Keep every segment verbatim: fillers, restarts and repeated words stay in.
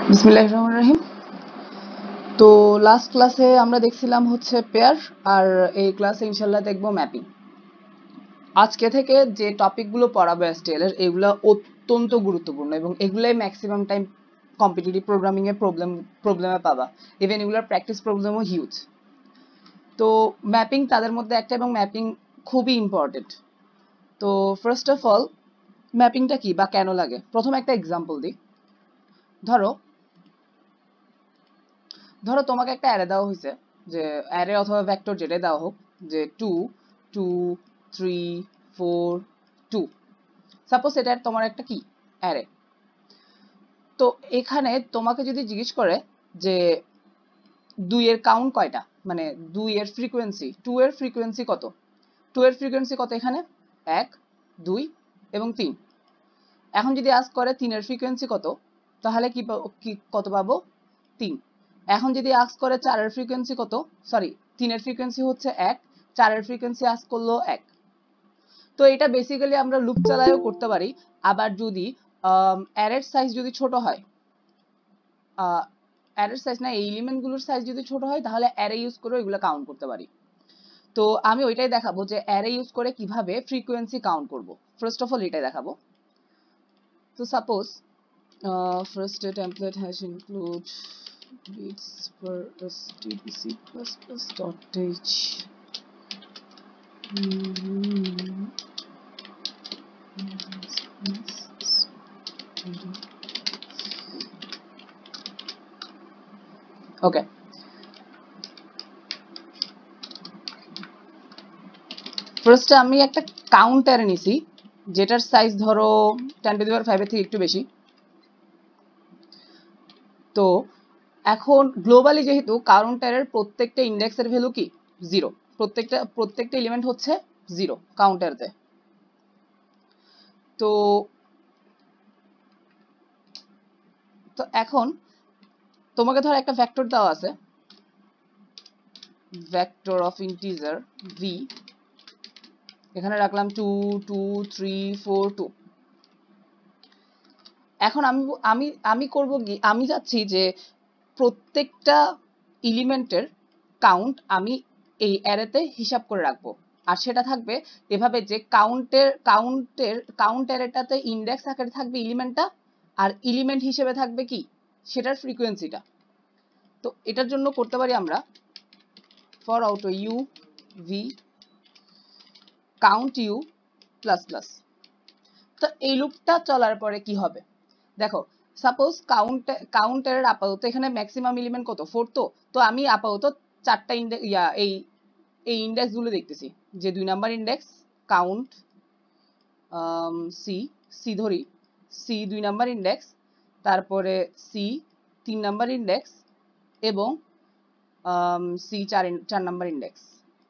বিসমিল্লাহির রহমানির রহিম। তো লাস্ট ক্লাসে আমরা দেখছিলাম হচ্ছে পেয়ার, আর এই ক্লাসে ইনশাল্লাহ দেখবো ম্যাপিং। আজকে থেকে যে টপিকগুলো পড়াবো এসটিএল এর, এগুলো অত্যন্ত গুরুত্বপূর্ণ এবং এগুলাই ম্যাক্সিমাম টাইম কম্পিটিটিভ প্রোগ্রামিং এর প্রবলেম প্রবলেমে পাবা। ইভেন এগুলোর প্র্যাকটিস প্রবলেমও হিউজ। তো ম্যাপিং তাদের মধ্যে একটা এবং ম্যাপিং খুবই ইম্পর্টেন্ট। তো ফার্স্ট অফ অল ম্যাপিংটা কি বা কেন লাগে, প্রথম একটা এক্সাম্পল দিই। ধরো ধরো তোমাকে একটা অ্যারে দেওয়া হয়েছে, যে অ্যারে অথবা ভেক্টর যেটাই দেওয়া হোক, যে two two three four two, suppose এটা তোমার একটা কি অ্যারে। তো এখানে তোমাকে যদি জিজ্ঞেস করে যে দুই এর কাউন্ট কয়টা, মানে দুই এর ফ্রিকোয়েন্সি, টু এর ফ্রিকোয়েন্সি কত, টু এর ফ্রিকোয়েন্সি কত, এখানে এক দুই এবং তিন। এখন যদি আস্ক করে তিন এর ফ্রিকোয়েন্সি কত, তাহলে কি কি কত পাবো, তিন। এখন যদি আস্ক করে চারের ফ্রিকোয়েন্সি কত, সরি তিনের ফ্রিকোয়েন্সি হচ্ছে এক, চারের ফ্রিকোয়েন্সি আস্ক করলো এক। তো এটা বেসিক্যালি আমরা লুপ চালায়ও করতে পারি। আবার যদি অ্যারের সাইজ যদি ছোট হয়, অ্যারের সাইজ না এই এলিমেন্টগুলোর সাইজ যদি ছোট হয়, তাহলে অ্যারে ইউজ করে এগুলো কাউন্ট করতে পারি। তো আমি ওইটাই দেখাবো যে অ্যারে ইউজ করে কিভাবে ফ্রিকোয়েন্সি কাউন্ট করব। ফার্স্ট অফ অল এটাই দেখাবো। তো suppose first template hash include bits per stdc plus plus dot h. Okay, ফার্স্টে আমি একটা কাউন্টার নিছি, যেটার সাইজ ধরো ten to the power five এর থেকে একটু বেশি। তো এখন গ্লোবালি যেহেতু কাউন্টারের প্রত্যেকটা ইন্ডেক্সের ভ্যালু কি জিরো, প্রত্যেকটা প্রত্যেকটা এলিমেন্ট হচ্ছে জিরো কাউন্টারতে। তো তো এখন তোমাকে ধর একটা ভেক্টর দেওয়া আছে, ভেক্টর অফ ইন্টিজার ভি, এখানে রাখলাম two two three four two. এখন আমি আমি আমি করব কি, আমি যাচ্ছি যে প্রত্যেকটা এলিমেন্টের কাউন্ট আমি এই অ্যারেতে হিসাব করে রাখবো। আর সেটা থাকবে এভাবে যে কাউন্টের কাউন্টের কাউন্ট অ্যারেটাতে ইন্ডেক্স আকারে থাকবে এলিমেন্টটা, আর এলিমেন্ট হিসেবে থাকবে কি সেটার ফ্রিকোয়েন্সিটা। তো এটার জন্য করতে পারি আমরা for auto U V count U plus plus. তো এই লুপটা চলার পরে কি হবে দেখো, সাপোজ কাউন্ট কাউন্টের আপাতত এখানে ম্যাক্সিমাম এলিমেন্ট কত, ফোর। তো তো আমি আপাতত চারটা ইন্ডেক্স ইয়া এই এই ইন্ডেক্স গুলো দেখতেছি, যে দুই number index count C C ধরি, সি দুই নাম্বার ইন্ডেক্স, তারপরে সি তিন নাম্বার ইন্ডেক্স এবং সি চার চার নাম্বার ইন্ডেক্স।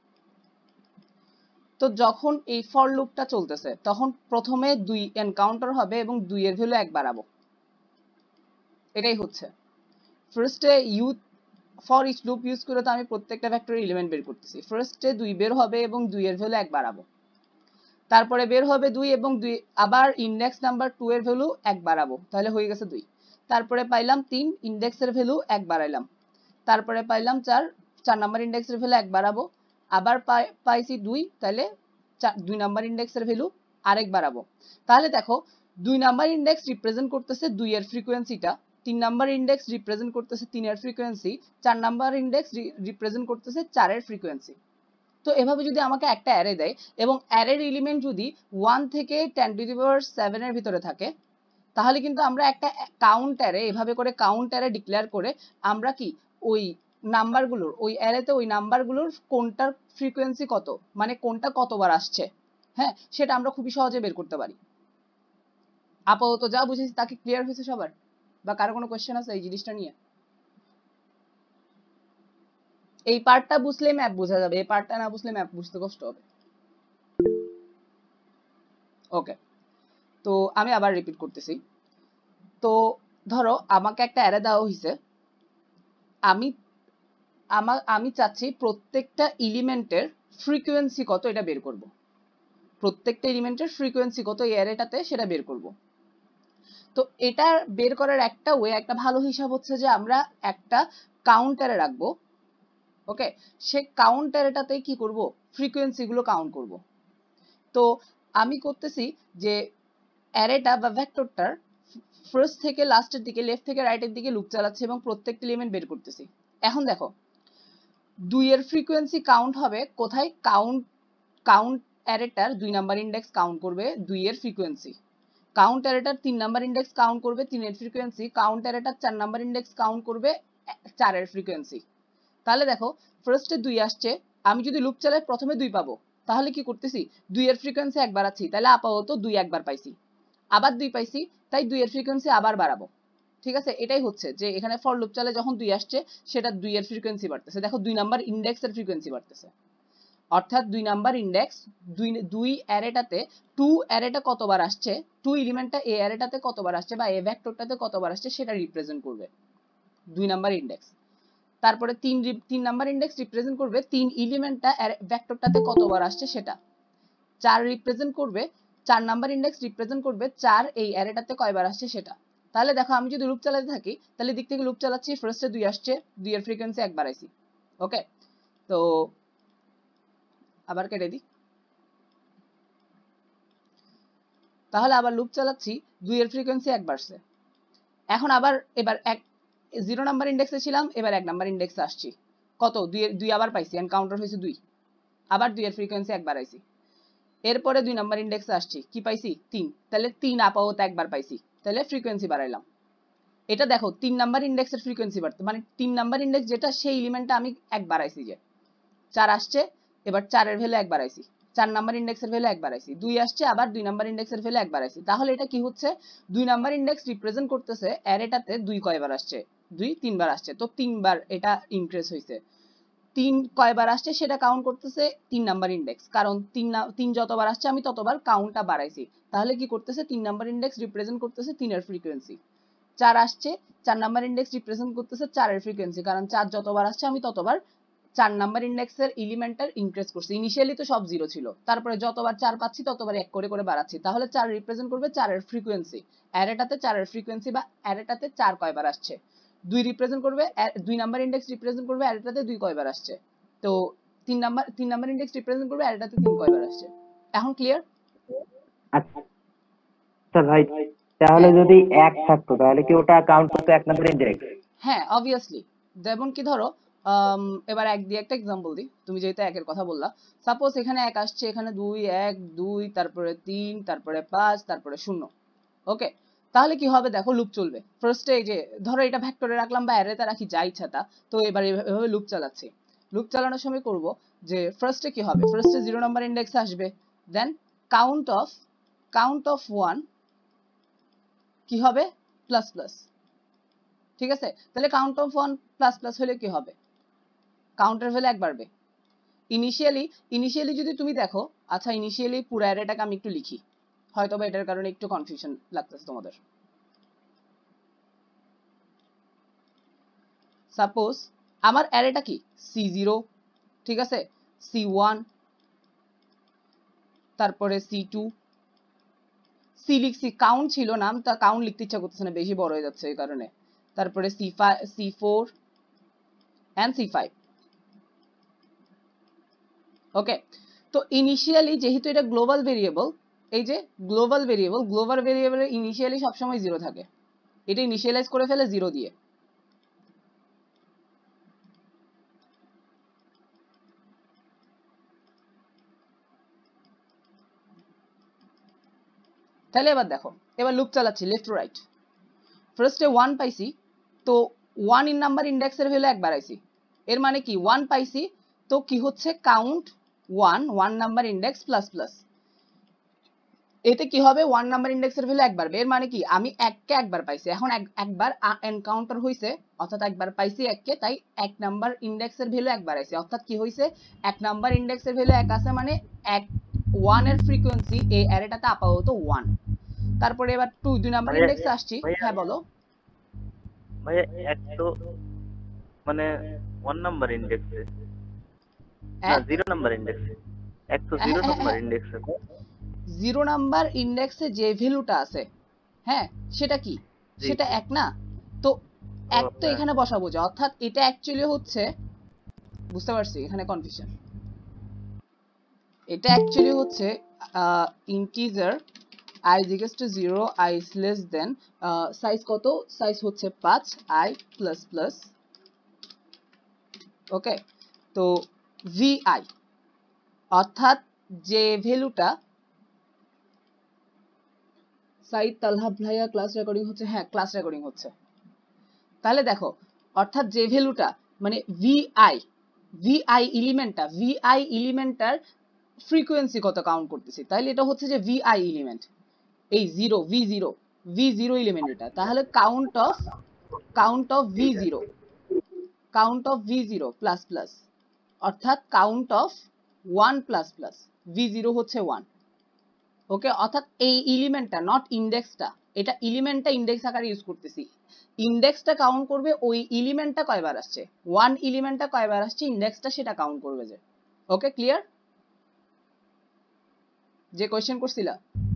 তো যখন এই ফর লুপটা চলতেছে, তখন প্রথমে দুই এনকাউন্টার হবে এবং দুই এর ভ্যালু এক বাড়াবো। এটাই হচ্ছে ফার্স্টে U for each loop use করে। তো আমি প্রত্যেকটা ভেক্টর এলিমেন্ট বের করতেছি, ফার্স্টে দুই বের হবে এবং দুই এর ভ্যালু এক বাড়াবো, তারপরে বের হবে দুই এবং দুই আবার ইন্ডেক্স নাম্বার টু এর ভ্যালু এক বাড়াবো, তাহলে হয়ে গেছে দুই। তারপরে পাইলাম তিন, ইন্ডেক্সের ভ্যালু এক বাড়াইলাম, তারপরে পাইলাম চার, চার নাম্বার ইন্ডেক্সের ভ্যালু এক বাড়াবো, আবার পাইছি দুই, তাহলে দুই নাম্বার ইন্ডেক্সের ভ্যালু আরেক বাড়াবো। তাহলে দেখো দুই নাম্বার ইন্ডেক্স রিপ্রেজেন্ট করতেছে দুই এর ফ্রিকোয়েন্সিটা, তিন নাম্বার ইন্ডেক্স রিপ্রেজেন্ট করতেছে তিন এর ফ্রিকোয়েন্সি, চার নাম্বার ইন্ডেক্স রিপ্রেজেন্ট করতেছে চার এর ফ্রিকোয়েন্সি। তো এভাবে যদি আমাকে একটা অ্যারে দেয় এবং অ্যারের এলিমেন্ট যদি ওয়ান থেকে ten to the power seven এর ভিতরে থাকে, তাহলে কিন্তু আমরা একটা কাউন্ট অ্যারে এভাবে করে কাউন্ট অ্যারে ডিক্লেয়ার করে আমরা কি ওই নাম্বারগুলোর ওই অ্যারেতে ওই নাম্বারগুলোর কোনটার ফ্রিকোয়েন্সি কত, মানে কোনটা কতবার আসছে, হ্যাঁ সেটা আমরা খুবই সহজে বের করতে পারি। আপাতত যা বুঝেছি তাকে ক্লিয়ার হয়েছে সবার, বা কারো কোনো কোয়েশ্চেন আছে এই জিনিসটা নিয়ে? এই পার্টটা বুঝলে ম্যাপ বোঝা যাবে, এই পার্টটা না বুঝলে ম্যাপ বুঝতে কষ্ট হবে। ওকে, তো আমি আবার রিপিট করতেছি। তো ধরো আমাকে একটা অ্যারে দেওয়া হয়েছে, আমি আমার আমি চাচ্ছি প্রত্যেকটা এলিমেন্টের ফ্রিকোয়েন্সি কত এটা বের করব, প্রত্যেকটা এলিমেন্টের ফ্রিকোয়েন্সি কত এই অ্যারেটাতে সেটা বের করব। তো এটা বের করার একটা ওয়ে, একটা ভালো হিসাব হচ্ছে যে আমরা একটা কাউন্টারে রাখবো। ওকে, সে কাউন্টারটাতে কি করব, ফ্রিকোয়েন্সি গুলো কাউন্ট করব। তো আমি করতেছি যে অ্যারেটা বা ভেক্টরটার ফার্স্ট থেকে লাস্টের দিকে, লেফট থেকে রাইটের দিকে লুপ চালাচ্ছি এবং প্রত্যেকটা এলিমেন্ট বের করতেছি। এখন দেখো দুই এর ফ্রিকোয়েন্সি কাউন্ট হবে কোথায়, কাউন্ট কাউন্ট অ্যারেটার দুই নাম্বার ইন্ডেক্স কাউন্ট করবে দুই এর ফ্রিকোয়েন্সি, কাউন্ট অ্যারেটার তিন নাম্বার ইন্ডেক্স কাউন্ট করবে তিন এর ফ্রিকোয়েন্সি, কাউন্ট অ্যারেটার চার নাম্বার ইন্ডেক্স কাউন্ট করবে চার এর ফ্রিকোয়েন্সি। তাহলে দেখো ফার্স্টে দুই আসছে, আমি যদি লুপ চালাই প্রথমে দুই পাবো, তাহলে কি করতেছি দুই এর ফ্রিকোয়েন্সি একবার আছি, তাহলে আপাতত দুই একবার পাইছি, আবার দুই পাইছি, তাই দুই এর ফ্রিকোয়েন্সি আবার বাড়াবো। ঠিক আছে, এটাই হচ্ছে যে এখানে ফর লুপ চালে যখন দুই আসছে সেটা দুই এর ফ্রিকোয়েন্সি বাড়তেছে। দেখো দুই নাম্বার ইন্ডেক্স এর ফ্রিকোয়েন্সি বাড়তেছে, অর্থাৎ দুই নাম্বার ইন্ডেক্স দুই দুই অ্যারেটাতে টু অ্যারেটা কতবার আসছে, টু এলিমেন্টটা এ অ্যারেটাতে কতবার আসছে বা এ ভেক্টরটাতে কতবার আসছে সেটা রিপ্রেজেন্ট করবে দুই নাম্বার ইন্ডেক্স। তারপরে তিন তিন নাম্বার ইন্ডেক্স রিপ্রেজেন্ট করবে তিন এলিমেন্টটা ভেক্টরটাতে কতবার আসছে সেটা। চার রিপ্রেজেন্ট করবে চার নাম্বার ইন্ডেক্স রিপ্রেজেন্ট করবে চার এই অ্যারেটাতে কয়বার আসছে সেটা। তাহলে দেখো আমি যদি লুপ চালাতে থাকি তাহলে দিক থেকে লুপ চালাচ্ছি, ফার্স্টে দুই আসছে, দুই এর ফ্রিকোয়েন্সি একবার আইছি। ওকে, তো আবার কেটে দিই, তাহলে আবার লুপ চালাচ্ছি, দুই এর ফ্রিকোয়েন্সি একবার আসছে। এখন আবার এবার এক জিরো নাম্বার ইন্ডেক্সে ছিলাম, এবার এক নাম্বার ইন্ডেক্সে আসছি, কত দুই দুই আবার পাইছি, এনকাউন্টার হয়েছে দুই, আবার দুই এর ফ্রিকোয়েন্সি একবার আইছি। এরপরে দুই নাম্বার ইন্ডেক্সে আসছি, কি পাইছি তিন, তাহলে তিন আপাতত একবার পাইছি, তাহলে ফ্রিকোয়েন্সি বাড়াইলাম। এটা দেখো তিন নাম্বার ইন্ডেক্সের ফ্রিকোয়েন্সি বাড়তে, মানে তিন নাম্বার ইন্ডেক্স যেটা সেই এলিমেন্টটা আমি একবার আইছি, যে চার আসছে এবার চারের ভ্যালু একবার আইছি, চার নাম্বার ইন্ডেক্সের ভ্যালু একবার আইছি, দুই আসছে আবার দুই নাম্বার ইন্ডেক্সের ভ্যালু একবার আইছি। তাহলে এটা কি হচ্ছে, দুই নাম্বার ইন্ডেক্স রিপ্রেজেন্ট করতেছে অ্যারেটাতে দুই কয়বার আসছে, দুই তিনবার আসছে, তো তিনবার এটা ইনক্রিজ হয়েছে। তিন কয়বার আসছে সেটা কাউন্ট করতেছে তিন নাম্বার ইন্ডেক্স, কারণ তিন তিন যতবার আসছে আমি ততবার কাউন্টটা বাড়াইছি। তাহলে কি করতেছে তিন নাম্বার ইন্ডেক্স রিপ্রেজেন্ট করতেছে তিনের ফ্রিকোয়েন্সি। চার আসছে, চার নাম্বার ইন্ডেক্স রিপ্রেজেন্ট করতেছে চারের ফ্রিকোয়েন্সি, কারণ চার যতবার আসছে আমি ততবার চার নাম্বার ইন্ডেক্সের এলিমেন্টার ইনক্রিজ করছি। ইনিশিয়ালি তো সব জিরো ছিল, তারপরে যতবার চার পাচ্ছি ততবার এক করে করে বাড়াচ্ছি। তাহলে চার রিপ্রেজেন্ট করবে চারের ফ্রিকোয়েন্সি, অ্যারেটাতে চারের ফ্রিকোয়েন্সি বা অ্যারেটাতে চার কয়বার আসছে। দুই রিপ্রেজেন্ট করবে, দুই নাম্বার ইন্ডেক্স রিপ্রেজেন্ট করবে অ্যারেটাতে দুই কয়বার আসছে। তো তিন নাম্বার তিন নাম্বার ইন্ডেক্স রিপ্রেজেন্ট করবে অ্যারেটাতে তিন কয়বার আসছে। এখন ক্লিয়ার? আচ্ছা ভাই, তাহলে যদি এক থাকতো তাহলে কি ওটা কাউন্ট করতো এক নাম্বার ইন্ডেক্স? হ্যাঁ অবভিয়াসলি, যেমন কি ধরো এবার এক দিয়ে একটা এক্সাম্পল দিই, তুমি যেহেতু একের কথা বললা, সাপোজ এখানে এক আসছে, এখানে দুই, এক দুই, তারপরে তিন, তারপরে পাঁচ, তারপরে শূন্য। ওকে, তাহলে কি হবে দেখো, লুপ চলবে। ফার্স্টে এই যে ধরো এটা ভেক্টরে রাখলাম বা অ্যারেতে রাখি, যা ইচ্ছা তা, তো এবার এভাবে লুপ চালাচ্ছি। লুপ চালানোর সময় করব যে ফার্স্টে কি হবে, ফার্স্টে জিরো নাম্বার ইন্ডেক্স আসবে, then count of count of one কি হবে প্লাস প্লাস। ঠিক আছে, তাহলে count of one plus plus হলে কি হবে, কাউন্টের ভ্যালু এক বাড়বে। ইনিশিয়ালি ইনিশিয়ালি যদি তুমি দেখো, আচ্ছা ইনিশিয়ালি পুরো অ্যারেটাকে আমি একটু লিখি, হয়তো বা এটার কারণে একটু কনফিউশন লাগতেছে তোমাদের। সাপোজ আমার অ্যারেটা কি সি জিরো, ঠিক আছে, সি ওয়ান, তারপরে সি টু, সি লিখছি, কাউন্ট ছিল নাম, তা কাউন্ট লিখতে ইচ্ছা করতেছে না, বেশি বড় হয়ে যাচ্ছে এই কারণে। তারপরে C five, C four and C five. Okay, তো ইনিশিয়ালি যেহেতু এটা গ্লোবাল ভেরিয়েবল, এই যে গ্লোবাল ভেরিয়েবল, গ্লোবাল ভেরিয়েবলের ইনিশিয়ালি সবসময় জিরো থাকে, এটা ইনিশিয়ালাইজ করে ফেলে জিরো দিয়ে। তাহলে এবার দেখো, এবার লুপ চালাচ্ছি লেফট টু রাইট, ফার্স্টে ওয়ান পাইছি, তো ওয়ান ইন নাম্বার ইন্ডেক্সের ভ্যালু একবার আইছি, এর মানে কি ওয়ান পাইছি, তো কি হচ্ছে count one, one number index plus plus, এতে কি হবে ওয়ান নাম্বার ইন্ডেক্সের ভ্যালু একবার, এর মানে কি আমি এককে একবার পাইছি, এখন একবার এনকাউন্টার হইছে, অর্থাৎ একবার পাইছি এককে, তাই এক নাম্বার ইন্ডেক্সের ভ্যালু একবার আইছে, অর্থাৎ কি হইছে এক নাম্বার ইন্ডেক্সের ভ্যালু এক আছে, মানে এক ওয়ান এর ফ্রিকোয়েন্সি এই অ্যারেটাতে আপাতত ওয়ান। তারপরে এবার টু, দুই নাম্বার ইন্ডেক্সে আসছি। হ্যাঁ বলো ভাই, এক তো মানে ওয়ান নাম্বার ইন্ডেক্সে না জিরো নাম্বার ইন্ডেক্সে, এক তো জিরো নাম্বার ইন্ডেক্সে, জিরো নাম্বার ইন্ডেক্সে যে ভ্যালুটা আছে হ্যাঁ সেটা কি, জি সেটা এক না, তো ও এক তো হ্যাঁ এখানে বসাবো যে, অর্থাৎ এটা অ্যাকচুয়ালি হচ্ছে, বুঝতে পারছি এখানে কনফিউশন, এটা অ্যাকচুয়ালি হচ্ছে integer i is equals to zero, i is less than size কত, সাইজ হচ্ছে পাঁচ, i প্লাস প্লাস, ওকে। তো vi অর্থাৎ যে ভ্যালুটা, সাইদ তালহা ভাইয়া ক্লাস রেকর্ডিং হচ্ছে, হ্যাঁ ক্লাস রেকর্ডিং হচ্ছে, তাহলে দেখো অর্থাৎ যে ভ্যালুটা মানে vi vi এলিমেন্টটা vi এলিমেন্টটার ফ্রিকোয়েন্সি কত কাউন্ট করতেছি, তাহলে এটা হচ্ছে যে vi এলিমেন্ট, এই zero V zero V zero element এটা, তাহলে count of count of V zero count of V zero plus plus, অর্থাৎ count of one plus plus, V zero হচ্ছে ওয়ান, ওকে। অর্থাৎ এই এলিমেন্টটা নট ইন্ডেক্সটা, এটা এলিমেন্টটা ইন্ডেক্স আকারে use করতেছি, ইন্ডেক্সটা কাউন্ট করবে ওই এলিমেন্টটা কয়বার আসছে, ওয়ান এলিমেন্টটা কয়বার আসছে, ইন্ডেক্সটা সেটা কাউন্ট করবে যে, ওকে ক্লিয়ার, যে কোশ্চেন করছিলা।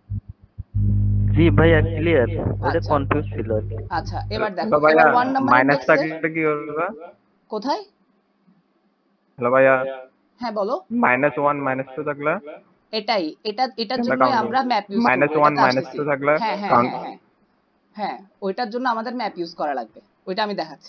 জি ভাইয়া ক্লিয়ার, ওটা আচ্ছা কনফিউজ ছিল আর কি। আচ্ছা এবার দেখো, হ্যালো ভাইয়া, এবার ওয়ান নাম্বার মাইনাস ইন্ডেক্সে থাকলে কি করবা? কোথায়, হ্যালো ভাইয়া, হ্যাঁ বলো, মাইনাস ওয়ান মাইনাস টু থাকলে এটাই, এটা এটার কেমনে জন্যই কাউন্ট আমরা করবো? ম্যাপ ইউজ করব, মাইনাস ওয়ান এটাতে মাইনাস আসতেছি, টু থাকলে হ্যাঁ হ্যাঁ কাউন্ট। হ্যাঁ হ্যাঁ হ্যাঁ, ওইটার জন্য আমাদের ম্যাপ ইউজ করা লাগবে, ওইটা আমি দেখাচ্ছি,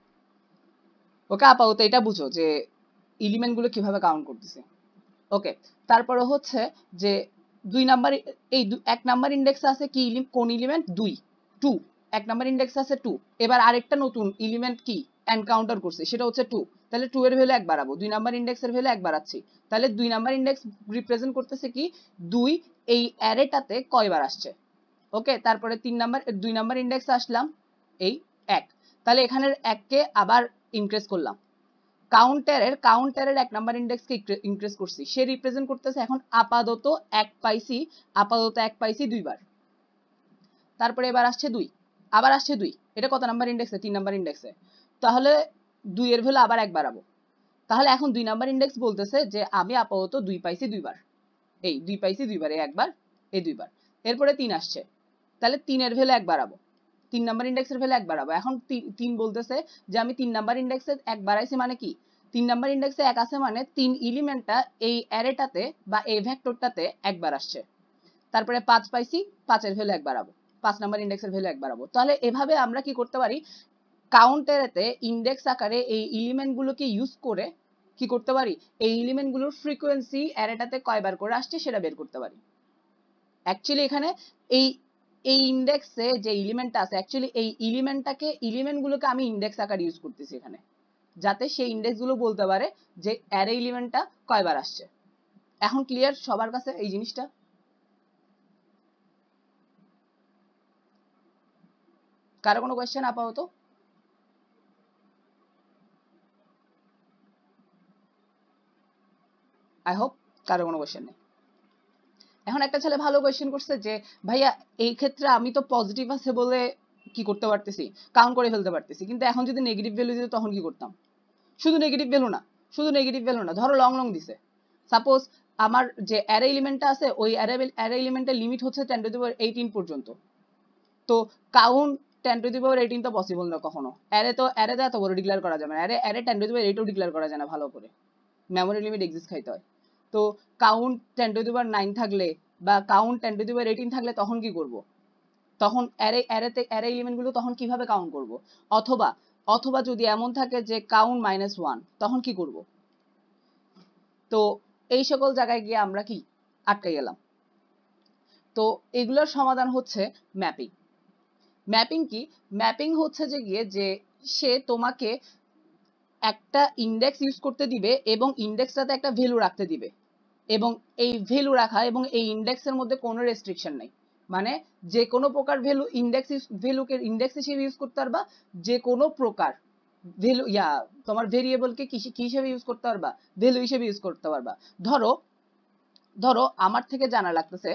ওকে। আপাতত এটা বুঝো যে এলিমেন্ট গুলো কিভাবে কাউন্ট করতেছে, ওকে। তারপরে হচ্ছে যে দুই নাম্বার, এই এক নাম্বার ইন্ডেক্স আছে কি, কোন এলিমেন্ট, দুই, টু, এক নাম্বার ইন্ডেক্স আছে টু, এবার আরেকটা নতুন এলিমেন্ট কি এনকাউন্টার করছে, সেটা হচ্ছে টু, তাহলে টু এর ভ্যালু এক বাড়াবো, দুই নাম্বার ইন্ডেক্সের ভ্যালু এক বাড়াচ্ছি, তাহলে দুই নাম্বার ইন্ডেক্স রিপ্রেজেন্ট করতেছে কি, দুই এই অ্যারেটাতে কয়বার আসছে, ওকে। তারপরে তিন নাম্বার, দুই নাম্বার ইন্ডেক্সে আসলাম, এই এক, তাহলে এখানের এককে আবার ইনক্রিজ করলাম, কাউন্টারের কাউন্টারের এক নাম্বার ইন্ডেক্সকে ইনক্রিজ করছি, সে রিপ্রেজেন্ট করতেছে এখন আপাতত এক পাইছি, আপাতত এক পাইছি দুইবার, তারপরে এবার আসছে দুই, আবার আসছে দুই, এটা কত নাম্বার ইন্ডেক্সে, তিন নাম্বার ইন্ডেক্সে, তাহলে দুই এর ভ্যালু আবার এক বাড়াবো, তাহলে এখন দুই নাম্বার ইন্ডেক্স বলতেছে যে আমি আপাতত দুই পাইছি দুইবার, এই দুই পাইছি দুইবার, এই একবার এই দুইবার, এরপরে তিন আসছে, তাহলে তিনের ভ্যালু এক বাড়াবো, তিন নাম্বার ইন্ডেক্সের ভ্যালু এক বাড়াবো, এখন তিন বলতেছে যে আমি তিন নাম্বার ইন্ডেক্সে এক বাড়াইছি, মানে কি তিন নাম্বার ইন্ডেক্সে এক আছে মানে তিন এলিমেন্টটা এই অ্যারেটাতে বা এই ভেক্টরটাতে একবার আসছে, তারপরে পাঁচ পাইছি, পাঁচের ভ্যালু এক বাড়াবো, পাঁচ নাম্বার ইন্ডেক্সের ভ্যালু এক বাড়াবো, তাহলে এভাবে আমরা কি করতে পারি, কাউন্টারেতে ইন্ডেক্স আকারে এই এলিমেন্টগুলোকে ইউজ করে কি করতে পারি, এই এলিমেন্টগুলোর ফ্রিকোয়েন্সি অ্যারেটাতে কয়বার করে আসছে সেটা বের করতে পারি। অ্যাকচুয়ালি এখানে এই এই ইন্ডেক্সে যে এলিমেন্টটা আছে, অ্যাকচুয়ালি এই এলিমেন্টটাকে এলিমেন্টগুলোকে আমি ইন্ডেক্স আকারে ইউজ করতেছি এখানে, যাতে সেই ইন্ডেক্সগুলো বলতে পারে যে অ্যারে এলিমেন্টটা কয়বার আসছে। এখন ক্লিয়ার সবার কাছে এই জিনিসটা? কারো কোনো কোয়েশ্চেন আপাতত? আই হোপ কারো কোনো কোয়েশ্চেন নেই। এখন একটা ছেলে ভালো কোয়েশ্চেন করছে যে ভাইয়া এই ক্ষেত্রে আমি তো পজিটিভ আছে বলে কি করতে পারতেছি, কাউন্ট করে ফেলতে পারতেছি, কিন্তু এখন যদি নেগেটিভ ভ্যালু দিত তখন কি করতাম? শুধু নেগেটিভ ভ্যালু না, শুধু নেগেটিভ ভ্যালু না, ধরো লং লং দিছে, সাপোজ আমার যে অ্যারে এলিমেন্টটা আছে ওই অ্যারে অ্যারে এলিমেন্টের লিমিট হচ্ছে ten to the power eighteen পর্যন্ত, তো count ten to the power eighteen তো পসিবল না কখনো, অ্যারে তো অ্যারেতে এত বড় ডিক্লেয়ার করা যাবে না, array array ten to the power এইটও ডিক্লেয়ার করা যায় না ভালো করে, মেমোরি লিমিট এক্সিস্ট খাইতে হয়, তো count ten to the power nine থাকলে বা count ten to the power eighteen থাকলে তখন কি করব, তখন অ্যারে অ্যারেতে অ্যারে এলিমেন্টগুলো তখন কিভাবে কাউন্ট করব, অথবা অথবা যদি এমন থাকে যে কাউন্ট মাইনাস ওয়ান তখন কি করব, তো এই সকল জায়গায় গিয়ে আমরা কি আটকে গেলাম। তো এগুলোর সমাধান হচ্ছে ম্যাপিং। ম্যাপিং কি, ম্যাপিং হচ্ছে যে গিয়ে যে সে তোমাকে একটা ইন্ডেক্স ইউজ করতে দিবে এবং ইন্ডেক্সটাতে একটা ভ্যালু রাখতে দিবে, এবং এই ভ্যালু রাখা এবং এই ইন্ডেক্সের মধ্যে কোনো রেস্ট্রিকশন নেই, মানে যে কোনো প্রকার ভ্যালু ইন্ডেক্স ভ্যালুকে ইন্ডেক্স হিসেবে ইউজ করতে পারবা, যে কোনো প্রকার ভ্যালু ইয়া তোমার ভেরিয়েবলকে কি হিসেবে ইউজ করতে পারবা, ভ্যালু হিসেবে ইউজ করতে পারবা। ধরো ধরো আমার থেকে জানা লাগতেছে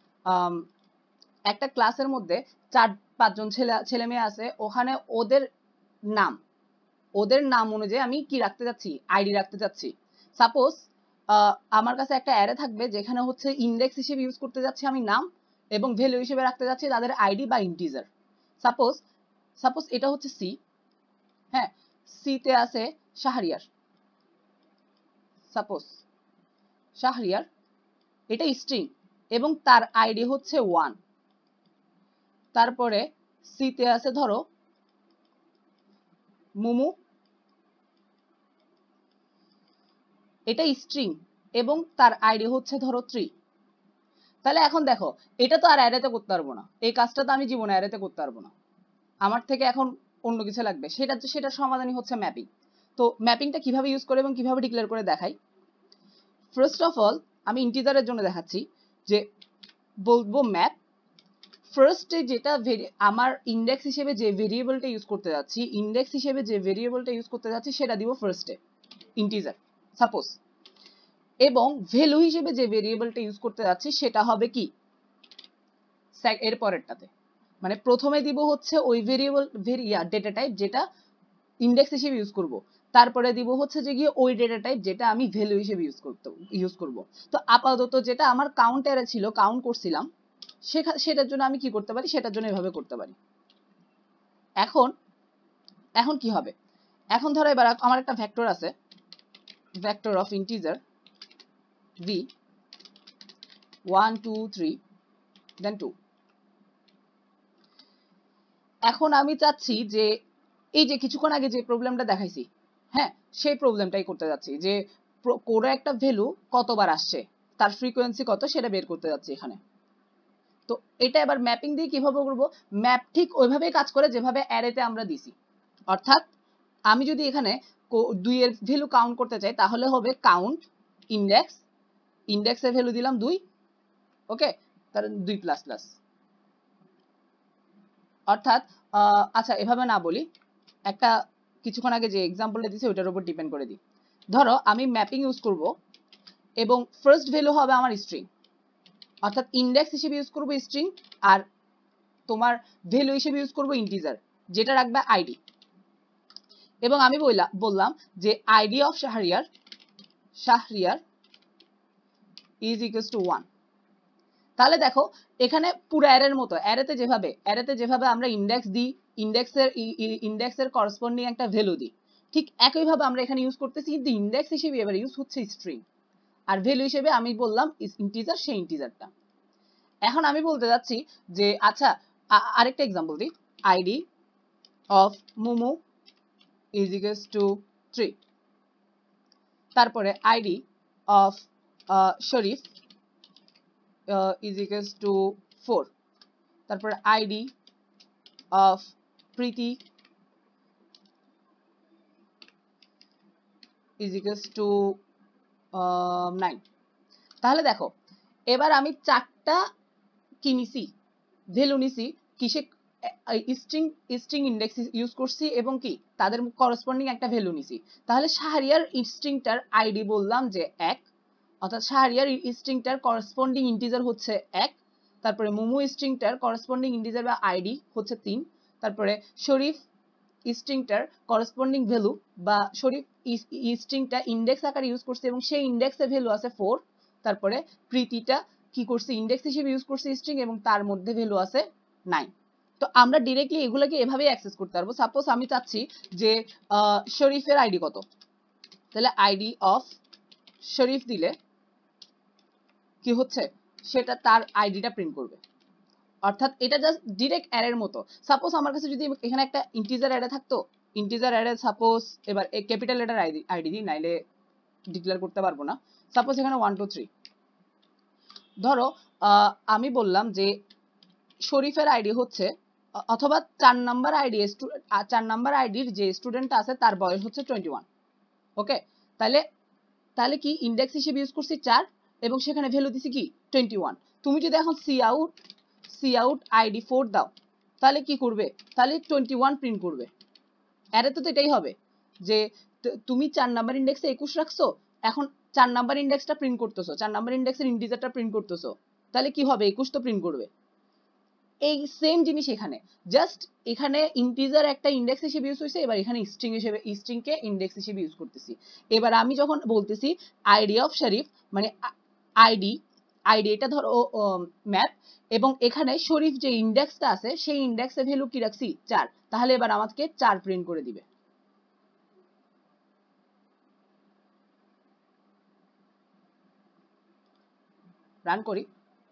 একটা ক্লাসের মধ্যে চার পাঁচজন ছেলে ছেলে মেয়ে আছে, ওখানে ওদের নাম ওদের নাম অনুযায়ী আমি কি রাখতে যাচ্ছি, আইডি রাখতে যাচ্ছি। সাপোজ আমার কাছে একটা অ্যারে থাকবে যেখানে হচ্ছে ইন্ডেক্স হিসেবে ইউজ করতে যাচ্ছি আমি নাম, এবং ভ্যালু হিসেবে রাখতে যাচ্ছি তাদের আইডি বা ইন্টিজার। সাপোজ সাপোজ এটা হচ্ছে সি, হ্যাঁ, সি তে আছে শাহরিয়ার, সাপোজ শাহরিয়ার, এটা স্ট্রিং এবং তার আইডি হচ্ছে ওয়ান। তারপরে সি তে আছে ধরো মুমু, এটা স্ট্রিং এবং তার আইডি হচ্ছে ধরো থ্রি। তাহলে এখন দেখো এটা তো আর অ্যারেতে করতে পারবো না, এই কাজটা তো আমি জীবনে অ্যারেতে করতে পারবো না, আমার থেকে এখন অন্য কিছু লাগবে। সেটা সেটা সমাধানই হচ্ছে ম্যাপিং। তো ম্যাপিংটা কিভাবে ইউজ করে এবং কিভাবে ডিক্লেয়ার করে দেখাই। ফার্স্ট অফ অল আমি ইন্টিজারের জন্য দেখাচ্ছি যে বলবো ম্যাপ। ফার্স্টে যেটা আমার ইন্ডেক্স হিসেবে যে ভেরিয়েবলটা ইউজ করতে যাচ্ছি, ইন্ডেক্স হিসেবে যে ভেরিয়েবলটা ইউজ করতে যাচ্ছি সেটা দিব ফার্স্টে ইন্টিজার সাপোজ, এবং ভ্যালু হিসেবে যে ভেরিয়েবলটা ইউজ করতে যাচ্ছি সেটা হবে কি এর পরেরটাতে। মানে প্রথমে দিব হচ্ছে ওই ভেরিয়েবল ভেরিয়া ডেটা টাইপ যেটা ইন্ডেক্স হিসেবে ইউজ করব, তারপরে দিব হচ্ছে যে গিয়ে ওই ডেটা টাইপ যেটা আমি ভ্যালু হিসেবে ইউজ করতে ইউজ করব। তো আপাতত যেটা আমার কাউন্ট অ্যারে ছিল, কাউন্ট করছিলাম, সেটার জন্য আমি কি করতে পারি, সেটার জন্য এভাবে করতে পারি। এখন এখন কি হবে, এখন ধরো এবার আমার একটা ভেক্টর আছে, vector of integer v one two three then two. এখন আমি চাচ্ছি যে এই যে কিছুক্ষণ আগে যে প্রবলেমটা দেখাইছি, হ্যাঁ, সেই প্রবলেমটাই করতে যাচ্ছি যে কোনো একটা ভ্যালু কতবার আসছে, তার ফ্রিকোয়েন্সি কত সেটা বের করতে যাচ্ছি এখানে। তো এটা এবার ম্যাপিং দিয়ে কিভাবে করব, ম্যাপ ঠিক ওইভাবেই কাজ করে যেভাবে অ্যারেতে আমরা দিছি। অর্থাৎ আমি যদি এখানে দুই এর ভ্যালু কাউন্ট করতে চাই তাহলে হবে কাউন্ট ইন্ডেক্স, ইন্ডেক্সের ভ্যালু দিলাম দুই, ওকে, তার দুই প্লাস প্লাস। অর্থাৎ আচ্ছা এভাবে না বলি, একটা কিছুক্ষণ আগে যে এক্সাম্পলটা দিয়েছি ওটার উপর ডিপেন্ড করে দিই। ধরো আমি ম্যাপিং ইউজ করব এবং ফার্স্ট ভ্যালু হবে আমার স্ট্রিং, অর্থাৎ ইন্ডেক্স হিসেবে ইউজ করব স্ট্রিং, আর তোমার ভ্যালু হিসেবে ইউজ করব ইন্টিজার যেটা রাখবে আইডি। এবং আমি বললাম যে ID of Shahriar Shahriar is equals to one. তাহলে দেখো এখানে পুরো অ্যারের মতো, অ্যারেতে যেভাবে অ্যারেতে যেভাবে আমরা ইন্ডেক্স দিই, ইন্ডেক্সের ইন্ডেক্সের করসপন্ডিং একটা ভ্যালু দিই, ঠিক একইভাবে আমরা এখানে ইউজ করতেছি, কিন্তু ইন্ডেক্স হিসেবে এবার ইউজ হচ্ছে স্ট্রিং, আর ভ্যালু হিসেবে আমি বললাম ইন্টিজার, সেই ইন্টিজারটা। এখন আমি বলতে যাচ্ছি যে আচ্ছা আরেকটা এক্সাম্পল দিই, ID of Momo is equals to three, তারপরে ID of Sharif is equals to four, তারপরে ID of Preeti is equals to nine. তাহলে দেখো এবার আমি চারটা কি নিছি, ভ্যালু নিছি, কিসে স্ট্রিং স্ট্রিং ইন্ডেক্স ইউজ করছি এবং কি তাদের করসপন্ডিং একটা ভ্যালু নিছি। তাহলে শাহরিয়ার স্ট্রিংটার আইডি বললাম যে এক, অর্থাৎ শাহরিয়ার স্ট্রিংটার করসপন্ডিং ইন্টিজার হচ্ছে এক, তারপরে মোমো স্ট্রিংটার করসপন্ডিং ইন্টিজার বা আইডি হচ্ছে তিন, তারপরে শরীফ স্ট্রিংটার করসপন্ডিং ভ্যালু বা শরীফ স্ট্রিংটা ইন্ডেক্স আকারে ইউজ করছে এবং সেই ইন্ডেক্সের ভ্যালু আছে ফোর, তারপরে প্রীতিটা কি করছে ইন্ডেক্স হিসেবে ইউজ করছে স্ট্রিং এবং তার মধ্যে ভ্যালু আছে নাইন। তো আমরা ডিরেক্টলি এগুলোকে এভাবে অ্যাক্সেস করতে পারবো। সাপোজ আমি চাচ্ছি যে শরীফের আইডি কত, তাহলে আইডি অফ শরীফ দিলে কি হচ্ছে সেটা তার আইডিটা প্রিন্ট করবে। অর্থাৎ এটা জাস্ট ডিরেক্ট অ্যারের মতো। সাপোজ আমার কাছে যদি এখানে একটা ইন্টিজার অ্যারে থাকতো, ইন্টিজার অ্যারে সাপোজ এবার ক্যাপিটাল লেটার আইডি আইডি দিই, নাইলে ডিক্লেয়ার করতে পারবো না। সাপোজ এখানে ওয়ান টু থ্রি, ধরো আমি বললাম যে শরীফের আইডি হচ্ছে, অথবা চার নাম্বার আইডি চার নাম্বার আইডির যে স্টুডেন্ট আছে তার বয়স হচ্ছে টোয়েন্টি ওয়ান, ওকে। তাহলে তাহলে কি ইন্ডেক্স হিসেবে ইউজ করছি চার এবং সেখানে ভ্যালু দিছি কি টোয়েন্টি ওয়ান। তুমি যদি এখন C out C out ID four দাও তাহলে কি করবে, তাহলে টোয়েন্টি ওয়ান প্রিন্ট করবে। অ্যারে তো এটাই হবে যে তুমি চার নাম্বার ইন্ডেক্সে একুশ রাখছো, এখন চার নাম্বার ইন্ডেক্সটা প্রিন্ট করতেছো, চার নাম্বার ইন্ডেক্সের ইন্টিজারটা প্রিন্ট করতেছো, তাহলে কি হবে একুশ তো প্রিন্ট করবে। এই সেম জিনিস এখানে, জাস্ট এখানে ইন্টিজার একটা ইন্ডেক্স হিসেবে ইউজ হয়েছে, এবার এখানে স্ট্রিং হিসেবে স্ট্রিংকে ইন্ডেক্স হিসেবে ইউজ করতেছি। এবার আমি যখন বলতেছি আইডি অফ শরীফ মানে আইডি আইডি, এটা ধরো ম্যাপ, এবং এখানে শরীফ যে ইন্ডেক্সটা আছে সেই ইন্ডেক্সের ভ্যালু কি রাখছি চার, তাহলে এবার আমাকে চার প্রিন্ট করে দিবে। রান করি।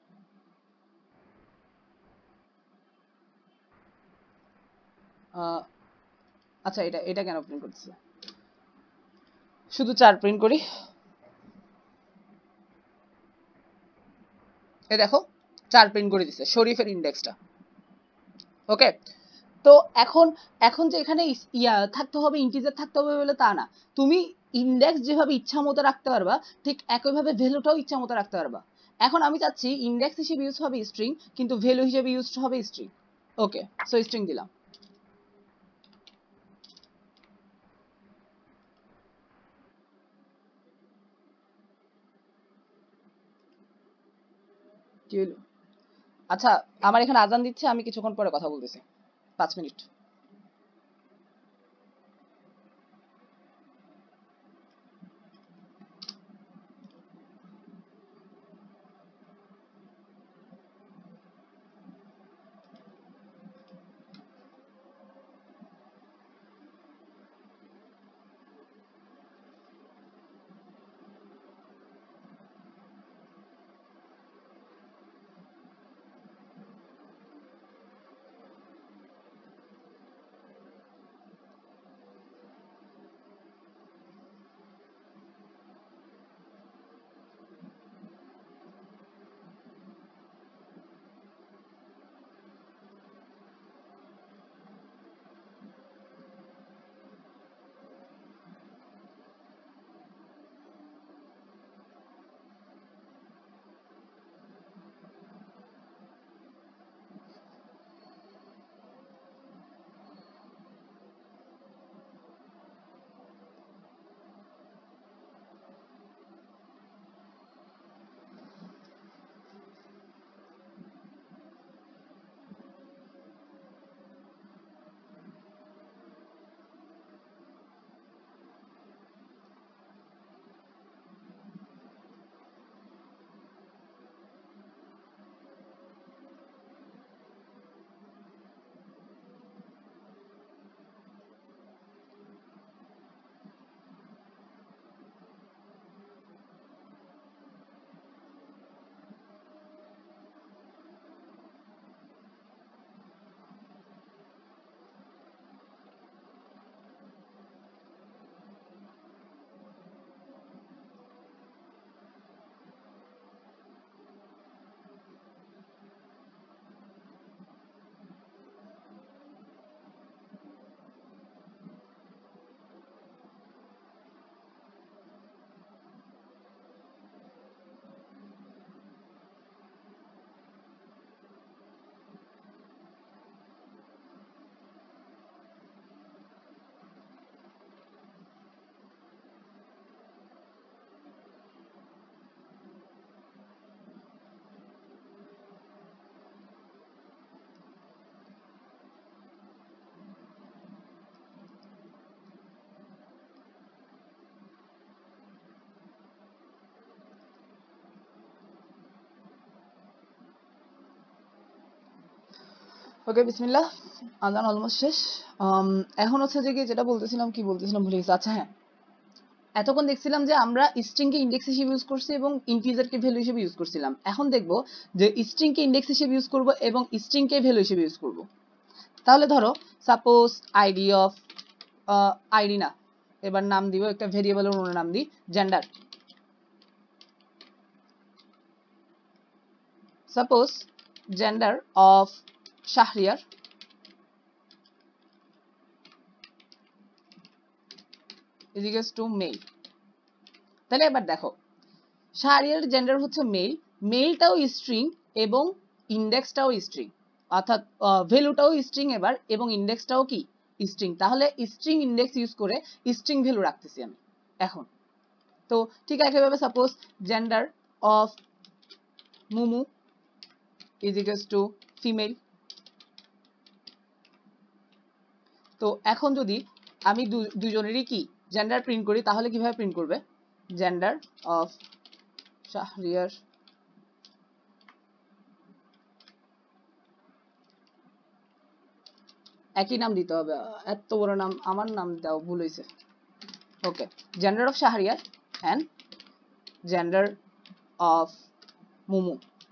আচ্ছা এটা এটা কেন প্রিন্ট করতেছে, শুধু চার প্রিন্ট করি। এ দেখো চার প্রিন্ট করে দিছে শরীফের ইন্ডেক্সটা। ওকে, তো এখন এখন যে এখানে ইয়া থাকতে হবে, ইন্টিজার থাকতে হবে বলে তা না, তুমি ইন্ডেক্স যেভাবে ইচ্ছা মতো রাখতে পারবা ঠিক একইভাবে ভ্যালুটাও ইচ্ছা মতো রাখতে পারবা। এখন আমি চাচ্ছি ইন্ডেক্স হিসেবে ইউজ হবে স্ট্রিং, কিন্তু ভ্যালু হিসেবে ইউজ হবে স্ট্রিং। ওকে, সো স্ট্রিং দিলাম। কি হলো? আচ্ছা আমার এখানে আজান দিচ্ছে, আমি কিছুক্ষণ পরে কথা বলতেছি, পাঁচ মিনিট। ওকে বিসমিল্লাহ, আজান অলমোস্ট শেষ। এখন হচ্ছে যে কি যেটা বলতেছিলাম, কি বলতেছিলাম ভুলে গেছি। আচ্ছা হ্যাঁ, এতক্ষণ দেখছিলাম যে আমরা স্ট্রিং কে ইন্ডেক্স হিসেবে ইউজ করছি এবং ইন্টিজার কে ভ্যালু হিসেবে ইউজ করছিলাম। এখন দেখব যে স্ট্রিং কে ইন্ডেক্স হিসেবে ইউজ করব এবং স্ট্রিং কে ভ্যালু হিসেবে ইউজ করব। তাহলে ধরো সাপোজ আইডি অফ আইডি না, এবার নাম দিব একটা ভেরিয়েবলের অন্য নাম দিই gender. Suppose gender of Shahriar is equals to male। তাহলে এবার দেখো শাহরিয়ার জেন্ডার হচ্ছে মেল, মেলটাও স্ট্রিং এবং ইন্ডেক্সটাও স্ট্রিং, অর্থাৎ ভ্যালুটাও স্ট্রিং এবার এবং ইন্ডেক্সটাও কি স্ট্রিং। তাহলে স্ট্রিং ইন্ডেক্স ইউজ করে স্ট্রিং ভ্যালু রাখতেছি আমি এখন। তো ঠিক একইভাবে suppose gender of Mumu is equals to female. তো এখন যদি আমি দুজনেরই কি জেন্ডার প্রিন্ট করি তাহলে কিভাবে প্রিন্ট করবে, জেন্ডার অফ শাহরিয়ার একই নাম দিতে হবে, এত বড় নাম আমার নাম দাও ভুল হয়েছে। Okay, gender of Shahriar and gender of Mumu.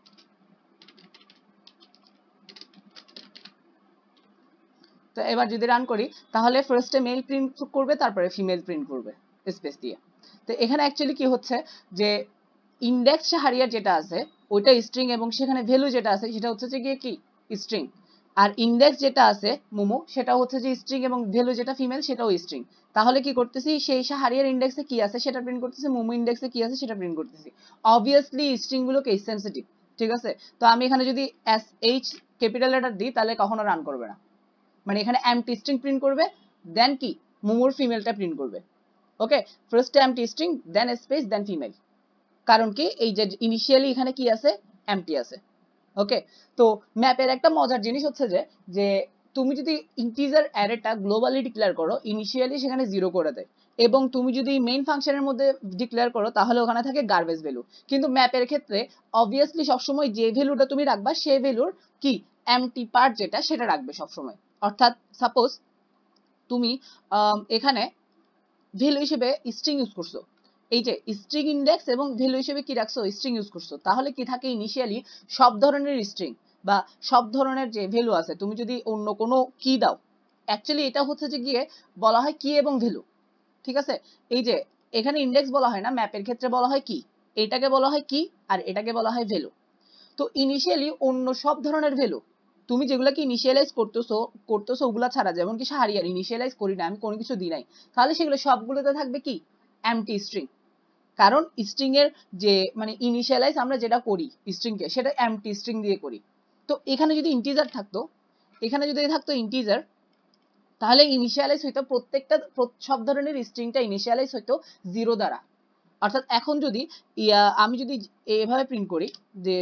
তো এবার যদি রান করি তাহলে ফার্স্টে মেল প্রিন্ট করবে, তারপরে ফিমেল প্রিন্ট করবে স্পেস দিয়ে। তো এখানে অ্যাকচুয়ালি কি হচ্ছে যে ইন্ডেক্স শাহরিয়ার যেটা আছে ওইটা স্ট্রিং এবং সেখানে ভ্যালু যেটা আছে সেটা হচ্ছে যে গিয়ে কি স্ট্রিং, আর ইন্ডেক্স যেটা আছে মোমো সেটা হচ্ছে যে স্ট্রিং এবং ভ্যালু যেটা ফিমেল সেটাও স্ট্রিং। তাহলে কি করতেছি, সেই শাহরিয়ার ইন্ডেক্সে কি আছে সেটা প্রিন্ট করতেছি, মোমো ইন্ডেক্সে কি আছে সেটা প্রিন্ট করতেছি। অবভিয়াসলি স্ট্রিং গুলো কেস সেনসিটিভ, ঠিক আছে? তো আমি এখানে যদি এস এইচ ক্যাপিটাল লেটার দিই তাহলে কখনো রান করবে না, মানে এখানে এমটি স্ট্রিং প্রিন্ট করবে, দেন কি মোমোর ফিমেলটা প্রিন্ট করবে। Okay, first empty string then space then female, কারণ কি এই যে ইনিশিয়ালি এখানে কি আছে এমটি আছে। ওকে, তো ম্যাপের একটা মজার জিনিস হচ্ছে যে যে তুমি যদি ইন্টিজার অ্যারেটা গ্লোবালি ডিক্লেয়ার করো ইনিশিয়ালি সেখানে জিরো করে দেয়, এবং তুমি যদি মেইন ফাংশনের মধ্যে ডিক্লেয়ার করো তাহলে ওখানে থাকে গার্বেজ ভ্যালু। কিন্তু ম্যাপের ক্ষেত্রে অবভিয়াসলি সবসময় যে ভ্যালুটা তুমি রাখবা সেই ভ্যালুর কি এমটি পার্ট যেটা সেটা রাখবে সবসময়। অর্থাৎ সাপোজ তুমি এখানে ভ্যালু হিসেবে স্ট্রিং ইউজ করছো, এই যে স্ট্রিং ইন্ডেক্স এবং ভ্যালু হিসেবে কি রাখছো স্ট্রিং ইউজ করছো, তাহলে কি থাকে ইনিশিয়ালি সব ধরনের স্ট্রিং বা সব ধরনের যে ভ্যালু আছে তুমি যদি অন্য কোনো কি দাও, অ্যাকচুয়ালি এটা হচ্ছে যে গিয়ে বলা হয় কি এবং ভ্যালু, ঠিক আছে? এই যে এখানে ইন্ডেক্স বলা হয় না, ম্যাপের ক্ষেত্রে বলা হয় কি, এটাকে বলা হয় কি আর এটাকে বলা হয় ভ্যালু। তো ইনিশিয়ালি অন্য সব ধরনের ভ্যালু তুমি যেগুলোকে ইনিশিয়ালাইজ করতেছো করতেছো ওগুলা ছাড়া, যেমন কি শাহরিয়ার ইনিশিয়ালাইজ করি না আমি, কোনো কিছু দিই নাই, তাহলে সেগুলো সবগুলোতে থাকবে কি এমটি স্ট্রিং। কারণ স্ট্রিং এর যে মানে ইনিশিয়ালাইজ আমরা যেটা করি স্ট্রিং কে সেটা এমটি স্ট্রিং দিয়ে করি। তো এখানে যদি ইন্টিজার থাকতো, এখানে যদি থাকতো ইন্টিজার, তাহলে ইনিশিয়ালাইজ হইতো প্রত্যেকটা সব ধরনের স্ট্রিংটা ইনিশিয়ালাইজ হইতো জিরো দ্বারা। অর্থাৎ এখন যদি আমি যদি এভাবে প্রিন্ট করি যে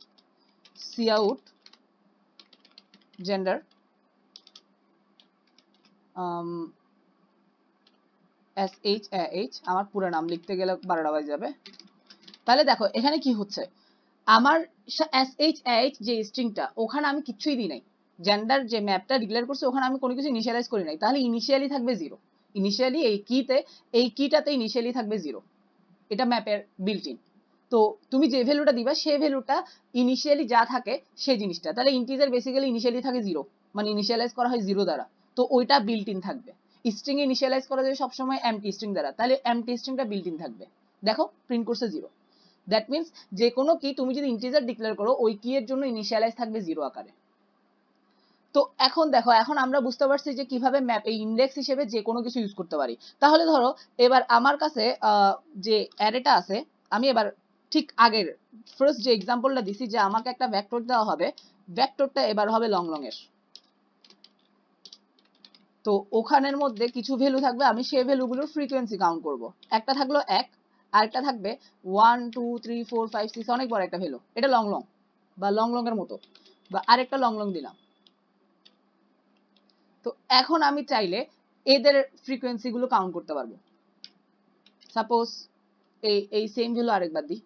cout gender S H H, আমার পুরো নাম লিখতে গেলে বারোটা বাজে যাবে। তাহলে দেখো এখানে কি হচ্ছে, আমার এস এইচ এইচ যে স্ট্রিংটা ওখানে আমি কিছুই দিই নাই, জেন্ডার যে ম্যাপটা ডিক্লেয়ার করছে ওখানে আমি কোনো কিছু ইনিশিয়ালাইজ করি নাই, তাহলে ইনিশিয়ালি থাকবে জিরো। ইনিশিয়ালি এই কিতে এই কিটাতে ইনিশিয়ালি থাকবে জিরো, এটা ম্যাপের বিল্ট ইন। তো তুমি যে ভ্যালুটা দিবা সেই ভ্যালুটা ইনিশিয়ালি যা থাকে সেই জিনিসটা, তাহলে ইন্টিজার বেসিক্যালি ইনিশিয়ালি থাকে জিরো, মানে ইনিশিয়ালাইজ করা হয় জিরো দ্বারা, তো ওইটা বিল্ট ইন থাকবে। স্ট্রিং এ ইনিশিয়ালাইজ করা যায় সবসময় এমটি স্ট্রিং দ্বারা, তাহলে এমটি স্ট্রিংটা বিল্ট ইন থাকবে। দেখো প্রিন্ট করছে জিরো, দ্যাট মিনস যে কোনো কি তুমি যদি ইন্টিজার ডিক্লেয়ার করো ওই কি এর জন্য ইনিশিয়ালাইজ থাকবে জিরো আকারে। তো এখন দেখো এখন আমরা বুঝতে পারছি যে কিভাবে ম্যাপ এই ইন্ডেক্স হিসেবে যে কোনো কিছু ইউজ করতে পারি। তাহলে ধরো এবার আমার কাছে যে অ্যারেটা আছে, আমি এবার ঠিক আগের ফার্স্ট যে এক্সাম্পলটা দিছি যে আমাকে একটা ভেক্টর দেওয়া হবে, ভেক্টরটা এবার হবে লং লং এর। তো ওখানের মধ্যে কিছু ভ্যালু থাকবে, আমি সেই ভ্যালুগুলোর ফ্রিকোয়েন্সি কাউন্ট করব। একটা থাকলো এক, আরেকটা থাকবে one two three four five six, অনেক বড় একটা ভ্যালু, এটা লং লং বা লং লং এর মতো, বা আরেকটা লং লং দিলাম। তো এখন আমি চাইলে এদের ফ্রিকোয়েন্সি গুলো কাউন্ট করতে পারবো। সাপোজ এই এই সেম ভ্যালু আরেকবার দিই,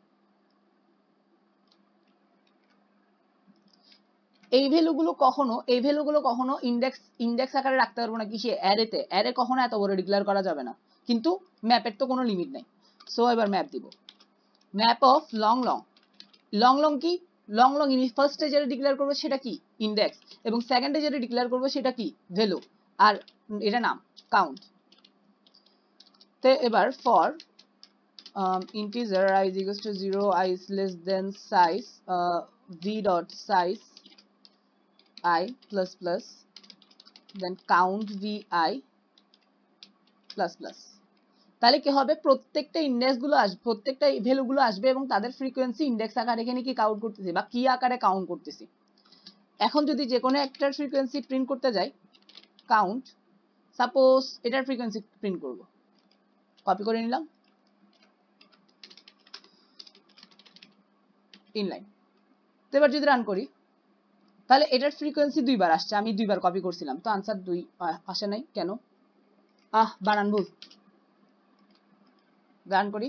এই ভ্যালুগুলো কখনো এই ভ্যালুগুলো কখনো ইন্ডেক্স ইন্ডেক্স আকারে রাখতে পারবো না, কিসে অ্যারেতে, অ্যারে কখনো এত বড় ডিক্লেয়ার করা যাবে না, কিন্তু ম্যাপের তো কোনো লিমিট নাই। সো এবার ম্যাপ দিব, map of long long. Long long কি, লং লং ফার্স্টে যেটা ডিক্লেয়ার করবো সেটা কি ইন্ডেক্স, এবং সেকেন্ডে যেটা ডিক্লেয়ার করবো সেটা কি ভ্যালু, আর এটা নাম কাউন্ট। তো এবার for um, integer I is equals to zero, I is less than size, uh, v dot size I plus plus, then count vi plus plus। তাহলে কি হবে, প্রত্যেকটা ইন্ডেক্স গুলো আসবে, প্রত্যেকটা ভ্যালু গুলো আসবে এবং তাদের ফ্রিকোয়েন্সি ইন্ডেক্স আকারে এখানে কি কাউন্ট করতেছি বা কি আকারে কাউন্ট করতেছি। এখন যদি যে কোনো একটার ফ্রিকোয়েন্সি প্রিন্ট করতে যাই, কাউন্ট, সাপোজ এটার ফ্রিকোয়েন্সি প্রিন্ট করব, কপি করে নিলাম ইনলাইন। তো এবার যদি রান করি তাহলে এটার ফ্রিকোয়েন্সি দুইবার আসছে, আমি দুইবার কপি করছিলাম তো আনসার দুই আসে নাই কেন, আহ বানান ভুল। রান করি,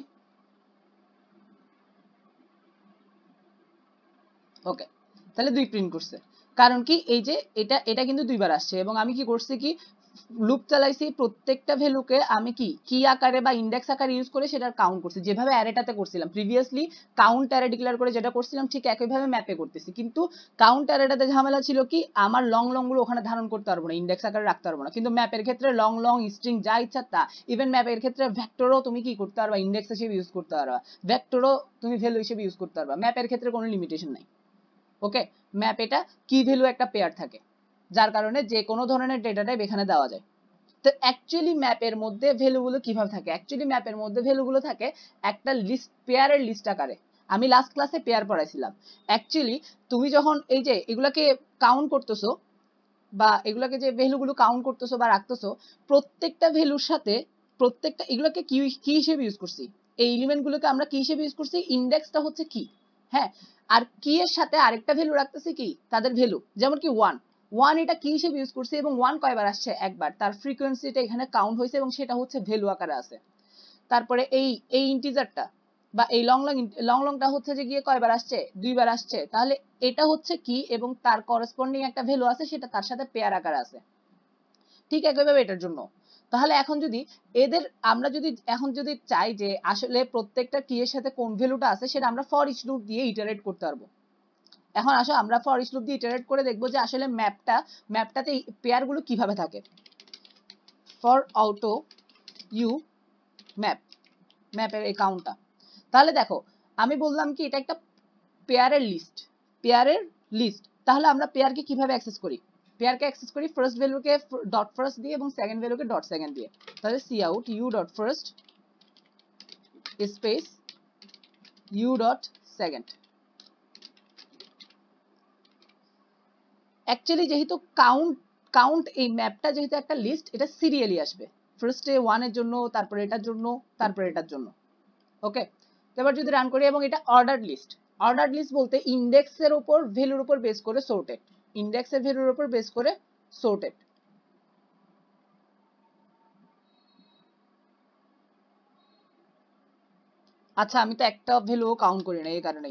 ওকে, তাহলে দুই প্রিন্ট করছে। কারণ কি এই যে এটা এটা কিন্তু দুইবার আসছে এবং আমি কি করছি কি লুপ চালাইছি প্রত্যেকটা ভ্যালুকে আমি কি কি আকারে বা ইন্ডেক্স আকারে ইউজ করে সেটার কাউন্ট করছি যেভাবে অ্যারেটাতে করছিলাম প্রিভিয়াসলি কাউন্ট অ্যারে ডিক্লেয়ার করে যেটা করছিলাম ঠিক একইভাবে ম্যাপে করতেছি কিন্তু কাউন্ট অ্যারেটাতে ঝামেলা ছিল কি আমার লং লং গুলো ওখানে ধারণ করতে পারবো না ইন্ডেক্স আকারে রাখতে পারবো না কিন্তু ম্যাপের ক্ষেত্রে লং লং স্ট্রিং যা ইচ্ছা তা ইভেন ম্যাপের ক্ষেত্রে ভেক্টরও তুমি কি করতে পারবা ইন্ডেক্স হিসেবে ইউজ করতে পারবা ভেক্টরও তুমি ভ্যালু হিসেবে ইউজ করতে পারবা ম্যাপের ক্ষেত্রে কোনো লিমিটেশন নাই ওকে ম্যাপ এটা কি ভ্যালু একটা পেয়ার থাকে যার কারণে যে কোনো ধরনের ডেটা টাইপ এখানে দেওয়া যায় তো অ্যাকচুয়ালি ম্যাপের মধ্যে ভ্যালুগুলো কিভাবে থাকে অ্যাকচুয়ালি ম্যাপের মধ্যে ভ্যালুগুলো থাকে একটা লিস্ট পেয়ারের লিস্ট আকারে আমি লাস্ট ক্লাসে পেয়ার পড়াইছিলাম অ্যাকচুয়ালি তুমি যখন এই যে এগুলাকে কাউন্ট করতেছো বা এগুলাকে যে ভ্যালুগুলো কাউন্ট করতেছো বা রাখতেছো প্রত্যেকটা ভ্যালুর সাথে প্রত্যেকটা এগুলোকে কি কি হিসেবে ইউজ করছি এই এলিমেন্টগুলোকে আমরা কি হিসেবে ইউজ করছি ইন্ডেক্সটা হচ্ছে কি হ্যাঁ আর কি এর সাথে আরেকটা ভ্যালু রাখতেছি কি তাদের ভ্যালু যেমন কি ওয়ান ওয়ান এটা কি হিসেবে ইউজ করছি এবং ওয়ান কয়বার আসছে একবার তার ফ্রিকোয়েন্সিটা এখানে কাউন্ট হয়েছে এবং সেটা হচ্ছে ভ্যালু আকারে আছে তারপরে এই এই ইন্টিজারটা বা এই লং লং লং লংটা হচ্ছে যে গিয়ে কয়বার আসছে দুইবার আসছে তাহলে এটা হচ্ছে কি এবং তার করসপন্ডিং একটা ভ্যালু আছে সেটা তার সাথে পেয়ার আকারে আছে ঠিক একইভাবে এটার জন্য তাহলে এখন যদি এদের আমরা যদি এখন যদি চাই যে আসলে প্রত্যেকটা কি এর সাথে কোন ভ্যালুটা আছে সেটা আমরা ফর ইচ লুপ দিয়ে ইটারেট করতে পারবো এখন আসো আমরা ফর ইচ লুপ দিয়ে ইটারেট করে দেখবো যে আসলে ম্যাপটা ম্যাপটাতে পেয়ার গুলো কিভাবে থাকে ফর অটো ইউ ম্যাপ ম্যাপের এই কাউন্টটা তাহলে দেখো আমি বললাম কি এটা একটা পেয়ারের লিস্ট পেয়ারের লিস্ট তাহলে আমরা পেয়ারকে কিভাবে অ্যাক্সেস করি পেয়ারকে অ্যাক্সেস করি ফার্স্ট ভ্যালুকে ডট ফার্স্ট দিয়ে এবং সেকেন্ড ভ্যালুকে ডট সেকেন্ড দিয়ে তাহলে C out you dot first space U dot second actually যেহেতু কাউন্ট কাউন্ট এই ম্যাপটা যেহেতু একটা লিস্ট এটা সিরিয়ালি আসবে ফার্স্টে ওয়ান এর জন্য তারপরে এটার জন্য তারপরে এটার জন্য ওকে এবার যদি রান করি এবং এটা অর্ডার লিস্ট অর্ডার লিস্ট বলতে ইন্ডেক্সের উপর ভ্যালুর উপর বেস করে সর্টেড ইন্ডেক্সের ভ্যালুর উপর বেস করে সর্টেড আচ্ছা আমি তো একটা ভ্যালুও কাউন্ট করি না এই কারণেই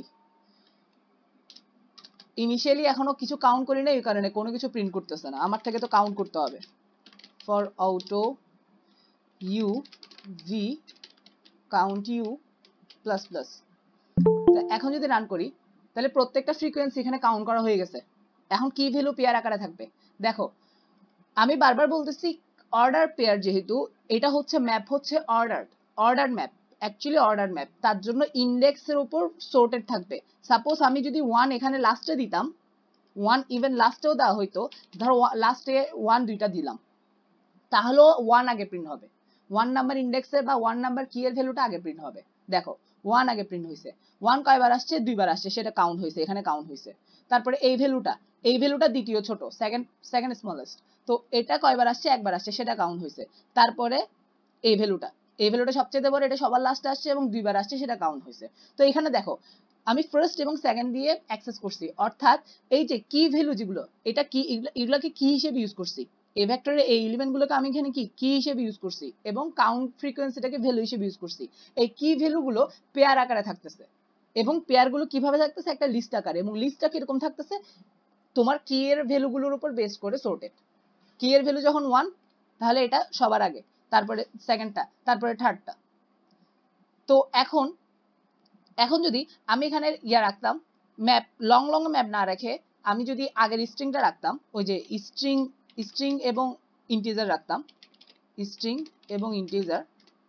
ইনিশিয়ালি এখনো কিছু কাউন্ট করি না এই কারণে কোনো কিছু প্রিন্ট করতেছে না আমার থেকে তো কাউন্ট করতে হবে for auto U V count U plus plus এখন যদি রান করি তাহলে প্রত্যেকটা ফ্রিকোয়েন্সি এখানে কাউন্ট করা হয়ে গেছে এখন কি ভ্যালু পেয়ার আকারে থাকবে দেখো আমি বারবার বলতেছি অর্ডার পেয়ার যেহেতু এটা হচ্ছে ম্যাপ হচ্ছে order order map actually order map তার জন্য ইন্ডেক্সের উপর সর্টেড থাকবে সাপোজ আমি যদি ওয়ান এখানে লাস্টে দিতাম ওয়ান ইভেন লাস্টেও দেওয়া হইতো ধরো লাস্টে ওয়ান দুইটা দিলাম তাহলেও ওয়ান আগে প্রিন্ট হবে ওয়ান নাম্বার ইন্ডেক্সের বা ওয়ান নাম্বার কি এর ভ্যালুটা আগে প্রিন্ট হবে দেখো ওয়ান আগে প্রিন্ট হয়েছে ওয়ান কয়বার আসছে দুইবার আসছে সেটা কাউন্ট হয়েছে এখানে কাউন্ট হয়েছে তারপরে এই ভ্যালুটা এই ভ্যালুটা দ্বিতীয় ছোট সেকেন্ড সেকেন্ড স্মলেস্ট তো এটা কয়বার আসছে একবার আসছে সেটা কাউন্ট হয়েছে তারপরে এই ভ্যালুটা এই ভ্যালুটা সবচেয়ে বড় এটা সবার লাস্টে আসছে এবং দুইবার আসছে সেটা কাউন্ট হয়েছে তো এখানে দেখো আমি ফার্স্ট এবং সেকেন্ড দিয়ে অ্যাক্সেস করছি অর্থাৎ এই যে কি ভ্যালু যেগুলো এটা কি এগুলোকে কি হিসেবে ইউজ করছি এই ভেক্টরে এই এলিমেন্টগুলোকে আমি এখানে কি কি হিসেবে ইউজ করছি এবং কাউন্ট ফ্রিকোয়েন্সিটাকে ভ্যালু হিসেবে ইউজ করছি এই কি ভ্যালুগুলো পেয়ার আকারে থাকতেছে এবং পেয়ারগুলো কিভাবে থাকতেছে একটা লিস্ট আকারে এবং লিস্টটা কিরকম থাকতেছে তোমার কি এর ভ্যালুগুলোর উপর বেস করে সর্টেড কি এর ভ্যালু যখন ওয়ান তাহলে এটা সবার আগে তারপরে সেকেন্ডটা তারপরে থার্ডটা তো এখন এখন যদি আমি এখানে ইয়া রাখতাম ম্যাপ লং লং ম্যাপ না রেখে আমি যদি আগের স্ট্রিংটা রাখতাম ওই যে স্ট্রিং স্ট্রিং এবং ইন্টিজার রাখতাম স্ট্রিং এবং ইন্টিজার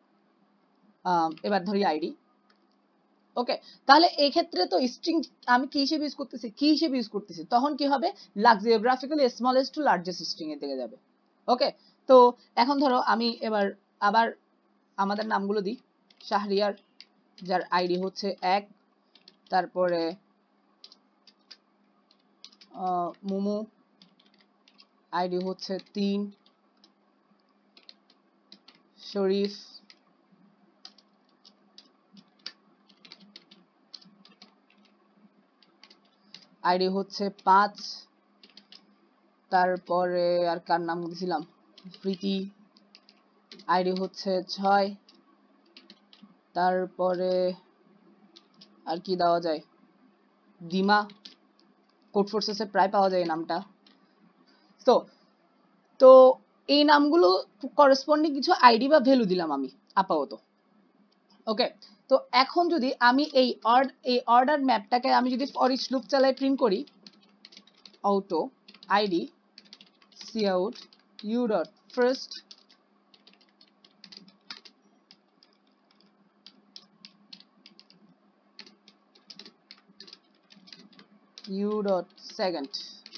এবার ধরি আইডি ওকে তাহলে এই ক্ষেত্রে তো স্ট্রিং আমি কি হিসেবে ইউজ করতেছি কি হিসেবে ইউজ করতেছি তখন কি হবে geographically smallest to largest string এর দিকে যাবে ওকে তো এখন ধরো আমি এবার আবার আমাদের নামগুলো দিই শাহরিয়ার যার আইডি হচ্ছে এক তারপরে মোমো আইডি হচ্ছে তিন শরীফ আইডি হচ্ছে পাঁচ তারপরে আর কার নাম দিয়েছিলাম প্রীতি আইডি হচ্ছে ছয় তারপরে আর কি দেওয়া যায় দিমা কোড ফোর্সেসে প্রায় পাওয়া যায় এই নামটা। তো তো এই নামগুলো করেসপন্ডিং কিছু আইডি বা ভ্যালু দিলাম আমি আপাতত। ওকে, তো এখন যদি আমি এই অর্ড এই অর্ডার ম্যাপটাকে আমি যদি ফর ইচ লুপ চালাই প্রিন্ট করি auto id cout u dot first u dot second,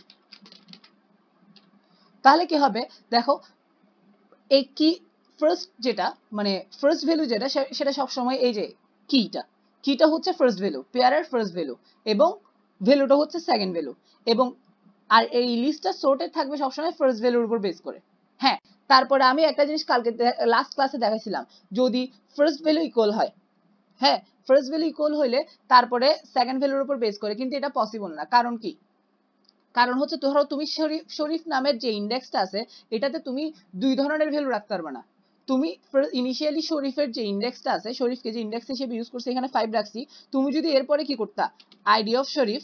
তাহলে কি হবে দেখো, এই কি ফার্স্ট যেটা মানে ফার্স্ট ভ্যালু যেটা সেটা সব সময় এই যে কিটা কিটা হচ্ছে ফার্স্ট ভ্যালু, পেয়ারের ফার্স্ট ভ্যালু, এবং ভ্যালুটা হচ্ছে সেকেন্ড ভ্যালু, এবং আর এই লিস্টটা সর্টেড থাকবে সবসময় ফার্স্ট ভ্যালুর উপর বেস করে। হ্যাঁ, তারপরে আমি একটা জিনিস কালকে লাস্ট ক্লাসে দেখাইছিলাম, যদি ফার্স্ট ভ্যালু ইকুয়াল হয়, হ্যাঁ ফার্স্ট ভ্যালু ইকুয়াল হইলে তারপরে সেকেন্ড ভ্যালুর উপর বেস করে, কিন্তু এটা পসিবল না। কারণ কি? কারণ হচ্ছে ধরো তুমি শরীফ শরীফ নামের যে ইন্ডেক্সটা আছে এটাতে তুমি দুই ধরনের ভ্যালু রাখতে পারবে না। তুমি ইনিশিয়ালি শরীফের যে ইন্ডেক্সটা আছে, শরীফকে যে ইন্ডেক্স হিসেবে ইউজ করছে এখানে ফাইভ রাখছি, তুমি যদি এরপরে কি করতা ID of Sharif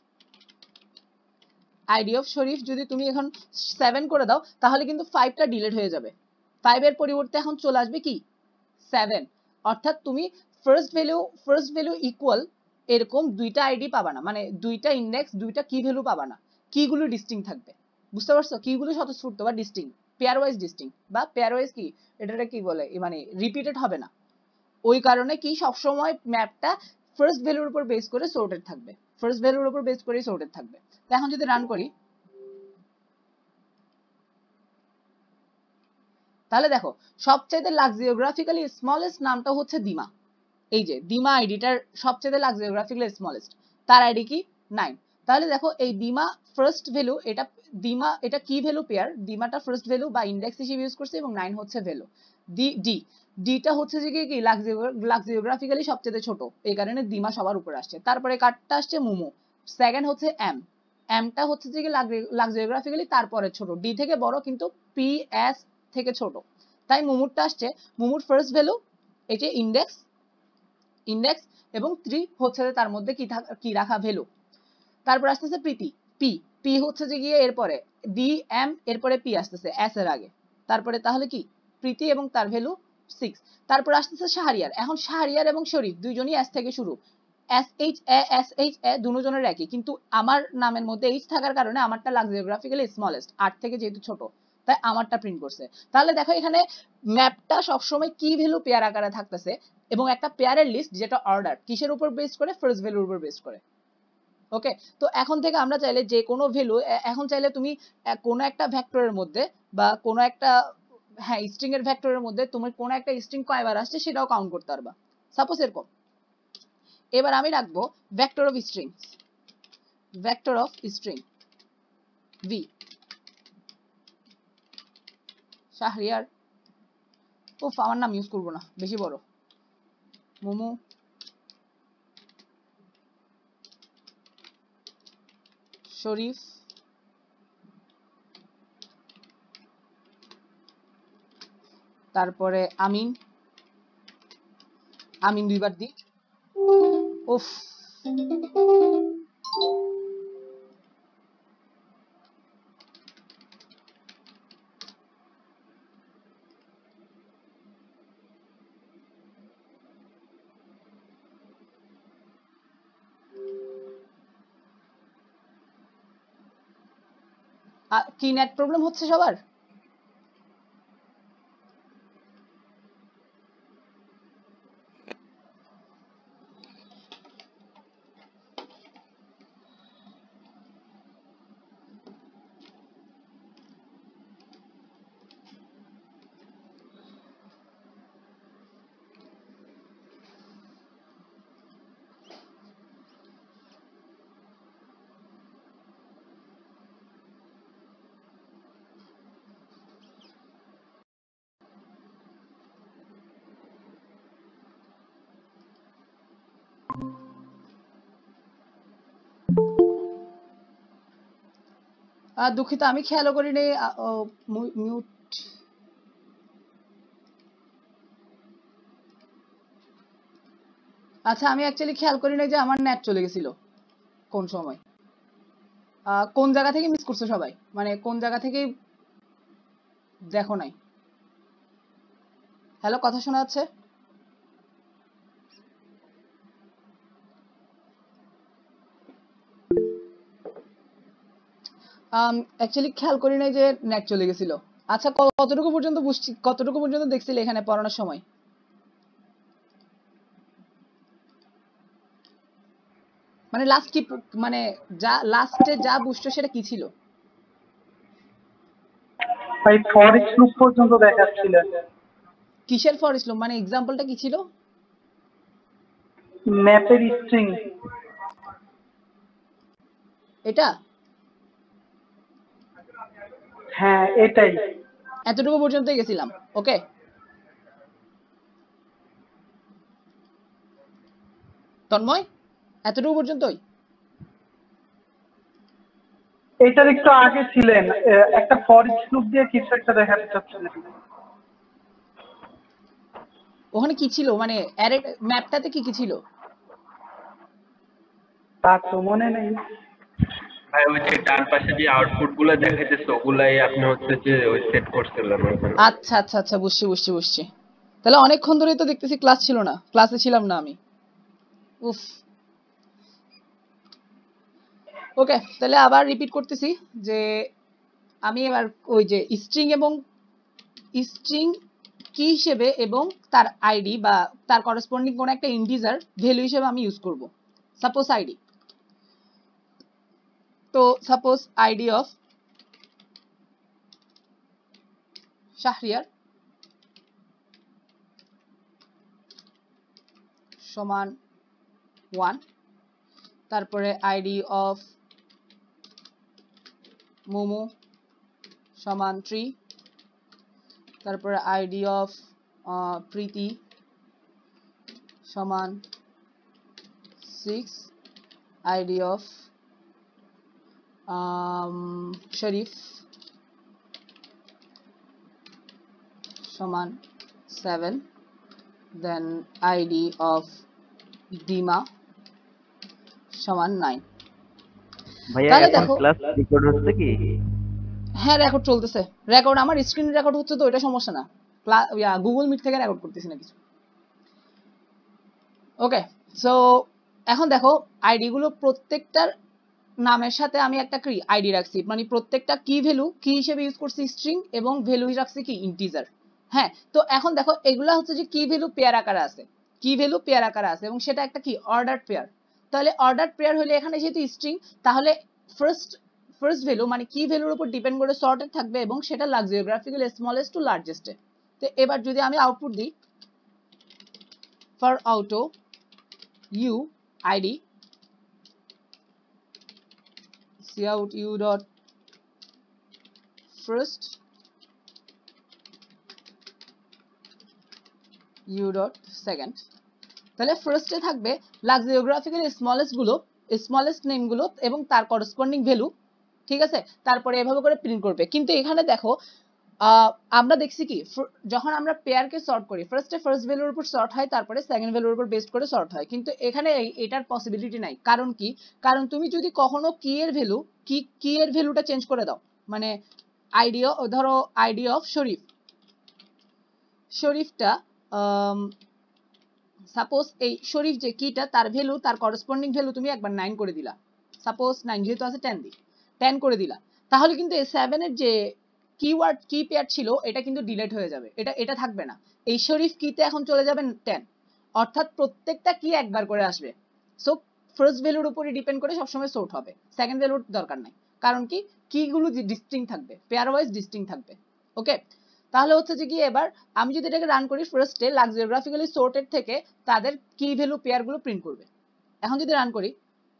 ID of Sharif যদি তুমি এখন সেভেন করে দাও তাহলে কিন্তু ফাইভটা ডিলিট হয়ে যাবে, ফাইভ এর পরিবর্তে এখন চলে আসবে কি সেভেন। অর্থাৎ তুমি first value first value equal এরকম দুইটা আইডি পাবা না, মানে দুইটা ইন্ডেক্স দুইটা কি ভ্যালু পাবা না, কিগুলো ডিস্টিংক্ট থাকবে। বুঝতে পারছো? কিগুলো স্বতঃস্ফূর্ত বা ডিস্টিংক্ট, পেয়ার ওয়াইজ ডিস্টিংক্ট বা পেয়ার ওয়াইজ কি এটাকে কি বলে মানে রিপিটেড হবে না। ওই কারণে কি সবসময় ম্যাপটা ফার্স্ট ভ্যালুর উপর বেস করে সর্টেড থাকবে, ফার্স্ট ভ্যালুর উপর বেস করে সর্টেড থাকবে। তো এখন যদি রান করি তাহলে দেখো সবচেয়ে লাক্সিওগ্রাফিক্যালি স্মলেস্ট নামটা হচ্ছে দিমা। এই যে দিমা আইডিটার সবচেয়ে লাক্সিওগ্রাফিক্যালি স্মলেস্ট, তার আইডি কি নাইন। তাহলে দেখো এই দিমা ফার্স্ট ভ্যালু, এটা দিমা এটা কি ভ্যালু পেয়ার, দিমাটা ফার্স্ট ভ্যালু বা ইন্ডেক্স হিসেবে ইউজ করছে এবং নাইন হচ্ছে ভ্যালু। ডি ডি ডিটা হচ্ছে যে কি লাক্সিওগ্রাফিক্যালি সবচেয়ে ছোট, এই কারণে দিমা সবার উপরে আসছে। তারপরে কার্ডটা আসছে মোমো, সেকেন্ড হচ্ছে এম, এমটা হচ্ছে যে কি লাক্সিওগ্রাফিক্যালি তারপরে ছোট, ডি থেকে বড় কিন্তু পি এস থেকে ছোট, তাই মোমোরটা আসছে। মোমোর ফার্স্ট ভ্যালু এই যে ইন্ডেক্স ইন্ডেক্স এবং থ্রি হচ্ছে তার মধ্যে কি কি রাখা ভ্যালু। তারপর আসতেছে প্রীতি, পি পি হচ্ছে যে গিয়ে এরপরে ডি এম এরপরে পি আসতেছে এস এর আগে, তারপরে তাহলে কি প্রীতি এবং তার ভ্যালু সিক্স। তারপর আসতেছে শাহরিয়ার, এখন শাহরিয়ার এবং শরীফ দুইজনই এস থেকে শুরু, S H A S H A দুজনের একই, কিন্তু আমার নামের মধ্যে এইচ থাকার কারণে আমারটা লাক্সিওগ্রাফিক্যালি স্মলেস্ট, আট থেকে যেহেতু ছোট তাই আমারটা প্রিন্ট করছে। তাহলে দেখো এখানে ম্যাপটা সবসময় কি ভ্যালু পেয়ার আকারে থাকতেছে এবং একটা পেয়ারের লিস্ট যেটা অর্ডার কিসের উপর বেস করে, ফার্স্ট ভ্যালুর উপর বেস করে। ওকে, তো এখন থেকে আমরা চাইলে যে কোনো ভ্যালু, এখন চাইলে তুমি কোনো একটা ভেক্টরের মধ্যে বা কোনো একটা হ্যাঁ স্ট্রিং এর ভেক্টরের মধ্যে তুমি কোনো একটা স্ট্রিং কয়বার আসছে সেটাও কাউন্ট করতে পারবা। সাপোজ এরকম, এবার আমি রাখবো vector of string, vector of string V Shahriar, উফ আমার নাম ইউজ করবো না বেশি বড়, মোমো শরীফ, তারপরে আমিন, আমিন দুইবার দি, উফ কি নেট প্রবলেম হচ্ছে সবার? দুঃখিত আমি খেয়ালও করি নাই, মিউট। আচ্ছা আমি অ্যাকচুয়ালি খেয়াল করি নাই যে আমার নেট চলে গেছিল কোন সময়। আহ, কোন জায়গা থেকে মিস করছো সবাই, মানে কোন জায়গা থেকে দেখো নাই? হ্যালো, কথা শোনা যাচ্ছে? অ্যাকচুয়ালি খেয়াল করি নাই যে নেট চলে গেছিল। আচ্ছা, ক- কতটুকু পর্যন্ত বুঝছি, কতটুকু পর্যন্ত দেখছিলে এখানে পড়ানোর সময়? মানে লাস্ট কি প- মানে যা লাস্টে যা বুঝছো সেটা কি ছিল? ভাই ফর ইচ লুপ পর্যন্ত দেখাচ্ছিলেন। কিসের ফর ইচ লুপ, মানে এক্সাম্পলটা কি ছিল? ম্যাপের স্ট্রিং। এটা হ্যাঁ এটাই। এতটুকু পর্যন্তই গেছিলাম। ওকে, তন্ময় এতটুকু পর্যন্তই? এটার একটু আগে ছিলেন, আহ, একটা ফর ইচ লুপ দিয়ে কিছু একটা দেখাতে চাচ্ছিলেন। ওখানে কি ছিল, মানে অ্যারে ম্যাপটাতে কি কি ছিল? তা তো মনে নেই ভাই ওই যে ডান পাশে যে আউটপুট গুলো দেখাইতেছে ওগুলাই আপনি হচ্ছে যে ওই সেট করছিলেন ওখানে। আচ্ছা আচ্ছা আচ্ছা, বুঝছি বুঝছি বুঝছি। তাহলে অনেকক্ষণ ধরেই তো দেখতেছি ক্লাস ছিল না, ক্লাসে ছিলাম না আমি। উফ। ওকে, তাহলে আবার রিপিট করতেছি যে আমি এবার ওই যে স্ট্রিং এবং স্ট্রিং কি হিসেবে এবং তার আইডি বা তার করসপন্ডিং কোন একটা ইন্টিজার ভ্যালু হিসেবে আমি ইউজ করব। সাপোজ আইডি, তো সাপোজ আইডি অফ শাহরিয়ার সমান ওয়ান, তারপরে আইডি অফ মোমো সমান থ্রি, তারপরে আইডি অফ প্রীতি সমান সিক্স, আইডি অফ শরীফ সমান seven, then ID of Dima সমান নাইন। ভাইয়া তাহলে এখন দেখো, ক্লাস রেকর্ড হচ্ছে কি? হ্যাঁ রেকর্ড চলতেছে। রেকর্ড আমার স্ক্রিন রেকর্ড হচ্ছে, তো এটা সমস্যা না। গুগল মিট থেকে রেকর্ড করতেছি না কিছু। ওকে, সো এখন দেখো আইডি গুলো প্রত্যেকটার নামের সাথে আমি একটা কি আইডি রাখছি, মানে প্রত্যেকটা কি ভ্যালু কি হিসেবে ইউজ করছি স্ট্রিং, এবং ভ্যালু রাখছি কি ইন্টিজার। হ্যাঁ, তো এখন দেখো এগুলা হচ্ছে যে কি ভ্যালু পেয়ার আকারে আছে, কি ভ্যালু পেয়ার আকারে আছে, এবং সেটা একটা কি অর্ডার পেয়ার। তাহলে অর্ডার পেয়ার হলে এখানে যেহেতু স্ট্রিং, তাহলে ফার্স্ট ফার্স্ট ভ্যালু মানে কি ভ্যালুর উপর ডিপেন্ড করে সর্টেড থাকবে, এবং সেটা লাক্সিওগ্রাফিক্যাল স্মলেস্ট টু লার্জেস্টে। তো এবার যদি আমি আউটপুট দিই for auto U ID cout u dot first u dot second, তাহলে ফার্স্টে থাকবে লাক্সিওগ্রাফিক্যাল স্মলেস্ট গুলো, স্মলেস্ট নেম গুলো এবং তার করসপন্ডিং ভ্যালু, ঠিক আছে। তারপরে এভাবে করে প্রিন্ট করবে। কিন্তু এখানে দেখো আমরা দেখছি কি যখন আমরা পেয়ারকে সর্ট করি ফার্স্টে ফার্স্ট ভ্যালুর উপর সর্ট হয়, তারপরে সেকেন্ড ভ্যালুর উপর বেস করে সর্ট হয়, কিন্তু এখানে এটার পসিবিলিটি নাই। কারণ কি, কারণ তুমি যদি কখনো কি এর ভ্যালু কি কি এর ভ্যালুটা চেঞ্জ করে দাও, মানে আইডি ধরো আইডি অফ শরীফ, শরীফটা সাপোজ এই শরীফ যে কিটা তার ভ্যালু তার করসপন্ডিং ভ্যালু তুমি একবার নাইন করে দিলা, সাপোজ নাইন যেহেতু আছে টেন দি টেন করে দিলা, তাহলে কিন্তু এই সেভেন এর যে কিওয়ার্ড কি পেয়ার ছিল এটা কিন্তু ডিলিট হয়ে যাবে, এটা এটা থাকবে না। এই শরীফ কিতে এখন চলে যাবে টেন, অর্থাৎ প্রত্যেকটা কি একবার করে আসবে। সো ফার্স্ট ভ্যালুর উপরে ডিপেন্ড করে সবসময় সর্ট হবে, সেকেন্ড ভ্যালুর দরকার নাই। কারণ কি কি গুলো ডিস্টিংক্ট থাকবে, পেয়ার ওয়াইজ ডিস্টিংক্ট থাকবে। ওকে, তাহলে হচ্ছে যে কি এবার আমি যদি এটাকে রান করি ফার্স্টে লাক্সিওগ্রাফিক্যালি সর্টেড থেকে তাদের কি ভ্যালু পেয়ার গুলো প্রিন্ট করবে। এখন যদি রান করি,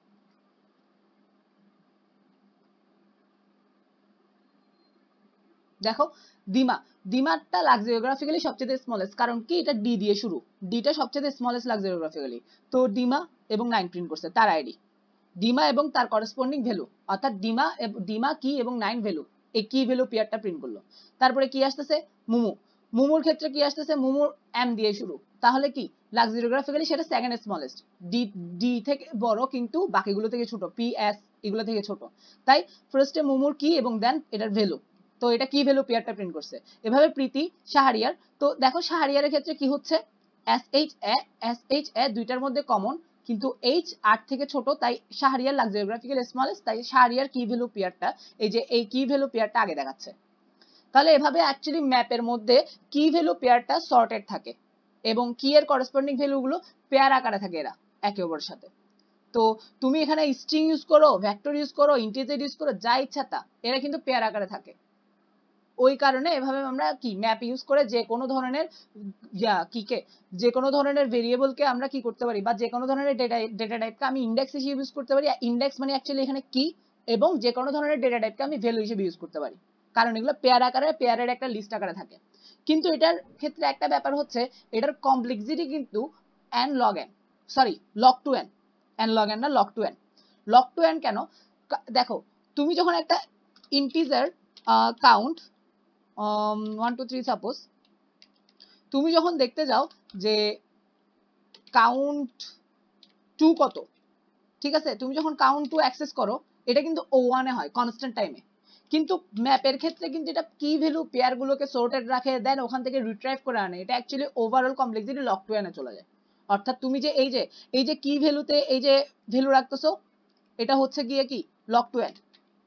দেখো ডিমা, ডিমারটা লাক্সিওগ্রাফিক্যালি সবচেয়ে স্মলেস্ট, কারণ কি এটা ডি দিয়ে শুরু, ডিটা সবচেয়ে স্মলেস্ট লাক্সিওগ্রাফিক্যালি, তো ডিমা এবং নাইন প্রিন্ট করছে তার আইডি, ডিমা এবং তার করসপন্ডিং ভ্যালু, অর্থাৎ ডিমা ডিমা কি এবং নাইন ভ্যালু, এই কি ভ্যালু পেয়ারটা প্রিন্ট করলো। তারপরে কি আসতেছে মুমু, মুমুর ক্ষেত্রে কি আসতেছে, মুমুর এম দিয়ে শুরু, তাহলে কি লাক্সিওগ্রাফিক্যালি সেটা সেকেন্ড স্মলেস্ট, ডি ডি থেকে বড় কিন্তু বাকিগুলো থেকে ছোট, পি এস এগুলো থেকে ছোট, তাই ফার্স্টে মোমোর কি এবং দেন এটার ভ্যালু। তো এটা কি ভ্যালু পেয়ারটা প্রিন্ট করছে। এভাবে প্রীতি শাহরিয়ার, তো দেখো শাহরিয়ারের ক্ষেত্রে কি হচ্ছে, S H A S H A দুইটার মধ্যে কমন, কিন্তু এইচ আট থেকে ছোট, তাই শাহরিয়ার লাক্সিওগ্রাফিক্যাল স্মলেস্ট, তাই শাহরিয়ার কি ভ্যালু পেয়ারটা এই যে এই কি ভ্যালু পেয়ারটা আগে দেখাচ্ছে। তাহলে এভাবে অ্যাকচুয়ালি ম্যাপের মধ্যে কি ভ্যালু পেয়ারটা সর্টেড থাকে এবং কি এর করসপন্ডিং ভ্যালুগুলো পেয়ার আকারে থাকে এরা একে অপরের সাথে। তো তুমি এখানে স্ট্রিং ইউজ করো, ভেক্টর ইউজ করো, ইন্টিজার ইউজ করো, যা ইচ্ছা তা, এরা কিন্তু পেয়ার আকারে থাকে। ওই কারণে এভাবে আমরা কি ম্যাপ ইউজ করে যে কোনো ধরনের ইয়া কিকে যে কোনো ধরনের ভেরিয়েবলকে আমরা কি করতে পারি, বা যে কোনো ধরনের ডেটা ডেটা টাইপকে আমি ইন্ডেক্স হিসেবে ইউজ করতে পারি। ইন্ডেক্স মানে অ্যাকচুয়ালি এখানে কি, এবং যে কোনো ধরনের ডেটা টাইপকে আমি ভ্যালু হিসেবে ইউজ করতে পারি, কারণ এগুলো পেয়ার আকারে পেয়ারের একটা লিস্ট আকারে থাকে। কিন্তু এটার ক্ষেত্রে একটা ব্যাপার হচ্ছে, এটার কমপ্লেক্সিটি কিন্তু n log n sorry log two n n log n না log two n log two n কেন, দেখো তুমি যখন একটা integer count one two three suppose, তুমি যখন দেখতে যাও যে কাউন্ট টু কত, ঠিক আছে, তুমি যখন কাউন্ট টু অ্যাক্সেস করো এটা কিন্তু ও ওয়ান এ হয় কনস্ট্যান্ট টাইমে, কিন্তু ম্যাপের ক্ষেত্রে কিন্তু এটা কি ভ্যালু পেয়ার গুলোকে সর্টেড রাখে, দেন ওখান থেকে রিট্রাইভ করে আনে, এটা actually overall complexity log two এ চলে যায়। অর্থাৎ তুমি যে এই যে এই যে কি ভ্যালুতে এই যে ভ্যালু রাখতেছো, এটা হচ্ছে গিয়ে কি log two N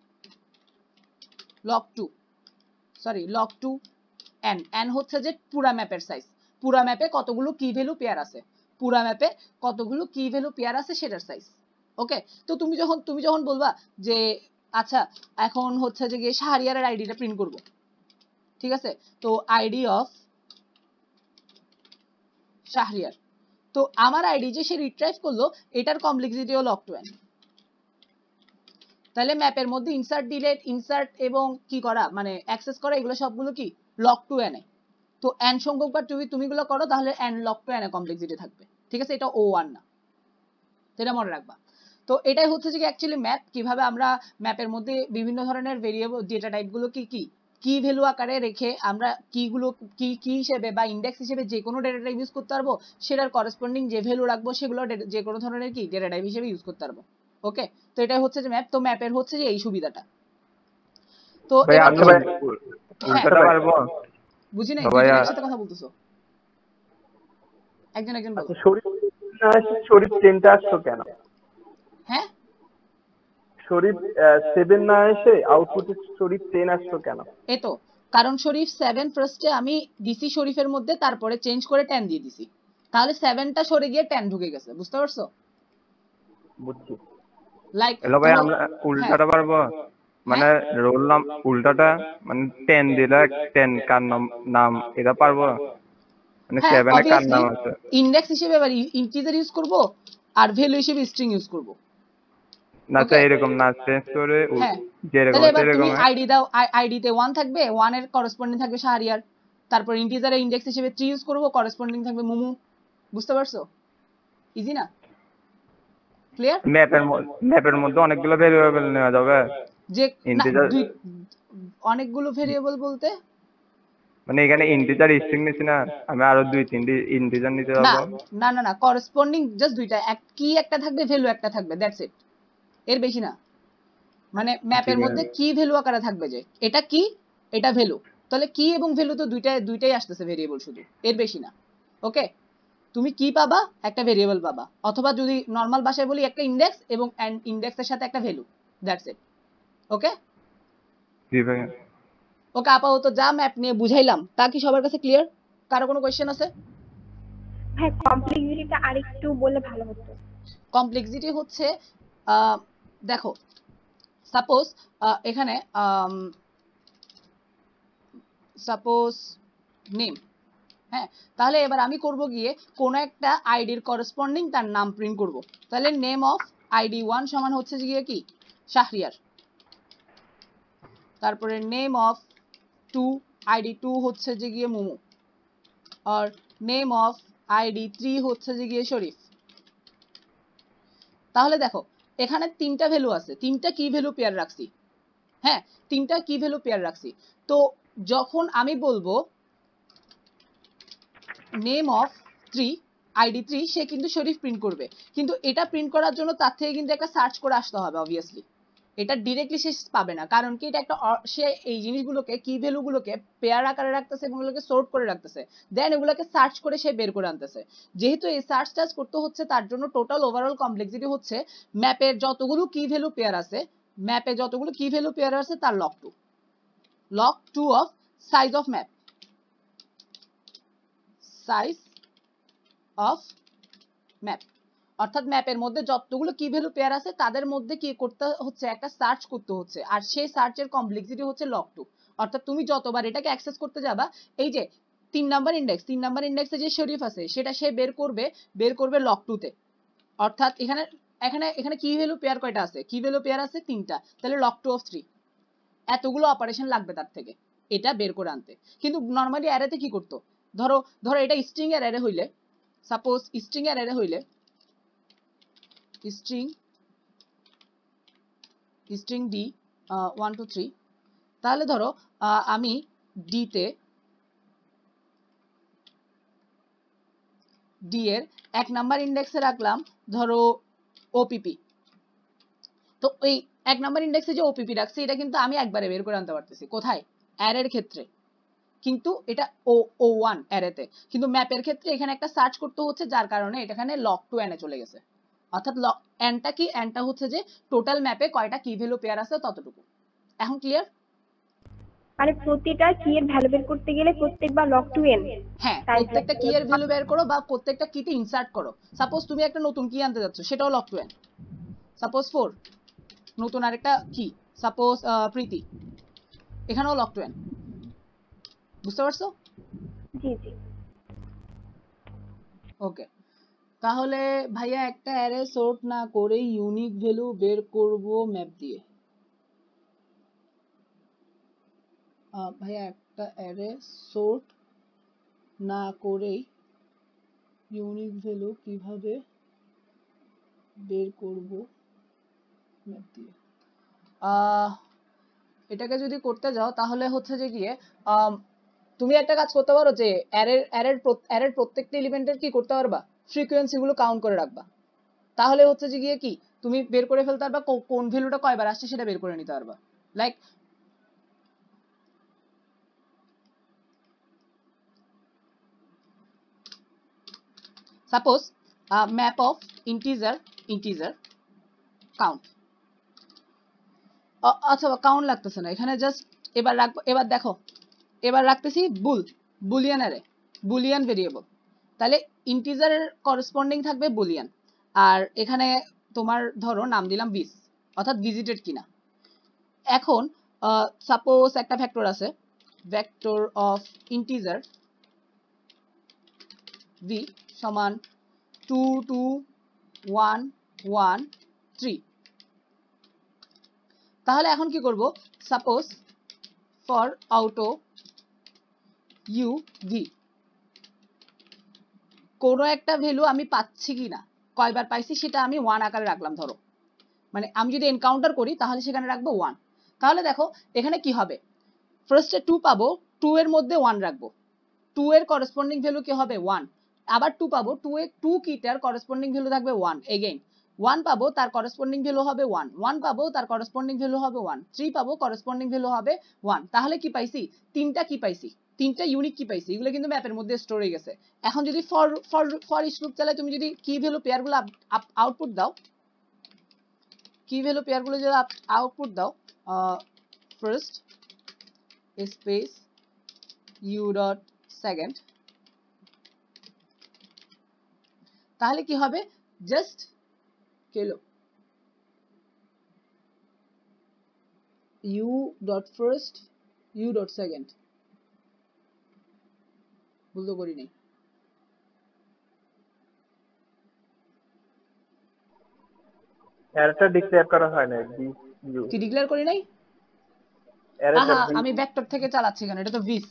log two sorry log two N N হচ্ছে যে পুরা ম্যাপের সাইজ, পুরা ম্যাপে কতগুলো কি ভ্যালু পেয়ার আছে, পুরা ম্যাপে কতগুলো কি ভ্যালু পেয়ার আছে সেটার সাইজ। ওকে, তো তুমি যখন তুমি যখন বলবা যে আচ্ছা এখন হচ্ছে যে গিয়ে শাহরিয়ারের আইডিটা প্রিন্ট করব, ঠিক আছে, তো আইডি অফ শাহরিয়ার, তো আমার আইডি যে সে রিট্রাইভ করলো এটার কমপ্লেক্সিটিও লগ টু এন। তাহলে ম্যাপের মধ্যে ইনসার্ট ডিলিট ইনসার্ট এবং কি করা মানে অ্যাক্সেস করা এগুলো সবগুলো কি লগ টু এন এ। তো এন সংখ্যক বার তুমি তুমিগুলো করো তাহলে এন লগ টু এন এ কমপ্লেক্সিটি থাকবে, ঠিক আছে, এটা ও ওয়ান না, সেটা মনে রাখবা। তো এটাই হচ্ছে যে অ্যাকচুয়ালি ম্যাপ, কিভাবে আমরা ম্যাপের মধ্যে বিভিন্ন ধরনের ভেরিয়েবল ডেটা টাইপগুলো কি কি কি ভ্যালু আকারে রেখে আমরা কিগুলো কি কি হিসেবে বা ইন্ডেক্স হিসেবে যে কোনো ডেটা টাইপ ইউজ করতে পারবো, সেটার করসপন্ডিং যে ভ্যালু রাখবো সেগুলো যে কোনো ধরনের কি ডেটা টাইপ হিসেবে ইউজ করতে পারবো। ওকে, তো এটাই হচ্ছে যে ম্যাপ। তো ম্যাপের হচ্ছে যে এই সুবিধাটা। তো উল্টাটা পারবো, বুঝি নাই, দুইজন একসাথে কথা বলতেছো, একজন একজন বলো। শরীফ শরীফ টেনটা আসছো কেন? হ্যাঁ, শরীফ সেভেন না এসে আউটপুটে শরীফ টেন আসছো কেন? এই তো কারণ শরীফ সেভেন ফার্স্টে আমি দিছি শরীফের মধ্যে, তারপরে চেঞ্জ করে টেন দিয়ে দিছি, তাহলে সেভেনটা সরে গিয়ে টেন ঢুকে গেছে, বুঝতে পারছো? বুঝছি। লাইক হ্যালো ভাই, আমরা উল্টাটা পারবো, মানে রোল নাম উল্টাটা মানে টেন দিলে টেন কার নাম নাম এটা পারবো, মানে সেভেন এ কার নাম আছে ইন্ডেক্স হিসেবে এবার ইন্টিজার ইউজ করব আর ভ্যালু হিসেবে স্ট্রিং ইউজ করব না, তো এরকম না চেঞ্জ করে যেরকম তাহলে এবার এরকম তুমি আইডি দাও, আইডি তে ওয়ান থাকবে, ওয়ান এর করসপন্ডিং থাকবে শাহরিয়ার, তারপর ইন্টিজারে ইন্ডেক্স হিসেবে থ্রি ইউজ করব, করসপন্ডিং থাকবে মুমু, বুঝতে পারছো? ইজি না? ক্লিয়ার? ম্যাপের ম্যাপের মধ্যে অনেকগুলো ভেরিয়েবল নেওয়া যাবে, যে দুই অনেকগুলো ভেরিয়েবল বলতে মানে এখানে ইন্টিজার স্ট্রিং নিছি না, আমি আরো দুই তিনটি ইন্টিজার নিতে পারবো? না না না করসপন্ডিং জাস্ট দুইটা, এক কি একটা থাকবে, ভ্যালু একটা থাকবে, দ্যাটস ইট, এর বেশি না। মানে ম্যাপের মধ্যে কি ভ্যালু আকারে থাকবে, যে এটা কি এটা ভ্যালু, তাহলে কি এবং ভ্যালু তো দুইটাই দুইটাই আসতেছে ভেরিয়েবল শুধু, এর বেশি না। ওকে, তুমি কি পাবা, একটা ভেরিয়েবল পাবা, অথবা যদি নরমাল ভাষায় বলি একটা ইন্ডেক্স এবং ইন্ডেক্সের সাথে একটা ভ্যালু, দ্যাটস ইট। ওকে জি ভাই। ওকে, আপাতত যা ম্যাপ নিয়ে বুঝাইলাম তা কি সবার কাছে ক্লিয়ার? কারো কোনো কোশ্চেন আছে? হ্যাঁ, কমপ্লেক্সিটিটা আরেকটু বললে ভালো হতো। কমপ্লেক্সিটি হচ্ছে দেখো সাপোজ এখানে সাপোজ নেম, হ্যাঁ, তাহলে এবার আমি করব গিয়ে কোন একটা আইডির করসপন্ডিং তার নাম প্রিন্ট করব, তাহলে নেম অফ আইডি ওয়ান সমান হচ্ছে গিয়ে কি শাহরিয়ার, তারপরে name of two ID two হচ্ছে যে গিয়ে মোমো, আর নেম অফ আইডি থ্রি হচ্ছে যে গিয়ে শরীফ। তাহলে দেখো এখানে তিনটা ভ্যালু আছে, তিনটা কি ভ্যালু পেয়ার রাখছি, হ্যাঁ তিনটা কি ভ্যালু পেয়ার রাখছি। তো যখন আমি বলবো name of three ID three, সে কিন্তু শরীফ প্রিন্ট করবে, কিন্তু এটা প্রিন্ট করার জন্য তার থেকে কিন্তু একটা সার্চ করে আসতে হবে অবভিয়াসলি, এটা ডিরেক্টলি সে পাবে না, কারণ কি এটা একটা সে এই জিনিসগুলোকে কি ভ্যালুগুলোকে পেয়ার আকারে রাখতেছে এবং এগুলোকে সর্ট করে রাখতেছে, দেন এগুলোকে সার্চ করে সে বের করে আনতেছে। যেহেতু এই সার্চ টার্চ করতে হচ্ছে তার জন্য টোটাল ওভারঅল কমপ্লেক্সিটি হচ্ছে ম্যাপের যতগুলো কি ভ্যালু পেয়ার আছে, ম্যাপে যতগুলো কি ভ্যালু পেয়ার আছে তার log two, log two of size of map, size of map, অর্থাৎ ম্যাপের মধ্যে যতগুলো কি ভ্যালু পেয়ার আছে তাদের মধ্যে কি করতে হচ্ছে, একটা সার্চ করতে হচ্ছে, আর সেই সার্চের কমপ্লেক্সিটি হচ্ছে লগ টু। অর্থাৎ তুমি যতবার এটাকে অ্যাক্সেস করতে যাবা, এই যে তিন নাম্বার ইন্ডেক্স, তিন নাম্বার ইন্ডেক্সে যে শরীফ আছে সেটা সে বের করবে, বের করবে লগ টু তে। অর্থাৎ এখানে এখানে এখানে কি ভ্যালু পেয়ার কয়টা আছে, কি ভ্যালু পেয়ার আছে তিনটা, তাহলে লগ টু অফ থ্রি। এতগুলো অপারেশন লাগবে তার থেকে এটা বের করে আনতে। কিন্তু নর্মালি অ্যারেতে কি করতো, ধরো ধরো এটা স্ট্রিং এর অ্যারে হইলে, সাপোজ স্ট্রিং এর অ্যারে হইলে string string D one two three, তাহলে ধরো আমি ডি তে ডি এর এক নাম্বার ইন্ডেক্সে রাখলাম ধরো ওপিপি। তো এই এক নাম্বার ইন্ডেক্সে যে ওপিপি রাখছি এটা কিন্তু আমি একবারে বের করে আনতে পারতেছি, কোথায়, অ্যারের ক্ষেত্রে, কিন্তু এটা ও ও ওয়ান অ্যারেতে, কিন্তু ম্যাপের ক্ষেত্রে এখানে একটা সার্চ করতে হচ্ছে, যার কারণে এটা এখানে লগ টু এনে চলে গেছে। অর্থাৎ এনটা কি, এনটা হচ্ছে যে টোটাল ম্যাপে কয়টা কি ভ্যালু পেয়ার আছে ততটুকু। এখন ক্লিয়ার? মানে প্রতিটা কি এর ভ্যালু বের করতে গেলে প্রত্যেকবার লগ টু এন। হ্যাঁ, প্রত্যেকটা কি এর ভ্যালু বের করো বা প্রত্যেকটা কিতে ইনসার্ট করো। সাপোজ তুমি একটা নতুন কি আনতে যাচ্ছ, সেটাও log two N. Suppose four, নতুন আরেকটা কি, সাপোজ প্রীতি, এখানেও লগ টু এন। বুঝতে পারছো? জি জি। ওকে, তাহলে ভাইয়া একটা অ্যারে সর্ট না করে ইউনিক ভ্যালু বের করব ম্যাপ দিয়ে। ভাইয়া একটা অ্যারে সর্ট না করেই ইউনিক ভ্যালু কিভাবে বের করব ম্যাপ দিয়ে। এটাকে যদি করতে যাও তাহলে হচ্ছে যে গিয়ে তুমি একটা কাজ করতে পারো যে অ্যারের অ্যারের অ্যারের প্রত্যেকটা এলিমেন্টের কি করতে পারবা, ফ্রিকোয়েন্সি গুলো কাউন্ট করে রাখবা। তাহলে হচ্ছে যে গিয়ে কি তুমি বের করে ফেলতে পারবা কোন ভ্যালুটা কয়বার আসছে সেটা বের করে নিতে পারবা। Like suppose map of integer integer count, অথবা কাউন্ট লাগতেছে না এখানে, জাস্ট এবার রাখবো, এবার দেখো এবার রাখতেছি bool, boolean array, boolean variable. তাহলে ইন্টিজারের করসপন্ডিং থাকবে বুলিয়ান, আর এখানে তোমার ধরো নাম দিলাম বিশ, অর্থাৎ ভিজিটেড কিনা। এখন সাপোজ একটা ভেক্টর আছে, ভেক্টর অফ ইন্টিজার ভি সমান two two one one three. তাহলে এখন কি করব, suppose for auto U V, কোনো একটা ভ্যালু আমি পাচ্ছি কিনা, কয়বার পাইছি সেটা আমি ওয়ান আকারে রাখলাম। ধরো মানে আমি যদি এনকাউন্টার করি তাহলে সেখানে রাখবো ওয়ান। তাহলে দেখো এখানে কি হবে, ফার্স্টে টু পাবো, টু এর মধ্যে ওয়ান রাখবো, টু এর করসপন্ডিং ভ্যালু কি হবে ওয়ান। আবার টু পাবো, টু এর টু কিটার করসপন্ডিং ভ্যালু থাকবে ওয়ান, এগেইন ওয়ান পাবো তার করসপন্ডিং ভ্যালু হবে ওয়ান, ওয়ান পাবো তার করসপন্ডিং ভ্যালু হবে ওয়ান, থ্রি পাবো করসপন্ডিং ভ্যালু হবে ওয়ান। তাহলে কি পাইছি, তিনটা কি পাইছি, তিনটা ইউনিক কি পাইছি, এগুলো কিন্তু ম্যাপের মধ্যে স্টোর হয়ে গেছে। এখন যদি for for for each loop চালায়, তুমি যদি কি ভ্যালু পেয়ারগুলো আউটপুট দাও, কি ভ্যালু পেয়ারগুলো যদি আউটপুট দাও, first space U dot second, তাহলে কি হবে, জাস্ট কেলো U dot first U dot second, বুঝতে করি নাই। এরটা ডিক্লেয়ার করা হয় না, কি ডিক্লেয়ার করি নাই? আহা, আমি ভেক্টর থেকে চালাচ্ছি কেন, এটা তো ভিস,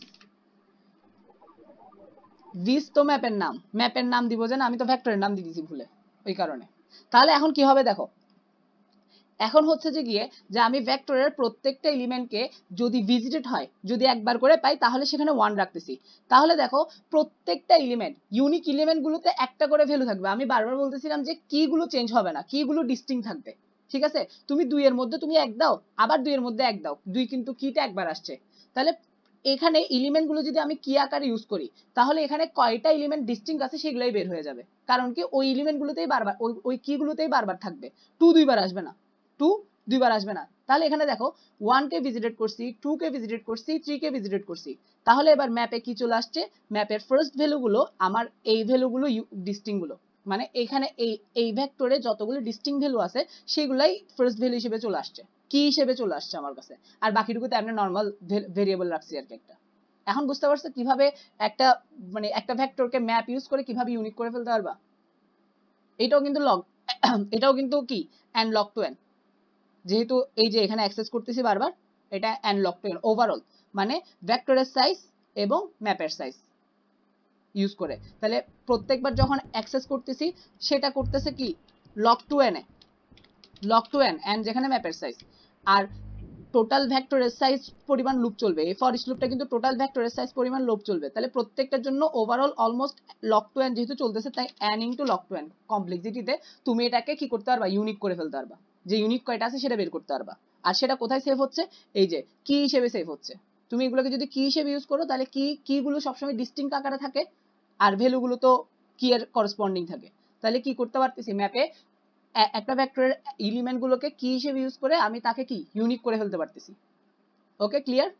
ভিস তো ম্যাপের নাম, ম্যাপের নাম দিব যে না, আমি তো ভেক্টরের নাম দিয়ে দিয়েছি ভুলে, ওই কারণে। তাহলে এখন কি হবে দেখো, এখন হচ্ছে যে গিয়ে যে আমি ভেক্টরের প্রত্যেকটা এলিমেন্টকে যদি ভিজিটেড হয়, যদি একবার করে পাই, তাহলে সেখানে ওয়ান রাখতেছি। তাহলে দেখো প্রত্যেকটা এলিমেন্ট, ইউনিক এলিমেন্ট গুলোতে একটা করে ভ্যালু থাকবে। আমি বারবার বলতেছিলাম যে কি গুলো চেঞ্জ হবে না, কি গুলো ডিস্টিংক্ট থাকবে। ঠিক আছে, তুমি দুই এর মধ্যে তুমি এক দাও, আবার দুই এর মধ্যে এক দাও, দুই কিন্তু কিটা একবার আসছে। তাহলে এখানে এলিমেন্ট গুলো যদি আমি কি আকারে ইউজ করি, তাহলে এখানে কয়টা এলিমেন্ট ডিস্টিংক্ট আছে সেগুলাই বের হয়ে যাবে। কারণ কি ওই এলিমেন্ট গুলোতেই বারবার ওই ওই কি গুলোতেই বারবার থাকবে, টু দুইবার আসবে না, টু দুইবার আসবে না। তাহলে এখানে দেখো ওয়ান কে ভিজিটেড করছি, টু কে ভিজিটেড করছি, থ্রি কে ভিজিটেড করছি। তাহলে এবার ম্যাপে কি চলে আসছে, ম্যাপের ফার্স্ট ভ্যালু গুলো আমার এই ভ্যালু গুলো ডিস্টিং গুলো, মানে এখানে এই এই ভেক্টরে যতগুলো ডিস্টিং ভ্যালু আছে সেগুলাই ফার্স্ট ভ্যালু হিসেবে চলে আসছে, কি হিসেবে চলে আসছে আমার কাছে। আর বাকিটুকুতে আমি নরমাল ভেরিয়েবল রাখছি আর কি একটা। এখন বুঝতে পারছো কিভাবে একটা মানে একটা ভেক্টরকে ম্যাপ ইউজ করে কিভাবে ইউনিক করে ফেলতে পারবা। এটাও কিন্তু লগ এটাও কিন্তু কি এন্ড লগ টু এন, যেহেতু এই যে এখানে অ্যাক্সেস করতেছি বারবার, এটা and log two N overall, মানে ভেক্টরের সাইজ এবং ম্যাপের সাইজ ইউজ করে। তাহলে প্রত্যেকবার যখন অ্যাক্সেস করতেছি সেটা করতেছে কি লগ টু এন এ, লগ টু এন এন্ড যেখানে ম্যাপের সাইজ। আর টোটাল ভেক্টরের সাইজ পরিমাণ লুপ চলবে, এই ফর ইচ লুপটা কিন্তু টোটাল ভেক্টরের সাইজ পরিমাণ লুপ চলবে। তাহলে প্রত্যেকটার জন্য overall almost log two n যেহেতু চলতেছে, তাই n into log two n কমপ্লেক্সিটিতে তুমি এটাকে কি করতে পারবা, ইউনিক করে ফেলতে পারবা। যে ইউনিক কয়টা আছে সেটা বের করতে পারবা। আর সেটা কোথায় সেভ হচ্ছে, এই যে কি হিসেবে সেভ হচ্ছে। তুমি এগুলোকে যদি কি হিসেবে ইউজ করো তাহলে কি কি গুলো সবসময় ডিস্টিংক্ট আকারে থাকে, আর ভ্যালু গুলো তো কি এর করসপন্ডিং থাকে। তাহলে কি করতে পারতেছি, ম্যাপে একটা ভেক্টরের এলিমেন্ট গুলোকে কি হিসেবে ইউজ করে আমি তাকে কি ইউনিক করে ফেলতে পারতেছি। ওকে ক্লিয়ার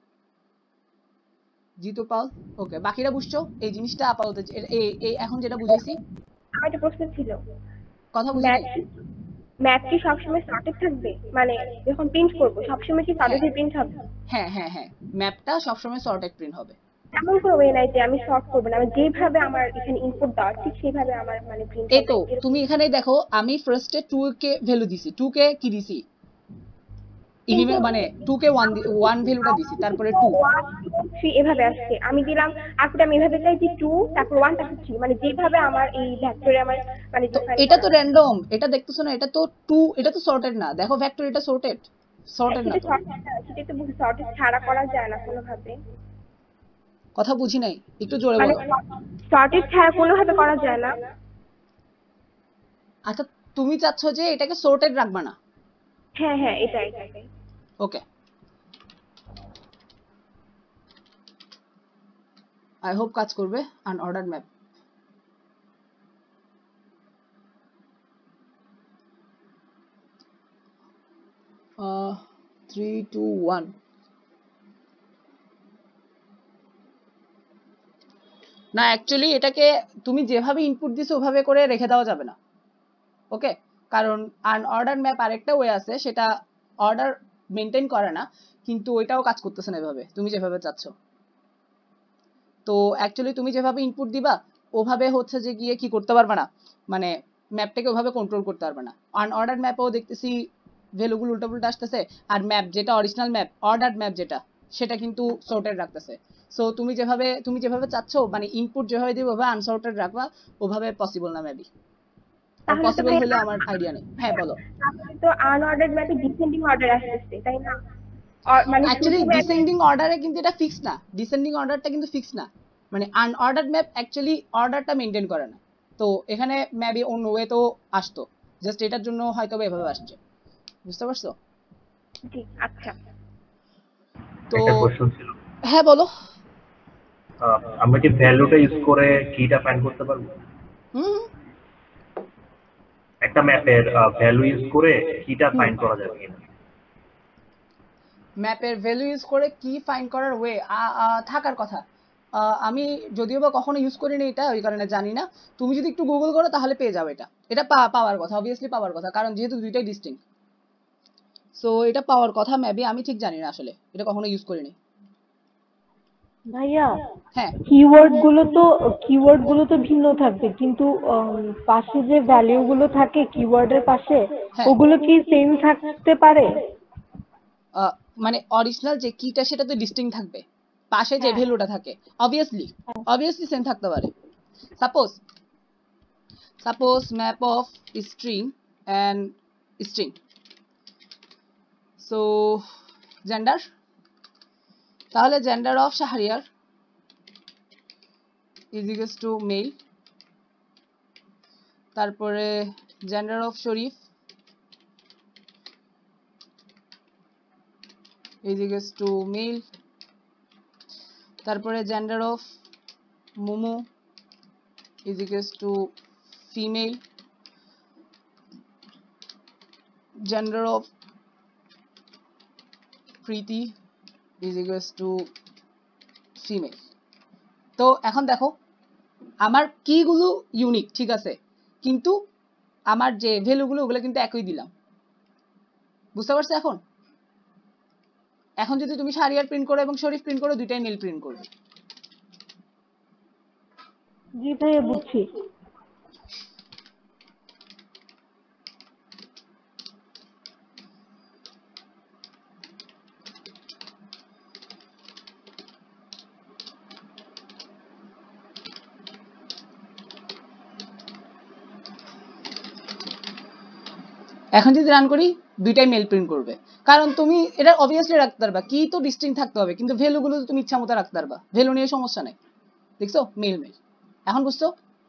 জিতু পাল? ওকে, বাকিরা বুঝছো এই জিনিসটা আপাতত এই এই এখন যেটা বুঝাইছি। আমার একটা প্রশ্ন ছিল, কথা বুঝি নাই। ম্যাপ কি সবসময় সর্টেড থাকবে, মানে যখন প্রিন্ট করব সবসময় কি সর্টেড প্রিন্ট হবে? হ্যাঁ হ্যাঁ হ্যাঁ, ম্যাপটা সবসময় সর্টেড প্রিন্ট হবে। এমন কোনো ওয়ে নাই যে আমি সর্ট করব না, আমি যেভাবে আমার এখানে ইনপুট দেওয়া ঠিক সেইভাবে আমার মানে প্রিন্ট এই তো হবে। তুমি এখানে দেখো আমি ফার্স্টে টু কে ভ্যালু দিছি, টু কে কি দিছি এলিমেন্ট মানে টু কে ওয়ান ওয়ান ভ্যালুটা দিছি, তারপরে টু ওয়ান থ্রি এভাবে আসছে, আমি দিলাম তারপরে আমি এভাবে চাইছি টু তারপর ওয়ান তারপর থ্রি, মানে যেভাবে আমার এই ভেক্টরে আমার মানে তো ডিফাইন এটা তো র্যান্ডম, এটা দেখতেছো না, এটা তো টু, এটা তো সর্টেড না। দেখো ভেক্টর এটা সর্টেড, সর্টেড না সেটা তো। সেটা তো বুঝি সর্টেড ছাড়া করা যায় না কোনোভাবে। কথা বুঝি নাই, একটু জোরে মানে বলো। সর্টেড ছাড়া কোনোভাবে করা যায় না। আচ্ছা তুমি চাচ্ছ যে এটাকে সর্টেড রাখবা না? হ্যাঁ হ্যাঁ এটাই এটাই। ওকে, আই হোপ কাজ করবে। Unordered map, three two one. না অ্যাকচুয়ালি এটাকে তুমি যেভাবে ইনপুট দিছো ওভাবে করে রেখে দেওয়া যাবে না। ওকে, কারণ আনঅর্ডার্ড ম্যাপ আরেকটা ওয়ে আছে, সেটা অর্ডার মেনটেন করে না, কিন্তু ওইটাও কাজ করতেছে না এভাবে তুমি যেভাবে চাচ্ছ। তো অ্যাকচুয়ালি তুমি যেভাবে ইনপুট দিবা ওভাবে হচ্ছে যে গিয়ে কি করতে পারবে না, মানে ম্যাপটাকে ওভাবে কন্ট্রোল করতে পারবে না। আনঅর্ডার্ড ম্যাপেও দেখতেছি ভ্যালুগুলো উল্টাপুল্টা আসতেছে, আর ম্যাপ যেটা অরিজিনাল ম্যাপ অর্ডার্ড ম্যাপ যেটা সেটা কিন্তু সর্টেড রাখতেছে। সো তুমি যেভাবে তুমি যেভাবে চাচ্ছ মানে ইনপুট যেভাবে দিবে ওভাবে আনসর্টেড রাখবা, ওভাবে পসিবল না মেবি। তাহলে তো পসিবল ভাই হলে আমার আইডিয়া নেই। হ্যাঁ বলো। তাহলে তো আনঅর্ডার্ড ম্যাপে ডিসেন্ডিং অর্ডার আসতেছে তাই না? অর- মানে অ্যাকচুয়ালি শুধু ডিসেন্ডিং অর্ডারে কিন্তু এটা ফিক্স না, ডিসেন্ডিং অর্ডারটা কিন্তু ফিক্স না, মানে আনঅর্ডার্ড ম্যাপ অ্যাকচুয়ালি অর্ডারটা মেনটেন করে না। তো এখানে মেবি অন্য ওয়ে তো আসতো, জাস্ট এটার জন্য হয়তো এভাবে আসছে। বুঝতে পারছো? জি আচ্ছা। তো একটা কোশ্চেন ছিল, হ্যাঁ বলো। আহ, আমরা কি ভ্যালুটা ইউজ করে কিটা ফাইন্ড করতে পারবো? হুম একটা ম্যাপের ভ্যালু ইউজ করে কিটা ফাইন্ড করা যাবে কিনা? ম্যাপের ভ্যালু ইউজ করে কি ফাইন্ড করার ওয়ে থাকার কথা। আহ, আমি যদিও বা কখনো ইউজ করিনি এটা, ওই কারণে জানি না। তুমি যদি একটু গুগল করো তাহলে পেয়ে যাবে এটা, এটা পা- পাওয়ার কথা, অবভিয়াসলি পাওয়ার কথা, কারণ যেহেতু দুইটাই ডিস্টিংক্ট। সো এটা পাওয়ার কথা মেবি, আমি ঠিক জানি না আসলে, এটা কখনো ইউজ করিনি। ভাইয়া হ্যাঁ কিওয়ার্ড গুলো তো কিওয়ার্ড গুলো তো ভিন্ন থাকবে, কিন্তু উম, পাশে যে ভ্যালু গুলো থাকে কিওয়ার্ডের পাশে হ্যাঁ। ওগুলো কি সেম থাকতে পারে? আহ, মানে অরিজিনাল যে কিটা সেটা তো ডিস্টিংক্ট থাকবে, পাশে যে ভ্যালুটা থাকে অবভিয়াসলি অবভিয়াসলি সেম থাকতে পারে। Suppose suppose map of string and string, so gender, তাহলে gender of Shahriar is equals to male, তারপরে gender of Sharif is equals to male, তারপরে gender of Momo is equals to female, gender of Preeti is equals to female. তো এখন দেখো আমার কিগুলো unique, ঠিক আছে, কিন্তু আমার যে ভ্যালুগুলো ওগুলো কিন্তু একই দিলাম, বুঝতে পারছো? এখন এখন যদি তুমি শারিয়ার প্রিন্ট করো এবং শরীফ প্রিন্ট করো, দুইটাই মেল প্রিন্ট করবে। জি ভাইয়া বুঝছি। এখন যদি রান করি দুইটাই মেল প্রিন্ট করবে, কারণ তুমি এটা অবভিয়াসলি রাখতে পারবা, কি তো ডিস্টিংক্ট থাকতে হবে, কিন্তু ভ্যালুগুলো তুমি ইচ্ছা মতো রাখতে পারবা, ভ্যালু নিয়ে সমস্যা নাই। দেখছো মেল মেল। এখন বুঝছো?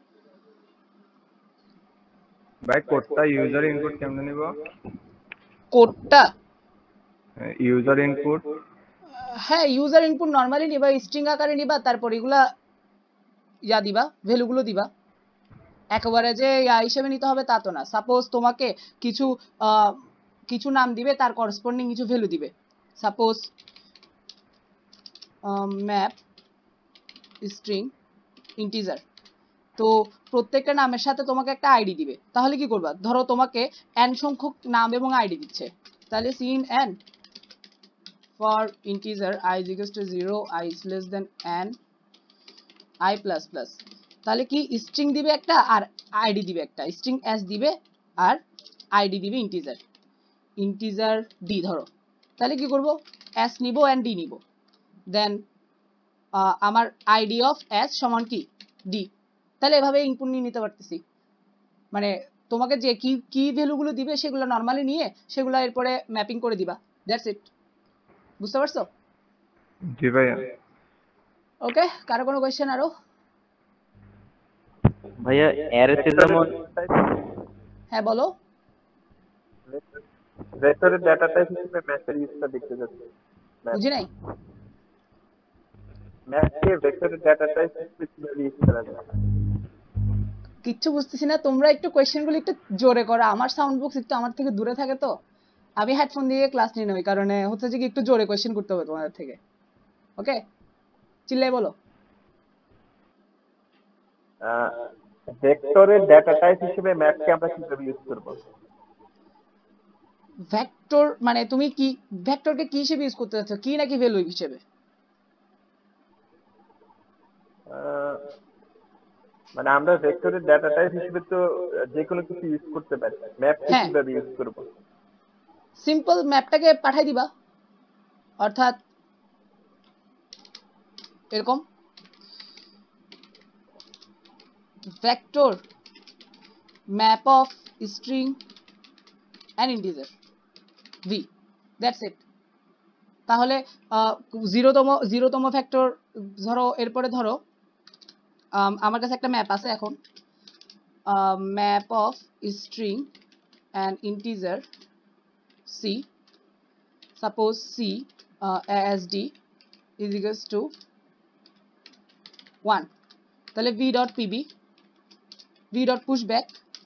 ভাই কোডটা ইউজার ইনপুট কেমনে নিব? কোডটা ইউজার ইনপুট, হ্যাঁ ইউজার ইনপুট নরমালি নিবা, স্ট্রিং আকারে নিবা, তারপর এগুলা ইয়া দিবা, ভ্যালুগুলো দিবা। একেবারে যে ইয়া হিসেবে নিতে হবে তা তো না। সাপোজ তোমাকে কিছু কিছু নাম দিবে, তার করসপন্ডিং কিছু ভ্যালু দিবে। সাপোজ ম্যাপ স্ট্রিং ইন্টিজার, তো প্রত্যেকটা নামের সাথে তোমাকে একটা আইডি দিবে। তাহলে কি করবা? ধরো তোমাকে এন সংখ্যক নাম এবং আইডি দিচ্ছে, তাহলে cin n for integer i is equals to zero, i is less than n, i plus plus, তাহলে কি স্ট্রিং দিবে একটা আর আইডি দিবে একটা, স্ট্রিং এস দিবে আর আইডি দিবে ইন্টিজার, ইন্টিজার ডি ধরো। তাহলে কি করব? এস নিব এন্ড ডি নিব, দেন আমার আইডি অফ এস সমান কি ডি। তাহলে এভাবে ইনপুট নিয়ে নিতে পারতেছি, মানে তোমাকে যে কি কি ভ্যালুগুলো দিবে সেগুলো নরমালি নিয়ে সেগুলো এরপরে ম্যাপিং করে দিবা, দ্যাটস ইট। বুঝতে পারছো? জি ভাইয়া। ওকে, কারো কোনো কোশ্চেন? আরো ভাইয়া অ্যারেতে যেমন, হ্যাঁ বলো। ভেক্টরের ডেটা টাইপ হিসেবে ম্যাপের ইউজটা দেখতে যাচ্ছি। বুঝি নাই। ম্যাপকে ভেক্টরের ডেটা টাইপ হিসেবে কিভাবে ইউজ করা যায়? কিচ্ছু বুঝতেছি না, তোমরা একটু কোয়েশ্চেনগুলো একটু জোরে করো, আমার সাউন্ড বক্স একটু আমার থেকে দূরে থাকে, তো আমি হেডফোন দিয়ে ক্লাস নিয়ে নেব, কারণে হচ্ছে যে কি একটু জোরে কোয়েশ্চেন করতে হবে তোমাদের থেকে। ওকে, চিল্লাই বলো। ভেক্টরের ডেটা টাইপ হিসেবে ম্যাপকে আমরা কিভাবে ইউজ করব? ভেক্টর মানে তুমি কি ভেক্টরকে কি হিসেবে ইউজ করতে চাচ্ছ, কি নাকি ভ্যালু হিসেবে? মানে আমরা ভেক্টরের ডেটা টাইপ হিসেবে তো যে কোনো কিছু ইউজ করতে পারি, ম্যাপকে হ্যাঁ। কিভাবে ইউজ করব? সিম্পল ম্যাপটাকে পাঠাই দিবা, অর্থাৎ এরকম vector map of string and integer v, that's it. তাহলে জিরোতম জিরোতম ভেক্টর ধরো, এরপরে ধরো আমার কাছে একটা ম্যাপ আছে, এখন map of string and integer c, suppose c asd is equals to one, তাহলে v dot pb, v dot pushback,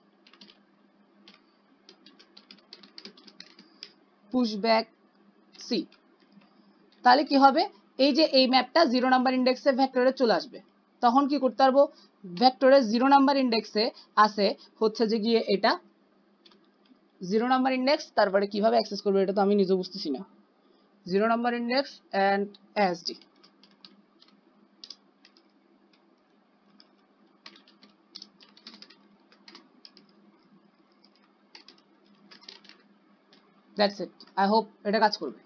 pushback c, তাহলে কি হবে? এই যে এই ম্যাপটা জিরো নাম্বার ইন্ডেক্সে ভেক্টরে চলে আসবে, তখন কি করতে পারবো? ভেক্টরের জিরো নাম্বার ইন্ডেক্সে আছে হচ্ছে যে গিয়ে এটা জিরো নাম্বার ইন্ডেক্স, তারপরে কিভাবে অ্যাক্সেস করবো এটা তো আমি নিজে বুঝতেছি না। Zero number index and asd, that's it. I hope এটা কাজ করবে।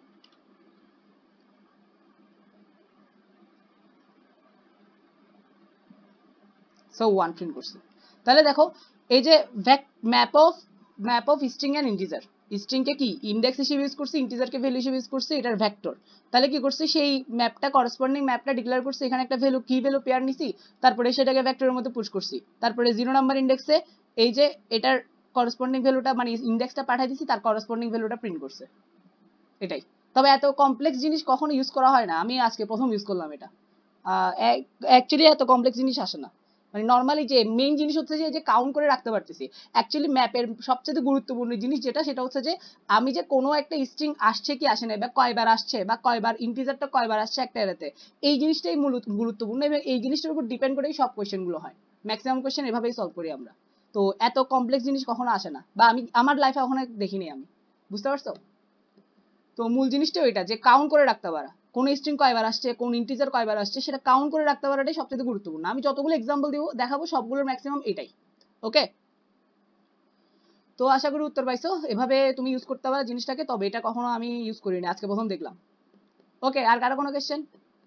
সো ওয়ান প্রিন্ট করছে। তাহলে দেখো এই যে map of map of string and integer, স্ট্রিংকে কি ইন্ডেক্স হিসেবে ইউজ করছি, ইন্টিজারকে ভ্যালু হিসেবে ইউজ করছি, এটার ভেক্টর। তাহলে কি করছি? সেই ম্যাপটা করসপন্ডিং ম্যাপটা ডিক্লেয়ার করছি, এখানে একটা ভ্যালু কি ভ্যালু পেয়ার নিছি, তারপরে সেটাকে ভেক্টরের মধ্যে পুশ করছি, তারপরে জিরো নাম্বার ইন্ডেক্সে এই যে এটার করসপন্ডিং ভ্যালুটা মানে ইন্ডেক্সটা পাঠিয়ে দিছি, তার করসপন্ডিং ভ্যালুটা প্রিন্ট করছে। এটাই তবে এত কমপ্লেক্স জিনিস কখনো ইউজ করা হয় না, আমি আজকে প্রথম ইউজ করলাম এটা। অ্যাকচুয়ালি এত কমপ্লেক্স জিনিস আসে না, মানে নর্মালি যে মেইন জিনিস হচ্ছে যে যে কাউন্ট করে রাখতে পারতেছি। অ্যাকচুয়ালি ম্যাপের সবচেয়ে গুরুত্বপূর্ণ জিনিস যেটা, সেটা হচ্ছে যে আমি যে কোনো একটা স্ট্রিং আসছে কি আসে না, বা কয়বার আসছে, বা কয়বার ইন্টিজারটা কয়বার আসছে একটা এরাতে, এই জিনিসটাই মূলত গুরুত্বপূর্ণ, এবং এই জিনিসটার উপর ডিপেন্ড করেই সব কোয়েশ্চেনগুলো হয়। ম্যাক্সিমাম কোয়েশ্চেন এভাবেই সলভ করি আমরা। তো এত কমপ্লেক্স জিনিস কখনো আসে না, বা আমি আমার লাইফে কখনো দেখিনি আমি, বুঝতে পারছো? তো মূল জিনিসটা ওইটা যে কাউন্ট করে রাখতে পারা, কোন স্ট্রিং কয়বার আসছে, কোন ইন্টিজার কয়বার আসছে, সেটা কাউন্ট করে রাখতে পারাটাই সবচেয়ে গুরুত্বপূর্ণ। আমি যতগুলো এক্সাম্পল দিব দেখাবো সবগুলোর ম্যাক্সিমাম এটাই। ওকে, তো আশা করি উত্তর পাইছো। এভাবে তুমি ইউজ করতে পারো জিনিসটাকে, তবে এটা কখনো আমি ইউজ করিনি, আজকে প্রথম দেখলাম। ওকে, আর কারো কোনো কোশ্চেন?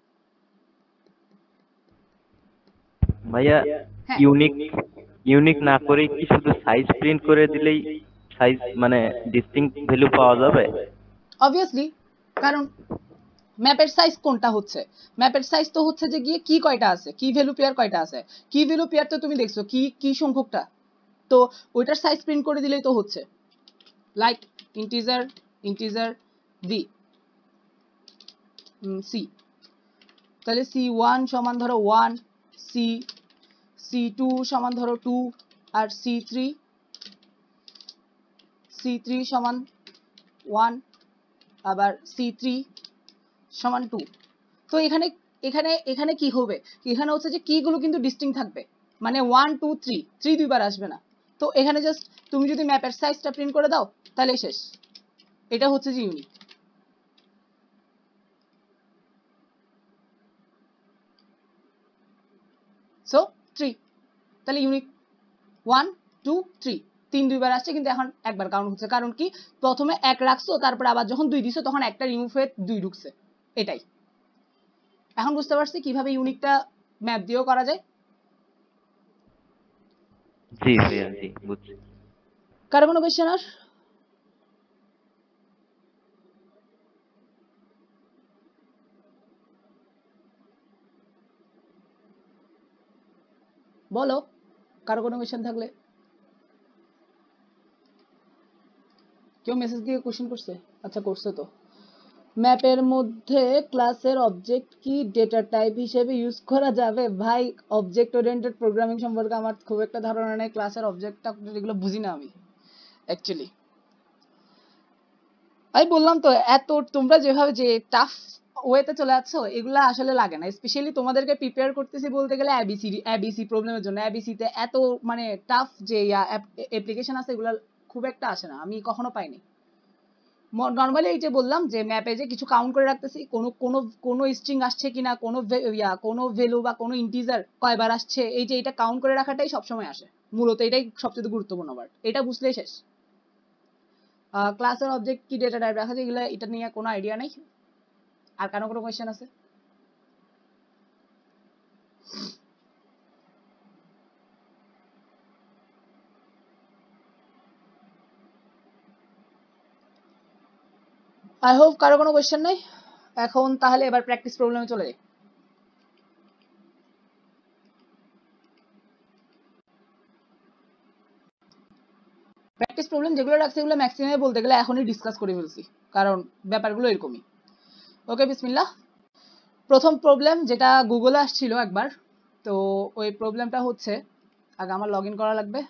ভাইয়া হ্যাঁ, ইউনিক ইউনিক না করে কি শুধু সাইজ প্রিন্ট করে দিলেই সাইজ মানে ডিস্টিংক্ট ভ্যালু পাওয়া যাবে? অবভিয়াসলি, কারণ ম্যাপের সাইজ কোনটা হচ্ছে, ম্যাপের সাইজ তো হচ্ছে যে গিয়ে কি কয়টা আছে, কি ভ্যালু পেয়ার কয়টা আছে, কি ভ্যালু পেয়ার তো তুমি দেখছো কি কি সংখ্যকটা, তো ওইটার সাইজ প্রিন্ট করে দিলেই তো হচ্ছে। Like integer integer v c, তাহলে সি ওয়ান সমান ধরো ওয়ান, সি সি টু সমান ধরো টু, আর সি থ্রি সি থ্রি সমান ওয়ান, আবার সি থ্রি সমান টু। তো এখানে এখানে এখানে কি হবে, এখানে হচ্ছে যে কি গুলো কিন্তু ডিস্টিংক্ট থাকবে, মানে ওয়ান টু থ্রি, থ্রি দুইবার আসবে না। তো এখানে জাস্ট তুমি যদি ম্যাপের সাইজটা প্রিন্ট করে দাও তাহলে শেষ, এটা হচ্ছে যে ইউনিক। সো থ্রি, তাহলে ইউনিক ওয়ান টু থ্রি, তিন দুইবার আসছে কিন্তু এখন একবার কাউন্ট হচ্ছে, কারণ কি প্রথমে এক রাখছো, তারপরে আবার যখন দুই দিছো তখন একটা রিমুভ হয়ে দুই ঢুকছে, এটাই। এখন বুঝতে পারছি কিভাবে ইউনিকটা ম্যাপ দিয়েও করা যায়। জি ভাইয়া, জি বুঝছি। কারো কোনো কোয়েশ্চেন আর? বলো, কারো কোনো কোয়েশ্চেন থাকলে। কেউ মেসেজ দিয়ে কোশ্চেন করছে? আচ্ছা করছে তো। ম্যাপের মধ্যে ক্লাসের অবজেক্ট কি ডেটা টাইপ হিসেবে ইউজ করা যাবে? ভাই অবজেক্ট ওরিয়েন্টেড প্রোগ্রামিং সম্পর্কে আমার খুব একটা ধারণা নেই, ক্লাসের অবজেক্টটা এগুলো বুঝি না আমি অ্যাকচুয়ালি। আমি বললাম তো, এত তোমরা যেভাবে যে টাফ ওয়েতে চলে যাচ্ছ, এগুলা আসলে লাগে না। স্পেশালি তোমাদেরকে প্রিপেয়ার করতেছি বলতে গেলে এবিসি এবিসি প্রবলেমের জন্য। এবিসিতে এত মানে টাফ যে অ্যাপ্লিকেশন আছে, এগুলা খুব একটা আসে না, আমি কখনো পাইনি। নর্মালি এই যে বললাম যে ম্যাপে যে কিছু কাউন্ট করে রাখতেছি, কোনো কোনো কোনো স্ট্রিং আসছে কিনা, কোনো ইয়া কোনো ভ্যালু বা কোনো ইন্টিজার কয়বার আসছে, এই যে এটা কাউন্ট করে রাখাটাই সবসময় আসে মূলত, এটাই সবচেয়ে গুরুত্বপূর্ণ পার্ট, এটা বুঝলেই শেষ। ক্লাসের অবজেক্ট কি ডেটা টাইপ রাখা যায়, এগুলো এটা নিয়ে কোনো আইডিয়া নেই। আর কারো কোনো কোয়েশ্চেন আছে? আই হোপ কারো কোনো কোয়েশ্চেন নাই। এখন তাহলে এবার প্র্যাকটিস প্রবলেমে চলে যাই। প্র্যাকটিস প্রবলেম যেগুলো রাখছে এগুলো ম্যাক্সিমাম বলতে গেলে এখনই ডিসকাস করে ফেলছি, কারণ ব্যাপারগুলো এরকমই। ওকে, বিসমিল্লাহ। প্রথম প্রবলেম যেটা গুগলে আসছিল একবার, তো ওই প্রবলেমটা হচ্ছে, আগে আমার লগ ইন করা লাগবে।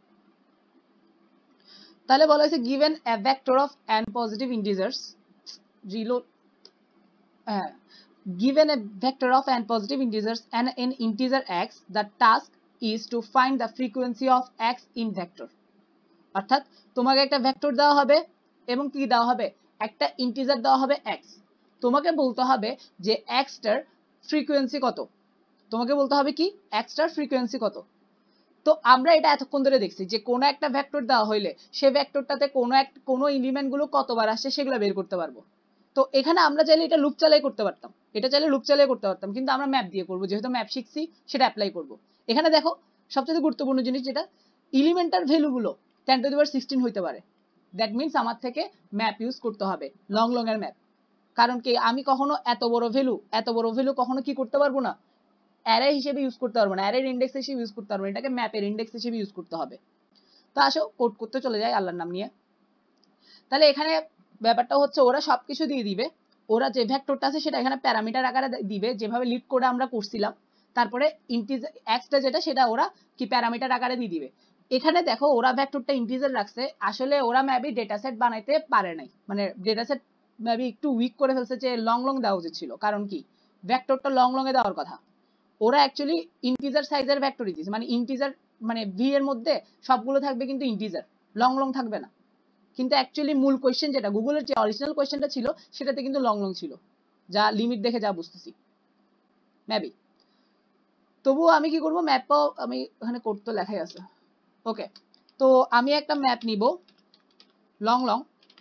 তাহলে বলা হয়েছে given a vector of n positive integers reload হ্যাঁ given a vector of n positive integers and an integer x, the task is to find the frequency of x in vector. অর্থাৎ তোমাকে একটা vector দেওয়া হবে এবং কি দেওয়া হবে, একটা ইন্টিজার দেওয়া হবে x, তোমাকে বলতে হবে যে x টার ফ্রিকোয়েন্সি কত, তোমাকে বলতে হবে কি x টার ফ্রিকোয়েন্সি কত। তো আমরা এটা এতক্ষণ ধরে দেখছি যে কোনো একটা ভেক্টর দেওয়া হইলে সে ভেক্টরটাতে কোনো এক কোনো এলিমেন্টগুলো কতবার আসছে সেগুলো বের করতে পারবো। তো এখানে আমরা চাইলে এটা লুপ চালাই করতে পারতাম, এটা চাইলে লুপ চালাই করতে পারতাম, কিন্তু আমরা ম্যাপ দিয়ে করবো, যেহেতু ম্যাপ শিখছি সেটা অ্যাপ্লাই করবো। এখানে দেখো সবচেয়ে গুরুত্বপূর্ণ জিনিস যেটা, এলিমেন্টার ভ্যালুগুলো ten to the power sixteen হইতে পারে। দ্যাট মিনস আমার থেকে ম্যাপ ইউজ করতে হবে, লং লং এর ম্যাপ। কারণ কি আমি কখনো এত বড় ভ্যালু এত বড় ভ্যালু কখনো কি করতে পারবো না, অ্যারে হিসেবে ইউজ করতে পারবো না, অ্যারের ইন্ডেক্স হিসেবে ইউজ করতে পারবো না, এটাকে ম্যাপের ইন্ডেক্স হিসেবে ইউজ করতে হবে। তো আসো কোড করতে চলে যাই আল্লাহর নাম নিয়ে। তাহলে এখানে ব্যাপারটা হচ্ছে ওরা সবকিছু দিয়ে দিবে, ওরা যে ভেক্টরটা আছে সেটা এখানে প্যারামিটার আকারে দিবে যেভাবে লিড কোডে আমরা করছিলাম, তারপরে ইন্টিজার এক্সটা যেটা সেটা ওরা কি প্যারামিটার আকারে দিয়ে দিবে। এখানে দেখো ওরা ভেক্টরটা ইন্টিজার রাখছে, আসলে ওরা মেবি ডেটা সেট বানাইতে পারে নাই, মানে ডেটা সেট মেবি একটু উইক করে ফেলছে, যে লং লং দেওয়া উচিত ছিল, কারণ কি ভেক্টরটা লং লং এ দেওয়ার কথা, ওরা অ্যাকচুয়ালি ইন্টিজার সাইজের ভেক্টরই দিয়েছে, মানে ইন্টিজার মানে ভি এর মধ্যে সবগুলো থাকবে কিন্তু ইন্টিজার, লং লং থাকবে না। কিন্তু অ্যাকচুয়ালি মূল কোয়েশ্চেন যেটা গুগলের যে অরিজিনাল কোয়েশ্চেনটা ছিল সেটাতে কিন্তু লং লং ছিল, যা লিমিট দেখে যা বুঝতেছি মেবি। তবুও আমি কি করব, ম্যাপও আমি এখানে কোড তো লেখাই আছে। ওকে, তো আমি একটা ম্যাপ নিব লং লং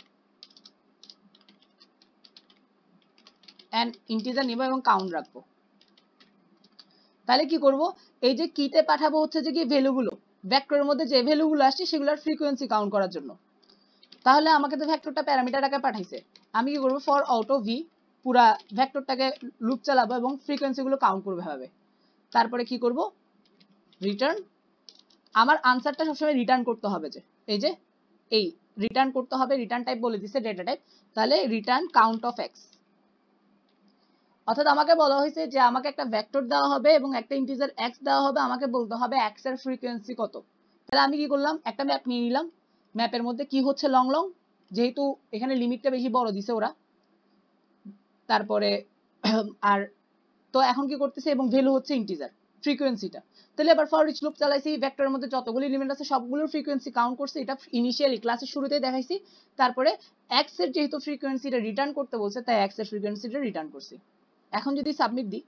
এন্ড ইন্টিজার নিব এবং কাউন্ট রাখবো। তাহলে কি করব, এই যে কিতে পাঠাবো হচ্ছে যে কি ভ্যালুগুলো, ভেক্টরের মধ্যে যে ভ্যালুগুলো আসছে সেগুলোর ফ্রিকোয়েন্সি কাউন্ট করার জন্য। তাহলে আমাকে তো ভেক্টরটা প্যারামিটার আকারে পাঠাইছে, আমি কি করব ফর আউট অফ ভি পুরা ভেক্টরটাকে লুপ চালাবো এবং ফ্রিকোয়েন্সিগুলো কাউন্ট করবে ভাবে। তারপরে কি করব, রিটার্ন, আমার আনসারটা সবসময় রিটার্ন করতে হবে, যে এই যে এই রিটার্ন করতে হবে, রিটার্ন টাইপ বলে দিছে ডেটা টাইপ, তাহলে রিটার্ন কাউন্ট অফ এক্স। অর্থাৎ আমাকে বলা হয়েছে যে আমাকে একটা ভেক্টর দেওয়া হবে এবং একটা ইন্টিজার এক্স দেওয়া হবে, আমাকে বলতে হবে এক্স এর ফ্রিকোয়েন্সি কত। তাহলে আমি কি করলাম, একটা ম্যাপ নিয়ে নিলাম, ম্যাপের মধ্যে কি হচ্ছে লং লং, যেহেতু এখানে লিমিটটা বেশি বড় দিছে ওরা, তারপরে আর তো এখন কি করতেছে এবং ভ্যালু হচ্ছে ইন্টিজার ফ্রিকোয়েন্সিটা। তাহলে এবার ফর ইচ লুপ চালাইছি, ভেক্টরের মধ্যে যতগুলো এলিমেন্ট আছে সবগুলোর ফ্রিকোয়েন্সি কাউন্ট করছে, এটা ইনিশিয়ালি ক্লাসের শুরুতেই দেখাইছি। তারপরে এক্স এর যেহেতু ফ্রিকোয়েন্সিটা রিটার্ন করতে বলছে তাই এক্স এর ফ্রিকোয়েন্সিটা রিটার্ন করছি। এখন যদি সাবমিট দিই,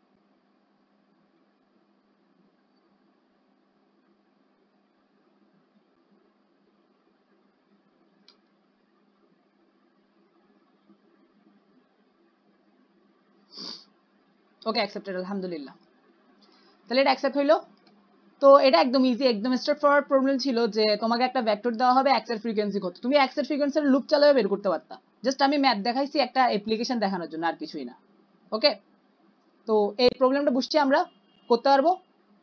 ওকে অ্যাকসেপ্টেড, আলহামদুলিল্লাহ। তাহলে এটা অ্যাকসেপ্ট হইলো। তো এটা একদম ইজি, একদম স্ট্রেট ফরওয়ার্ড প্রবলেম ছিল যে তোমাকে একটা ভেক্টর দেওয়া হবে এক্স এর ফ্রিকোয়েন্সি কত, তুমি এক্স এর ফ্রিকোয়েন্সির লুপ চালাবে বের করতে পারতা। জাস্ট আমি ম্যাথ দেখাইছি একটা অ্যাপ্লিকেশন দেখানোর জন্য, আর কিছুই না। ওকে, তো এই প্রবলেমটা বুঝছি আমরা করতে পারবো।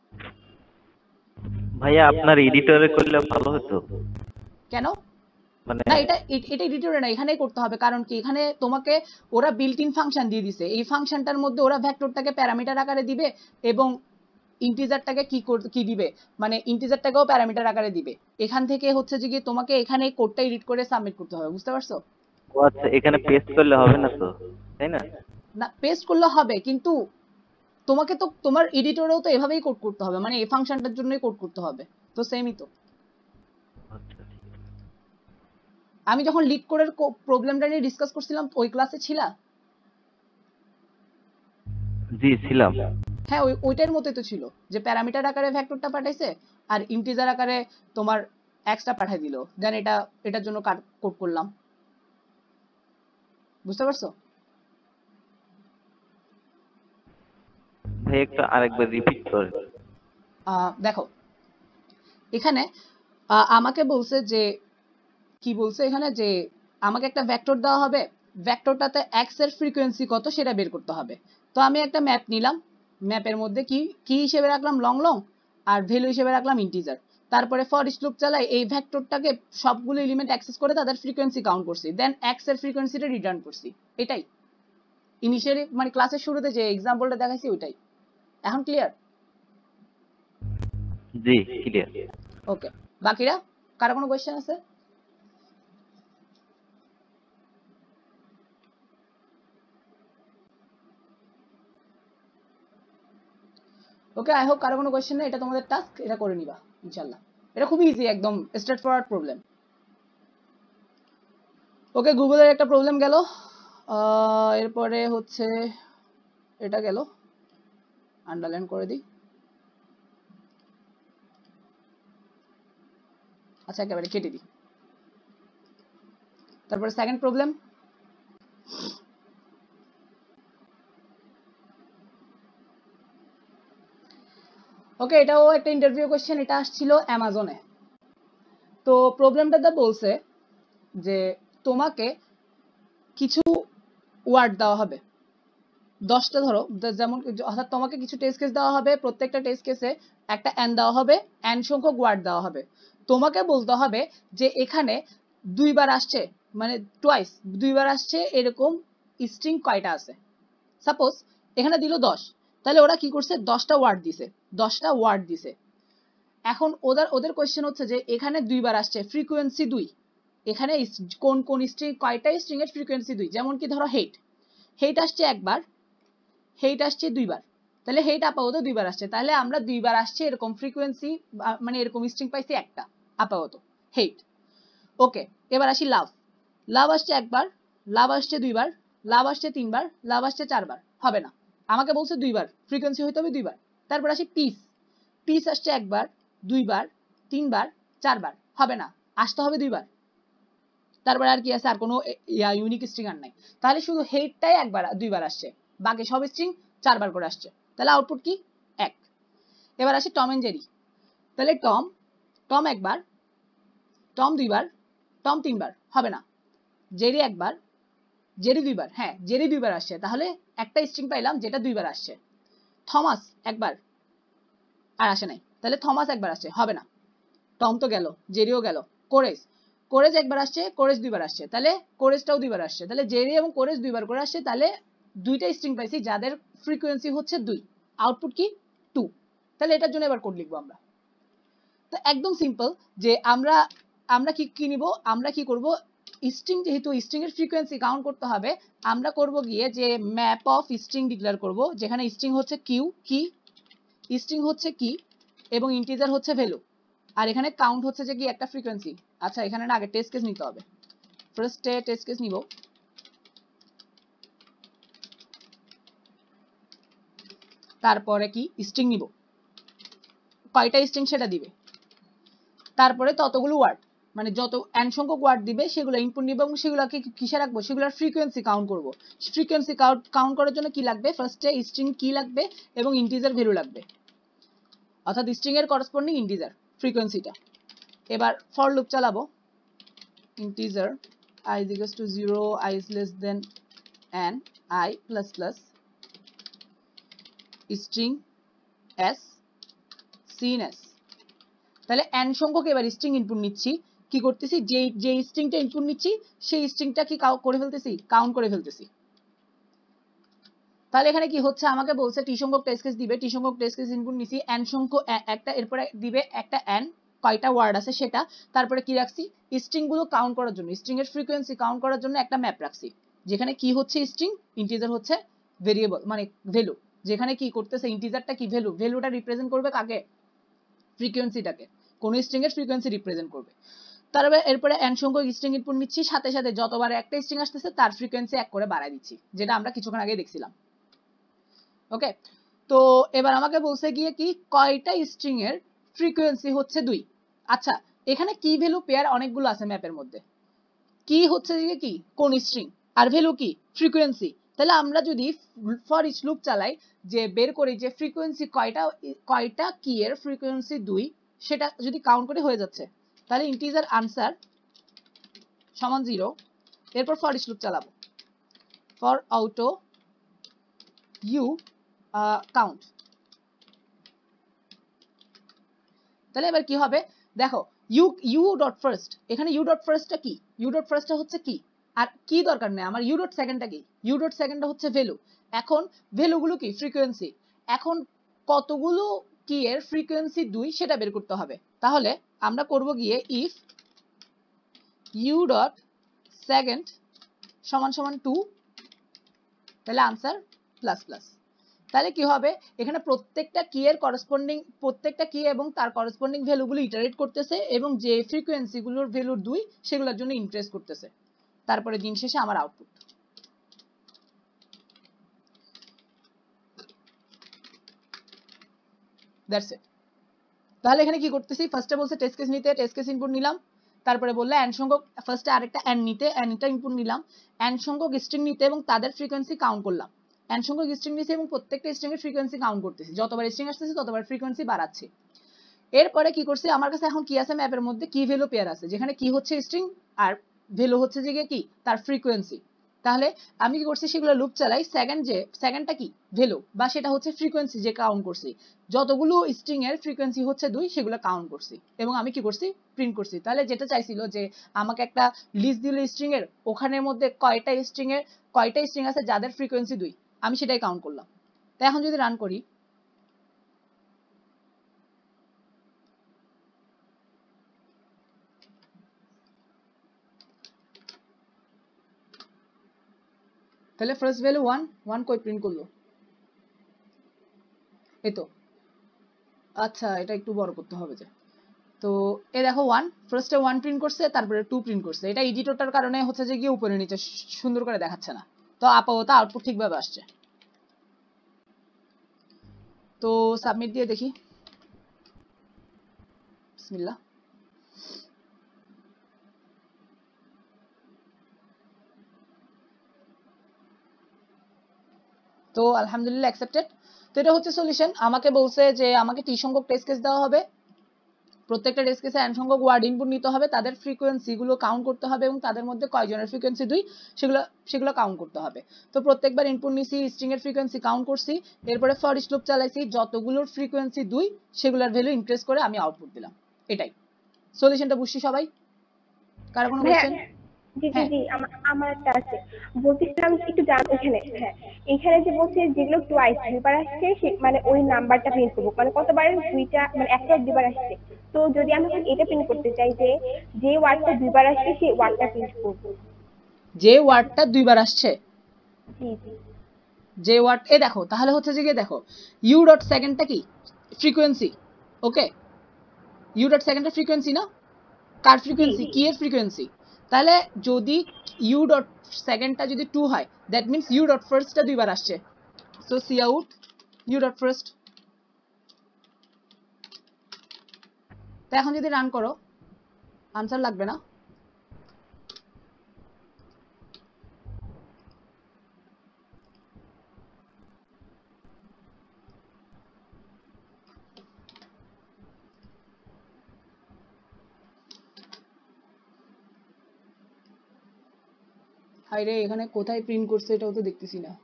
ভাইয়া আপনার এডিটরে করলে ভালো হতো। কেন? মানে না, এটা এটা এডিটরে না, এখানেই করতে হবে। কারণ কি এখানে তোমাকে ওরা বিল্ট ইন ফাংশন দিয়ে দিছে, এই ফাংশনটার মধ্যে ওরা ভেক্টরটাকে প্যারামিটার আকারে দিবে এবং ইন্টিজারটাকে কি কি দিবে, মানে ইন্টিজারটাকেও প্যারামিটার আকারে দিবে। এখান থেকে হচ্ছে যে কি তোমাকে এখানে কোডটা এডিট করে সাবমিট করতে হবে, বুঝতে পারছো? ও আচ্ছা, এখানে পেস্ট করলে হবে না তো, তাই না? না, পেস্ট করলে হবে, কিন্তু তোমাকে তো তোমার এডিটরেও তো এভাবেই কোড করতে হবে, মানে এই ফাংশনটার জন্যই কোড করতে হবে, তো সেমই তো। আচ্ছা, আমি যখন লিড কোডের প্রবলেমটা নিয়ে ডিসকাস করছিলাম ওই ক্লাসে ছিলা? জি ছিলাম। হ্যাঁ, ওই ওইটার মতোই তো ছিল, যে প্যারামিটার আকারে ভেক্টরটা পাঠাইছে আর ইন্টিজার আকারে তোমার এক্সটা পাঠিয়ে দিল, দেন এটা এটার জন্য কোড করলাম, বুঝতে পারছো? ভাই একটু আরেকবার রিপিট করে। দেখো এখানে আমাকে বলছে যে কি বলছে এখানে, যে আমাকে একটা ভেক্টর দেওয়া হবে, ভেক্টরটাতে এক্স এর ফ্রিকোয়েন্সি কত সেটা বের করতে হবে। তো আমি একটা ম্যাপ নিলাম, ম্যাপের মধ্যে কি কি হিসেবে রাখলাম লং লং, আর ভ্যালু হিসেবে রাখলাম ইন্টিজার। তারপরে ফর ইচ লুপ চালাই, এই ভেক্টরটাকে সবগুলো এলিমেন্ট অ্যাক্সেস করে তাদের ফ্রিকোয়েন্সি কাউন্ট করছি, দেন এক্স এর ফ্রিকোয়েন্সিটা রিটার্ন করছি। এটাই ইনিশিয়ালি মানে ক্লাসের শুরুতে যে এক্সাম্পলটা দেখাইছি ওইটাই। এখন ক্লিয়ার? জি ক্লিয়ার। ওকে, বাকিরা কারো কোনো কোশ্চেন আছে? ওকে, আই হোপ কারো কোনো কোশ্চেন নেই। এটা তোমাদের টাস্ক, এটা করে নিবা ইনশাআল্লাহ। এটা খুব ইজি, একদম স্ট্রেট ফরওয়ার্ড প্রবলেম। ওকে, গুগলের একটা প্রবলেম গেল, এরপরে হচ্ছে এটা গেল, আন্ডারলাইন করে দিই। আচ্ছা, একেবারে কেটে দিই। তারপরে সেকেন্ড প্রবলেম, ওকে, এটাও একটা ইন্টারভিউ কোশ্চেন, এটা আসছিল অ্যামাজনে। তো প্রবলেমটাতে বলছে যে তোমাকে কিছু ওয়ার্ড দেওয়া হবে দশটা, ধরো যেমন, অর্থাৎ তোমাকে কিছু টেস্ট কেস দেওয়া হবে, প্রত্যেকটা টেস্ট কেসে একটা এন দেওয়া হবে, এন সংখ্যক ওয়ার্ড দেওয়া হবে। তোমাকে বলতে হবে যে এখানে দুইবার আসছে মানে টোয়াইস দুইবার আসছে এরকম স্ট্রিং কয়টা আছে। সাপোজ এখানে দিল দশ, তাহলে ওরা কি করছে দশটা ওয়ার্ড দিছে, দশটা ওয়ার্ড দিছে। এখন ওদের ওদের কোয়েশ্চেন হচ্ছে যে এখানে দুইবার আসছে, ফ্রিকোয়েন্সি দুই, এখানে কোন কোন স্ট্রিং কয়টা স্ট্রিং এর ফ্রিকোয়েন্সি দুই। যেমন কি ধরো হেট, হেট আসছে একবার, হেট আসছে দুইবার, তাহলে হেট আপাতত দুইবার আসছে, তাহলে আমরা দুইবার আসছে এরকম ফ্রিকোয়েন্সি মানে এরকম স্ট্রিং পাইছি একটা আপাতত হেট। ওকে, এবার আসি লাভ, লাভ আসছে একবার, লাভ আসছে দুইবার, লাভ আসছে তিনবার, লাভ আসছে চারবার, হবে না, আমাকে বলছে দুইবার ফ্রিকোয়েন্সি হইতে হবে দুইবার। তারপর আসি পিস, পিস আসছে একবার, দুইবার, তিনবার, চারবার, হবে না, আসতে হবে দুইবার। তারপর আর কি আছে, আর কোনো ইউনিক স্ট্রিং আর নাই, তাহলে শুধু হেডটাই একবার দুইবার আসছে, বাকি সব স্ট্রিং চারবার করে আসছে, তাহলে আউটপুট কি এক। এবার আসি টম এন্ড জেরি, তাহলে টম, টম একবার, টম দুইবার, টম তিনবার, হবে না, জেরি একবার, জেরি দুইবার, হ্যাঁ জেরি দুইবার আসছে, তাহলে একটা স্ট্রিং পাইলাম যেটা দুইবার আসছে। থমাস একবার, আর আসে নাই, তাহলে থমাস একবার আসছে, হবে না, টম তো গেল, জেরিও গেল। কোরেজ, কোরেজ একবার আসছে, কোরেজ দুইবার আসছে, তাহলে কোরেজটাও দুইবার আসছে, তাহলে জেরি এবং কোরেজ দুইবার করে আসছে, তাহলে দুইটা স্ট্রিং পাইছি যাদের ফ্রিকোয়েন্সি হচ্ছে দুই, আউটপুট কি টু। তাহলে এটার জন্য এবার কোড লিখবো আমরা। তো একদম সিম্পল, যে আমরা আমরা কি কি নিব, আমরা কি করব, স্ট্রিং যেহেতু স্ট্রিং এর ফ্রিকোয়েন্সি কাউন্ট করতে হবে, আমরা করব গিয়ে যে ম্যাপ অফ স্ট্রিং ডিক্লেয়ার করব, যেখানে স্ট্রিং হচ্ছে কিউ কি, স্ট্রিং হচ্ছে কি এবং ইন্টিজার হচ্ছে ভ্যালু, আর এখানে কাউন্ট হচ্ছে যে কি একটা ফ্রিকোয়েন্সি। আচ্ছা এখানে না আগে টেস্ট কেস নিতে হবে, ফার্স্টে টেস্ট কেস নিব, তারপরে কি স্ট্রিং নিব, কয়টা স্ট্রিং সেটা দিবে, তারপরে ততগুলো ওয়ার্ড মানে যত এন সংখ্যক ওয়ার্ড দিবে সেগুলো ইনপুট নিব এবং সেগুলোকে কিসে রাখবো, সেগুলোর ফ্রিকোয়েন্সি কাউন্ট করব। ফ্রিকোয়েন্সি কাউন্ট কাউন্ট করার জন্য কি লাগবে, ফার্স্টে স্ট্রিং কি লাগবে এবং ইন্টিজার ভ্যালু লাগবে, অর্থাৎ স্ট্রিং এর করসপন্ডিং ইন্টিজার ফ্রিকোয়েন্সিটা। এবার ফর লুপ চালাবো, integer i is equals to zero, i is less than n, i plus plus string s sin s। তাহলে n সংখ্যক এবার স্ট্রিং ইনপুট নিচ্ছি, কি করতেছি, যে যে স্ট্রিংটা ইনপুট নিচ্ছি সেই স্ট্রিংটা কি করে ফেলতেছি, কাউন্ট করে ফেলতেছি। তাহলে এখানে কি হচ্ছে, আমাকে বলছে টি সংখ্যক টেস্ট কেস দিবে, টি সংখ্যক টেস্ট কেস ইনপুট নিছি, n সংখ্যক একটা, এরপরে দিবে একটা n, কয়টা ওয়ার্ড আছে সেটা, তারপরে কি রাখছি, স্ট্রিং গুলো কাউন্ট করার জন্য, স্ট্রিং এর ফ্রিকোয়েন্সি কাউন্ট করার জন্য একটা ম্যাপ রাখছি, যেখানে কি হচ্ছে স্ট্রিং, ইন্টিজার হচ্ছে ভেরিয়েবল মানে ভ্যালু, যেখানে কি করতেছে ইন্টিজারটা কি ভ্যালু, ভ্যালুটা রিপ্রেজেন্ট করবে কাকে, ফ্রিকোয়েন্সিটাকে, কোন স্ট্রিং এর ফ্রিকোয়েন্সি রিপ্রেজেন্ট করবে। তারপরে এরপরে n সংখ্যক স্ট্রিং ইনপুট নিচ্ছি, সাথে সাথে যতবার একটা স্ট্রিং আসতেছে তার ফ্রিকোয়েন্সি এক করে বাড়ায় দিচ্ছি, যেটা আমরা কিছুক্ষণ আগে দেখছিলাম। ওকে, তো এবার আমাকে বলছে গিয়ে কি কয়টা স্ট্রিং এর ফ্রিকোয়েন্সি হচ্ছে দুই। আচ্ছা এখানে কি ভ্যালু পেয়ার অনেকগুলো আছে ম্যাপের মধ্যে, কি হচ্ছে যে কি কোন স্ট্রিং, আর ভ্যালু কি ফ্রিকোয়েন্সি। তাহলে আমরা যদি ফর ইচ লুপ চালাই, যে বের করি যে ফ্রিকোয়েন্সি কয়টা কয়টা কি এর ফ্রিকোয়েন্সি দুই, সেটা যদি কাউন্ট করে হয়ে যাচ্ছে, তাহলে ইন্টিজার আনসার সমান জিরো। এরপর ফর ইচ লুপ চালাবো, ফর আউটো ইউ কাউন্ট। তাহলে এবার কি হবে দেখো, ইউ ইউ ডট ফার্স্ট, এখানে ইউ ডট ফার্স্টটা কি, ইউ ডট ফার্স্টটা হচ্ছে কি, আর কি দরকার নেই আমার, ইউ ডট সেকেন্ডটা কি, ইউ ডট সেকেন্ডটা হচ্ছে ভ্যালু। এখন ভ্যালুগুলো কি ফ্রিকোয়েন্সি, এখন কতগুলো কি এর ফ্রিকোয়েন্সি দুই সেটা বের করতে হবে। তাহলে আমরা করব গিয়ে ইফ ইউ ডট সেকেন্ড সমান সমান টু, তাহলে আনসার প্লাস প্লাস। তাহলে কি হবে, এখানে প্রত্যেকটা কি এর করসপন্ডিং, প্রত্যেকটা কি এবং তার করসপন্ডিং ভ্যালুগুলো ইটারেট করতেছে এবং যে ফ্রিকোয়েন্সি গুলোর ভ্যালু দুই সেগুলোর জন্য ইন্ট্রেস করতেছে, তারপরে দিন শেষে আমার আউটপুট। That's it. তাহলে এখানে কি করতেছি, ফার্স্টে বলছে টেস্ট কেস নিতে, টেস্ট কেস ইনপুট নিলাম, তারপরে বললে n সংখ্যক, ফার্স্টে আরেকটা n নিতে, nটা ইনপুট নিলাম, n সংখ্যক স্ট্রিং নিতে এবং তাদের ফ্রিকোয়েন্সি কাউন্ট করলাম, n সংখ্যক স্ট্রিং নিতে এবং প্রত্যেকটা স্ট্রিং এর ফ্রিকোয়েন্সি কাউন্ট করতেছি, যতবার স্ট্রিং আসতেছে ততবার ফ্রিকোয়েন্সি বাড়াচ্ছি। এরপরে কি করছি, আমার কাছে এখন কি আছে ম্যাপের মধ্যে, কি ভ্যালু পেয়ার আছে, যেখানে কি হচ্ছে স্ট্রিং আর ভ্যালু হচ্ছে যে কি তার ফ্রিকোয়েন্সি। তাহলে আমি কি করছি, সেগুলো লুপ চালাই। সেকেন্ড যে সেকেন্ডটা কি ভ্যালু বা সেটা হচ্ছে ফ্রিকোয়েন্সি, যে কাউন্ট করছি যতগুলো স্ট্রিং এর ফ্রিকোয়েন্সি হচ্ছে দুই, সেগুলো কাউন্ট করছি এবং আমি কি করছি, প্রিন্ট করছি। তাহলে যেটা চাইছিল যে আমাকে একটা লিস্ট দিল স্ট্রিং এর, ওখানের মধ্যে কয়টা স্ট্রিং এর কয়টা স্ট্রিং আছে যাদের ফ্রিকোয়েন্সি দুই, আমি সেটাই কাউন্ট করলাম। তো এখন যদি রান করি, তাহলে ফার্স্ট ভ্যালু ওয়ান, ওয়ান কই প্রিন্ট করলো, এই তো। আচ্ছা এটা একটু বড় করতে হবে যে, তো এই দেখো ওয়ান, ফার্স্টে ওয়ান প্রিন্ট করছে, তারপরে টু প্রিন্ট করছে। এটা এডিটরটার কারণে হচ্ছে যে গিয়ে উপরে নিচে সুন্দর করে দেখাচ্ছে না। তো আপাতত আউটপুট ঠিকভাবে আসছে। তো সাবমিট দিয়ে দেখি, বিসমিল্লাহ। তো আলহামদুলিল্লাহ অ্যাকসেপ্টেড। তো এটা হচ্ছে সলিউশন। আমাকে বলছে যে আমাকে টি সংখ্যক টেস্ট কেস দেওয়া হবে, প্রত্যেকটা টেস্ট কেসে এন সংখ্যক ওয়ার্ড ইনপুট নিতে হবে, তাদের ফ্রিকোয়েন্সি গুলো কাউন্ট করতে হবে এবং তাদের মধ্যে কয়জনের ফ্রিকোয়েন্সি দুই সেগুলো সেগুলো কাউন্ট করতে হবে। তো প্রত্যেকবার ইনপুট নিছি, স্ট্রিং এর ফ্রিকোয়েন্সি কাউন্ট করছি, এরপরে ফর ইচ লুপ চালাইছি, যতগুলোর ফ্রিকোয়েন্সি দুই সেগুলোর ভ্যালু ইনক্রিজ করে আমি আউটপুট দিলাম। এটাই সলিউশনটা। বুঝছি সবাই? কারো কোনো কোশ্চেন? জি জি জি আমার আমার একটা আছে, বলছিলাম একটু জান এখানে, হ্যাঁ এখানে যে বলছে যেগুলো টুয়াইস দুইবার আসছে মানে ওই নাম্বারটা প্রিন্ট করবো, মানে কতবার দুইটা মানে একটা দুইবার আসছে। তো যদি আমি এটা প্রিন্ট করতে চাই যে যে ওয়ার্ডটা দুইবার আসছে সেই ওয়ার্ডটা প্রিন্ট করবো। যে ওয়ার্ডটা দুইবার আসছে, জি জি যে ওয়ার্ড, এ দেখো তাহলে হচ্ছে যে গিয়ে দেখো ইউ ডট সেকেন্ডটা কি ফ্রিকোয়েন্সি, ওকে ইউ ডট সেকেন্ডের ফ্রিকোয়েন্সি না, কার ফ্রিকোয়েন্সি, কি এর ফ্রিকোয়েন্সি। তাহলে যদি ইউ ডট সেকেন্ডটা যদি টু হয়, দ্যাট মিনস ইউ ডট ফার্স্টটা দুইবার আসছে। So c out you dot first. তো এখন যদি রান করো, আনসার লাগবে না। হাই রে, এখানে কোথায় প্রিন্ট করছে এটাও তো দেখতেছি না।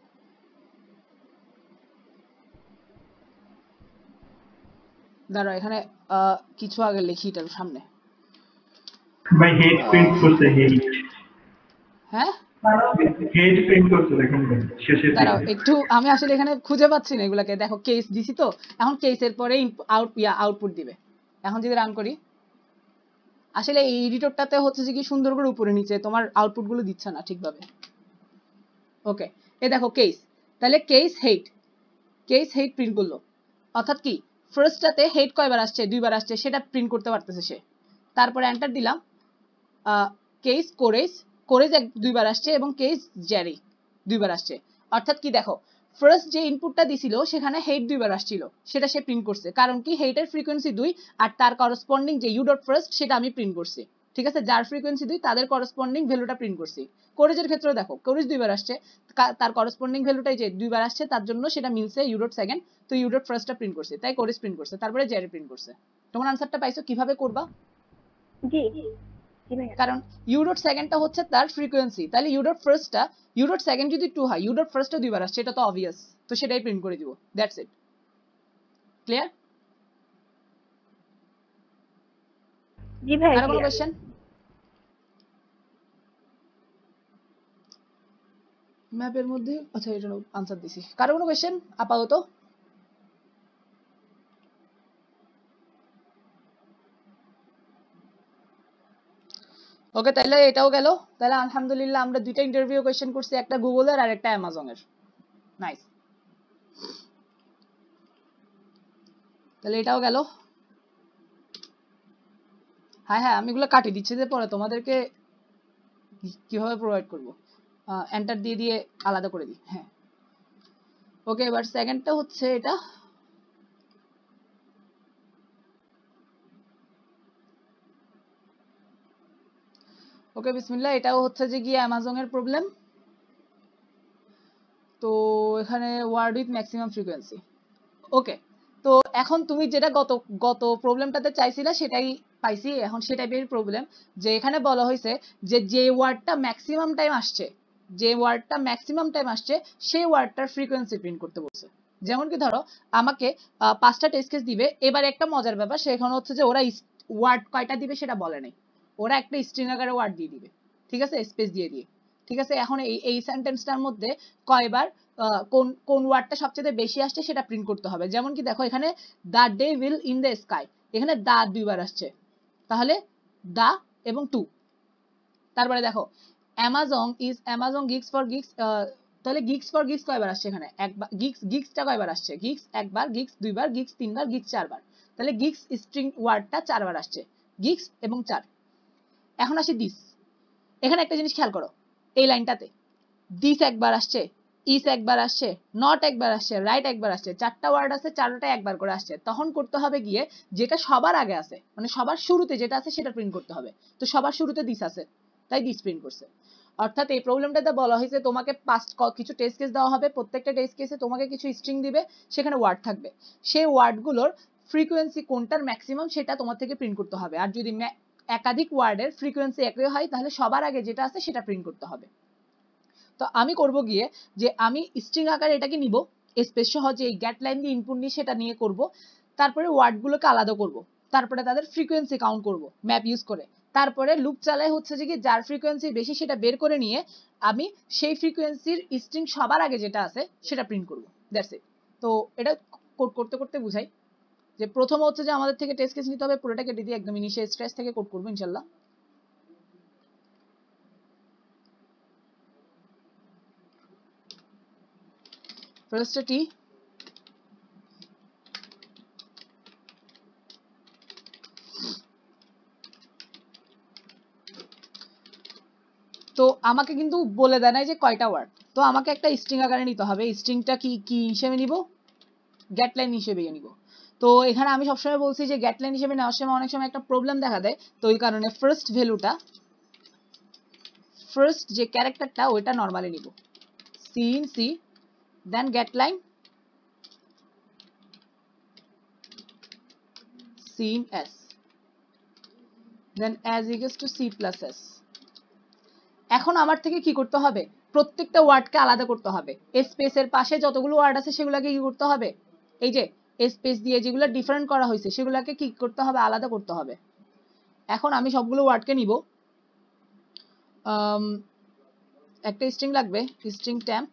দাঁড়া, এখানে কিছু আগে লিখি এটার সামনে। ভাই হেড প্রিন্ট করতে, হেড হ্যাঁ হেড প্রিন্ট করতে দেখুন শেষে। দাঁড়াও একটু, আমি আসলে এখানে খুঁজে পাচ্ছি না এগুলাকে। দেখো কেস দিছি তো, এখন কেসের পরে আউট আউটপুট দিবে। এখন যদি রান করি, আসলে এই এডিটরটাতে হচ্ছে যে কি সুন্দর করে উপরে নিচে তোমার আউটপুট গুলো দিচ্ছে না ঠিকভাবে। ওকে এই দেখো কেস, তাহলে case head, case head print করলো, অর্থাৎ কি ফার্স্টটাতে হেড কয়বার আসছে, দুইবার আসছে, সেটা প্রিন্ট করতে পারতেছে সে। তারপরে এন্টার দিলাম, কেস কোরেজ, কোরেজ এক দুইবার আসছে এবং কেস জ্যারি দুইবার আসছে। অর্থাৎ কি দেখো ফার্স্ট যে ইনপুটটা দিছিল সেখানে হেড দুইবার আসছিল, সেটা সে প্রিন্ট করছে, কারণ কি হেডের ফ্রিকোয়েন্সি দুই আর তার করসপন্ডিং যে ইউ ডট ফার্স্ট সেটা আমি প্রিন্ট করছি। ঠিক আছে, যার ফ্রিকোয়েন্সি দুই তাদের করসপন্ডিং ভ্যালুটা প্রিন্ট করছি। কোরেজের ক্ষেত্রে দেখো কোরেজ দুইবার আসছে, তার করসপন্ডিং ভ্যালুটাই যে দুইবার আসছে তার জন্য সেটা মিলছে ইউ ডট সেকেন্ড, তো ইউ ডট ফার্স্টটা প্রিন্ট করছে, তাই কোরেজ প্রিন্ট করছে, তারপরে জ্যারি প্রিন্ট করছে। তোমার আনসারটা পাইছো? কিভাবে করবা? জি কারণ ইউ ডট সেকেন্ডটা হচ্ছে তার ফ্রিকোয়েন্সি, তাহলে ইউ ডট ফার্স্টটা, ইউ ডট সেকেন্ড যদি টু হয়, ইউ ডট ফার্স্টটা দুইবার আসছে, এটা তো অবভিয়াস, তো সেটাই প্রিন্ট করে দিব। That's it. ক্লিয়ার? জি ভাই। আর কোনো কোশ্চেন? ম্যাপের মধ্যে, আচ্ছা এটা আনসার দিছি। কারো কোনো কোশ্চেন আপাতত? ওকে তাহলে এটাও গেল। তাহলে আলহামদুলিল্লাহ আমরা দুইটা ইন্টারভিউ কোশ্চেন করছি, একটা গুগলের আর একটা অ্যামাজনের। নাইস। তাহলে এটাও গেল। হ্যাঁ হ্যাঁ আমি এগুলো কাটি দিচ্ছি যে পরে তোমাদেরকে কিভাবে প্রোভাইড করব, এন্টার দিয়ে দিয়ে আলাদা করে দিই। হ্যাঁ ওকে, এবার সেকেন্ডটা হচ্ছে এটা। ওকে বিসমিল্লাহ, এটাও হচ্ছে যে গিয়ে অ্যামাজনের প্রবলেম। তো এখানে word with maximum frequency. Okay, তো এখন তুমি যেটা গত গত প্রবলেমটাতে চাইছিলা সেটাই পাইছি। এখন সে টাইপের প্রবলেম যে এখানে বলা হয়েছে যে যে ওয়ার্ডটা ম্যাক্সিমাম টাইম আসছে যে ওয়ার্ডটা ম্যাক্সিমাম টাইম আসছে সেই ওয়ার্ডটার ফ্রিকোয়েন্সি প্রিন্ট করতে বলছে। যেমন কি ধরো আমাকে পাঁচটা টেস্ট কেস দিবে, এবার একটা মজার ব্যাপার সেখানে হচ্ছে যে ওরা ওয়ার্ড কয়টা দিবে সেটা বলে নাই, ওরা একটা স্ট্রিং আকারে ওয়ার্ড দিয়ে দিবে, ঠিক আছে, স্পেস দিয়ে দিয়ে, ঠিক আছে। এখন এই এই সেন্টেন্সটার মধ্যে কয়বার কোন কোন ওয়ার্ডটা সবচেয়ে বেশি আসছে সেটা প্রিন্ট করতে হবে। যেমন কি দেখো এখানে the day will in the sky, এখানে দা দুইবার আসছে, তাহলে দা এবং টু। তারপরে দেখো Amazon is Amazon geeks for geeks, তাহলে গিগস ফর গিগস কয়বার আসছে এখানে, একবার। গিগস গিগসটা কয়বার আসছে, গিগস একবার, গিগস দুইবার, গিগস তিনবার, গিগস চারবার, তাহলে গিগস স্ট্রিং ওয়ার্ডটা চারবার আসছে, গিগস এবং চার। এখন আসি দিস, এখানে একটা জিনিস খেয়াল করো, এই লাইনটাতে দিস একবার আসছে, ইস একবার আসছে, নট একবার আসছে, রাইট একবার আসছে, চারটা ওয়ার্ড আছে, চারটা একবার করে আসছে। তখন করতে হবে গিয়ে যেটা সবার আগে আছে, মানে সবার শুরুতে যেটা আছে সেটা প্রিন্ট করতে হবে। তো সবার শুরুতে দিস আছে, তাই দিস প্রিন্ট করছে। অর্থাৎ এই প্রবলেমটাতে বলা হয়েছে তোমাকে পাঁচ কিছু টেস্ট কেস দেওয়া হবে, প্রত্যেকটা টেস্ট কেসে তোমাকে কিছু স্ট্রিং দিবে, সেখানে ওয়ার্ড থাকবে, সেই ওয়ার্ডগুলোর ফ্রিকোয়েন্সি কোনটার ম্যাক্সিমাম সেটা তোমার থেকে প্রিন্ট করতে হবে। আর যদি একাধিক ওয়ার্ডের ফ্রিকোয়েন্সি একই হয় তাহলে সবার আগে যেটা আছে সেটা প্রিন্ট করতে হবে। তো আমি করব গিয়ে যে আমি স্ট্রিং আকারে এটাকে নিব, স্পেস সহ যে এই গেট লাইন দিয়ে ইনপুট নিয়ে সেটা নিয়ে করব, তারপরে ওয়ার্ডগুলোকে আলাদা করব, তারপরে তাদের ফ্রিকোয়েন্সি কাউন্ট করব ম্যাপ ইউজ করে, তারপরে লুপ চালাই হচ্ছে যে কি যার ফ্রিকোয়েন্সি বেশি সেটা বের করে নিয়ে আমি সেই ফ্রিকোয়েন্সির স্ট্রিং সবার আগে যেটা আছে সেটা প্রিন্ট করব। That's it. তো এটা কোড করতে করতে বুঝাই যে প্রথম হচ্ছে যে আমাদের থেকে টেস্ট কেস নিতে হবে, পুরোটা কেটে দিয়ে একদম ইনিশিয়াল স্ট্রেস থেকে কোড করব ইনশাআল্লাহ। ফার্স্ট টি তো আমাকে কিন্তু বলে দেয় না যে কয়টা ওয়ার্ড, তো আমাকে একটা স্ট্রিং আকারে নিতে হবে। স্ট্রিংটা কি কি হিসেবে নিব, গেট লাইন হিসেবে নিব। তো এখানে আমি সবসময় বলছি যে গেট লাইন হিসেবে নেওয়ার সময় অনেক সময় একটা প্রবলেম দেখা দেয়, তো ওই কারণে ফার্স্ট ভ্যালুটা, ফার্স্ট যে ক্যারেক্টারটা ওইটা নরমালি নিব, cin c, then get line cin s, then s equals to c plus s. এখন আমার থেকে কি করতে হবে, প্রত্যেকটা ওয়ার্ডকে আলাদা করতে হবে। স্পেসের পাশে যতগুলো ওয়ার্ড আছে সেগুলোকে কি করতে হবে, এই যে স্পেস দিয়ে যেগুলো ডিফারেন্ট করা হয়েছে সেগুলোকে কি করতে হবে, আলাদা করতে হবে। এখন আমি সবগুলো ওয়ার্ডকে নিব, একটা স্ট্রিং লাগবে, স্ট্রিং টেম্প।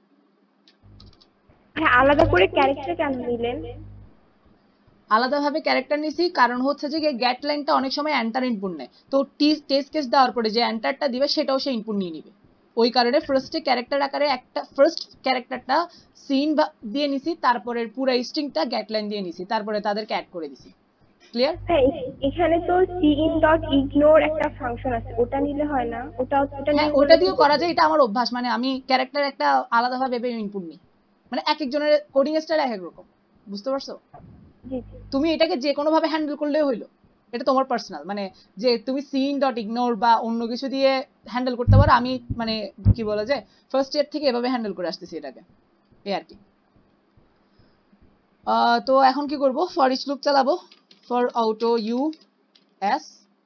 হ্যাঁ, আলাদা করে ক্যারেক্টার কেন নিলেন? আলাদাভাবে ক্যারেক্টার নিছি কারণ হচ্ছে যে গেট লাইনটা অনেক সময় এন্টার ইনপুট নেয়, তো টেস্ট কেস দেওয়ার পরে যে এন্টারটা দিবে সেটাও সে ইনপুট নিয়ে নিবে। ওই কারণে ফার্স্টে ক্যারেক্টার আকারে একটা ফার্স্ট ক্যারেক্টারটা সিন দিয়ে নিছি, তারপরে পুরো স্ট্রিংটা গেট লাইন দিয়ে নিছি, তারপরে তাদেরকে অ্যাড করে দিছি। ক্লিয়ার? হ্যাঁ, এখানে তো সিইন ডট ইগনোর একটা ফাংশন আছে, ওটা নিলে হয় না? ওটা ওটা হ্যাঁ, ওটা দিয়েও করা যায়, এটা আমার অভ্যাস, মানে আমি ক্যারেক্টার একটা আলাদাভাবে ইনপুট নিই, মানে এক একজনের কোডিং স্টাইল এক এক রকম, বুঝতে পারছো? তুমি এটাকে যে কোনো ভাবে হ্যান্ডেল করলেই হইলো, এটা তোমার পার্সোনাল, মানে যে তুমি সিন ডট ইগনোর বা অন্য কিছু দিয়ে হ্যান্ডেল করতে পারো। আমি মানে কি বলে যে ফার্স্ট ইয়ার থেকে এভাবে হ্যান্ডেল করে আসতেছি এটাকে, এই আর কি। তো এখন কি করব, ফর ইচ লুপ চালাবো, for auto u s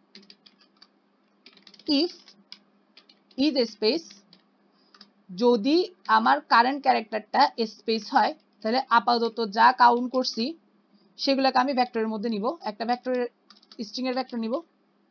if is space, যদি আমার কারেন্ট ক্যারেক্টারটা স্পেস হয় তাহলে আপাতত যা কাউন্ট করছি সেগুলোকে আমি ভেক্টরের মধ্যে নিব, একটা ভেক্টরের স্ট্রিং এর ভেক্টর নিব।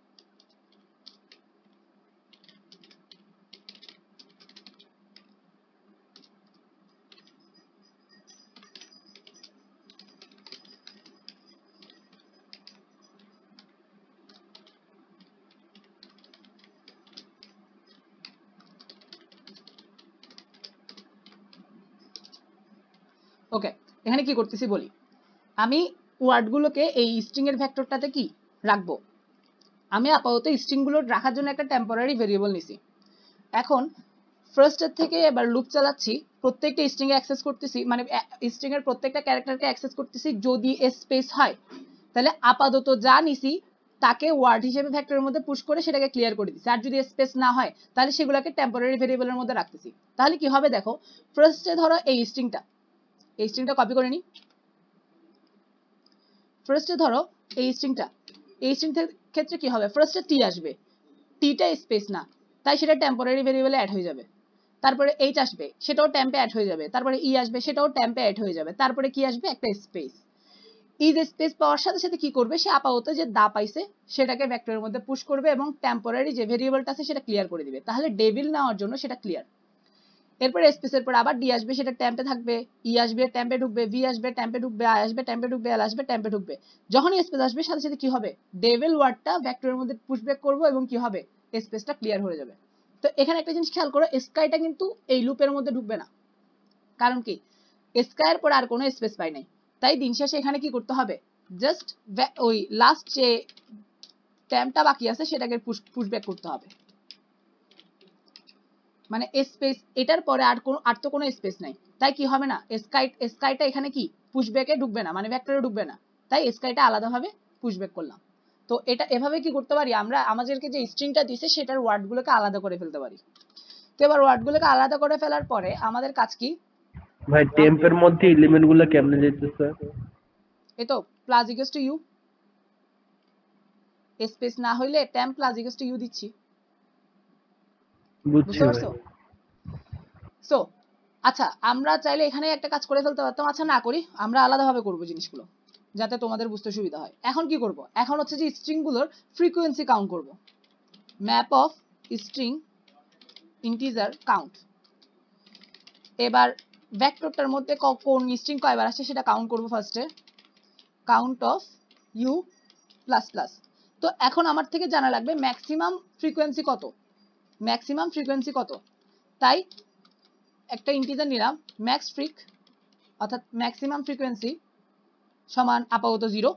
ওকে, এখানে কি করতেছি বলি, আমি ওয়ার্ডগুলোকে এই স্ট্রিং এর ভেক্টরটাতে কি রাখবো, আমি আপাতত স্ট্রিং গুলো রাখার জন্য একটা টেম্পোরারি ভেরিয়েবল নিছি। এখন ফার্স্টের থেকে এবার লুপ চালাচ্ছি, প্রত্যেকটা স্ট্রিং এ অ্যাক্সেস করতেছি, মানে স্ট্রিং এর প্রত্যেকটা ক্যারেক্টারকে অ্যাক্সেস করতেছি। যদি স্পেস হয় তাহলে আপাতত যা নিছি তাকে ওয়ার্ড হিসেবে ভেক্টরের মধ্যে পুশ করে সেটাকে ক্লিয়ার করে দিচ্ছি, আর যদি স্পেস না হয় তাহলে সেগুলোকে টেম্পোরারি ভেরিয়েবলের মধ্যে রাখতেছি। তাহলে কি হবে দেখো, ফার্স্টে ধরো এই স্ট্রিংটা, এই স্ট্রিংটা কপি করে নিই। ফার্স্টে ধরো এই স্ট্রিংটা, এই স্ট্রিং ক্ষেত্রে কি হবে, ফার্স্টে টি আসবে, টিটা স্পেস না, তাই সেটা টেম্পোরারি ভেরিয়েবলে অ্যাড হয়ে যাবে। তারপরে এইচ আসবে, সেটাও ট্যাম্পে অ্যাড হয়ে যাবে, তারপরে ই আসবে, সেটাও ট্যাম্পে অ্যাড হয়ে যাবে, তারপরে কি আসবে, একটা স্পেস। ইজ স্পেস পাওয়ার সাথে সাথে কি করবে, সে আপাতত যে দা পাইছে সেটাকে ভেক্টরের মধ্যে পুশ করবে এবং টেম্পোরারি যে ভেরিয়েবলটা আছে সেটা ক্লিয়ার করে দিবে, তাহলে ডেভিল নেওয়ার জন্য সেটা ক্লিয়ার। এরপরে স্পেসের পর আবার ডি আসবে, সেটা ট্যাম্পে থাকবে, ই আসবে ট্যাম্পে ঢুকবে, ভি আসবে ট্যাম্পে ঢুকবে, আই আসবে ট্যাম্পে ঢুকবে, এল আসবে ট্যাম্পে ঢুকবে। যখনই স্পেস আসবে সাথে সাথে কি হবে, ডেভিল ওয়ার্ডটা ভেক্টরের মধ্যে পুশব্যাক করবো এবং কি হবে, স্পেসটা ক্লিয়ার হয়ে যাবে। তো এখানে একটা জিনিস খেয়াল করো, স্কাইটা কিন্তু এই লুপের মধ্যে ঢুকবে না, কারণ কি স্কাইয়ের পর আর কোনো স্পেস পাই নাই, তাই দিন শেষে এখানে কি করতে হবে, জাস্ট ওই লাস্ট যে ট্যাম্পটা বাকি আছে সেটাকে পুশ পুশব্যাক করতে হবে, মানে স্পেস এটার পরে আর কোনো আর তো কোনো স্পেস নাই, তাই কি হবে না, স্কাই স্কাইটা এখানে কি পুশব্যাকে ঢুকবে না, মানে ভেক্টরে ঢুকবে না, তাই স্কাইটা আলাদাভাবে পুশব্যাক করলাম। তো এটা এভাবে কি করতে পারি আমরা, আমাদেরকে যে স্ট্রিংটা দিছে সেটার ওয়ার্ডগুলোকে আলাদা করে ফেলতে পারি। তো এবার ওয়ার্ডগুলোকে আলাদা করে ফেলার পরে আমাদের কাজ কি ভাই, টেম্পের মধ্যে এলিমেন্টগুলো কেমনে যাইতেছে, এই তো plus equals to u, space না হইলে temp plus equals to u দিচ্ছি, বুঝতে পারছো? সো আচ্ছা, আমরা চাইলে এখানে একটা কাজ করে ফেলতে পারতাম, আচ্ছা না করি, আমরা আলাদাভাবে করব জিনিসগুলো যাতে তোমাদের বুঝতে সুবিধা হয়। এখন কি করব, এখন হচ্ছে যে স্ট্রিং গুলোর ফ্রিকোয়েন্সি কাউন্ট করব, map of string integer count. এবার ভেক্টরটার মধ্যে কোন স্ট্রিং কয়বার আসছে সেটা কাউন্ট করব ফার্স্টে, count of u plus plus. তো এখন আমার থেকে জানা লাগবে ম্যাক্সিমাম ফ্রিকোয়েন্সি কত, ম্যাক্সিমাম ফ্রিকোয়েন্সি কত, তাই একটা ইন্টিজার নিলাম ম্যাক্স ফ্রিক, অর্থাৎ ম্যাক্সিমাম ফ্রিকোয়েন্সি সমান আপাতত জিরো,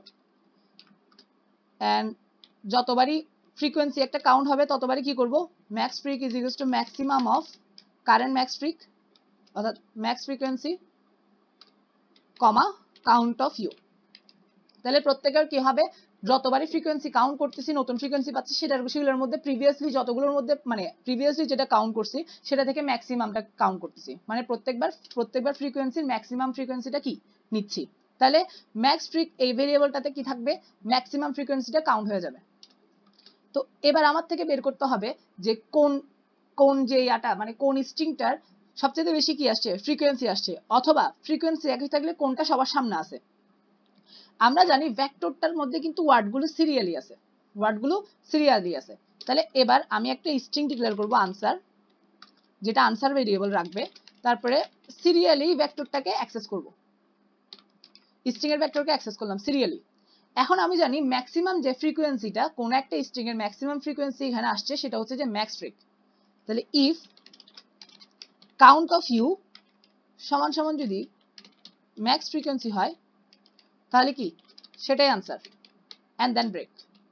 এন্ড যতবারই ফ্রিকোয়েন্সি একটা কাউন্ট হবে ততবারই কি করব, max freq is equals to maximum of current max freq, অর্থাৎ max frequency comma count of u. তাহলে প্রত্যেকের কি হবে, যতবারই ফ্রিকোয়েন্সি কাউন্ট করতেছি নতুন ফ্রিকোয়েন্সি পাচ্ছি, সেটার সেগুলোর মধ্যে প্রিভিয়াসলি যতগুলোর মধ্যে মানে প্রিভিয়াসলি যেটা কাউন্ট করছি সেটা থেকে ম্যাক্সিমামটা কাউন্ট করতেছি, মানে প্রত্যেকবার প্রত্যেকবার ফ্রিকোয়েন্সির ম্যাক্সিমাম ফ্রিকোয়েন্সিটা কি নিচ্ছি। তাহলে ম্যাক্স ফ্রিক এই ভেরিয়েবলটাতে কি থাকবে, ম্যাক্সিমাম ফ্রিকোয়েন্সিটা কাউন্ট হয়ে যাবে। তো এবার আমার থেকে বের করতে হবে যে কোন কোন যে ইয়াটা মানে কোন স্ট্রিংটার সবচেয়ে বেশি কি আসছে, ফ্রিকোয়েন্সি আসছে, অথবা ফ্রিকোয়েন্সি একই থাকলে কোনটা সবার সামনে আছে। আমরা জানি ভেক্টরটার মধ্যে কিন্তু ওয়ার্ডগুলো সিরিয়ালি আছে, ওয়ার্ডগুলো সিরিয়ালি আছে। তাহলে এবার আমি একটা স্ট্রিং ডিক্লেয়ার করব আনসার, যেটা আনসার ভেরিয়েবল রাখবে, তারপরে সিরিয়ালি ভেক্টরটাকে অ্যাক্সেস করব, স্ট্রিং এর ভেক্টরকে অ্যাক্সেস করলাম সিরিয়ালি। এখন আমি জানি ম্যাক্সিমাম যে ফ্রিকোয়েন্সিটা কোন একটা স্ট্রিং এর ম্যাক্সিমাম ফ্রিকোয়েন্সি এখানে আসছে সেটা হচ্ছে যে ম্যাক্স ফ্রিক। তাহলে ইফ কাউন্ট অফ ইউ সমান সমান যদি ম্যাক্স ফ্রিকোয়েন্সি হয় তাহলে কি সেটাই আনসার, এন্ড দেন ব্রেক।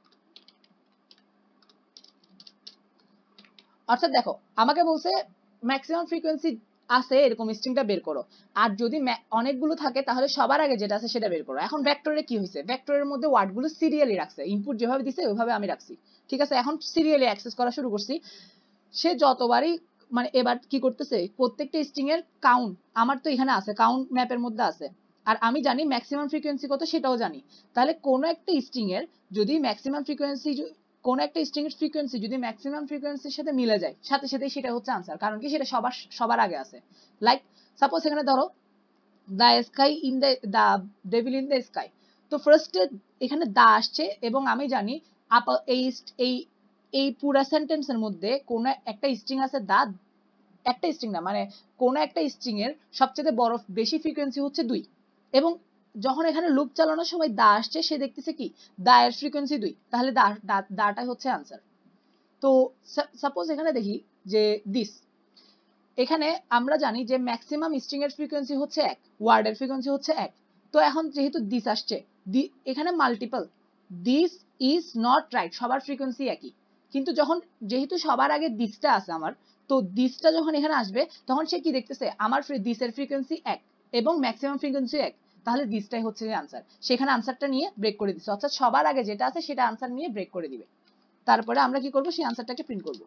অর্থাৎ দেখো আমাকে বলছে ম্যাক্সিমাম ফ্রিকোয়েন্সি আছে এরকম স্ট্রিংটা বের করো, আর যদি অনেকগুলো থাকে তাহলে সবার আগে যেটা আছে সেটা বের করো। এখন ভেক্টরে কি হয়েছে, ভেক্টরের মধ্যে ওয়ার্ডগুলো সিরিয়ালি রাখছে, ইনপুট যেভাবে দিছে ওইভাবে আমি রাখছি, ঠিক আছে। এখন সিরিয়ালি অ্যাক্সেস করা শুরু করছি, সে যতবারই মানে এবার কি করতেছে, প্রত্যেকটা স্ট্রিং এর কাউন্ট আমার তো এখানে আছে, কাউন্ট ম্যাপের মধ্যে আছে, আর আমি জানি ম্যাক্সিমাম ফ্রিকোয়েন্সি কত সেটাও জানি। তাহলে কোনো একটা স্ট্রিং এর যদি ম্যাক্সিমাম ফ্রিকোয়েন্সি কোন একটা স্ট্রিং এর ফ্রিকোয়েন্সি যদি ম্যাক্সিমাম ফ্রিকোয়েন্সির সাথে মিলে যায় সাথে সাথে সেটা হচ্ছে আনসার, কারণ কি সেটা সবার সবার আগে আছে। লাইক সাপোজ এখানে ধরো the sky in the the devil in the sky, তো ফার্স্টে এখানে দা আসছে এবং আমি জানি আপা এই এই এই পুরা সেন্টেন্সের মধ্যে কোন একটা স্ট্রিং আছে দা, একটা স্ট্রিং না মানে কোন একটা স্ট্রিং এর সবচেয়ে বড় বেশি ফ্রিকোয়েন্সি হচ্ছে দুই, এবং যখন এখানে লুপ চালানোর সময় দা আসছে সে দেখতেছে কি দা এর ফ্রিকোয়েন্সি দুই, তাহলে দা দাটাই হচ্ছে আনসার। তো সাপোজ এখানে দেখি যে দিস, এখানে আমরা জানি যে ম্যাক্সিমাম স্ট্রিং এর ফ্রিকোয়েন্সি হচ্ছে এক, ওয়ার্ড এর ফ্রিকোয়েন্সি হচ্ছে এক। তো এখন যেহেতু দিস আসছে, এখানে multiple, this is not right, সবার ফ্রিকোয়েন্সি একই, কিন্তু যখন যেহেতু সবার আগে দিসটা আছে আমার, তো দিসটা যখন এখানে আসবে তখন সে কি দেখতেছে আমার দিসের ফ্রিকোয়েন্সি এক এবং ম্যাক্সিমাম ফ্রিকোয়েন্সি এক, তাহলে দিসটাই হচ্ছে আনসার। সেখানে আনসারটা নিয়ে ব্রেক করে দিচ্ছে, অর্থাৎ সবার আগে যেটা আছে সেটা আনসার নিয়ে ব্রেক করে দিবে। তারপরে আমরা কি করব, সেই আনসারটাকে প্রিন্ট করব।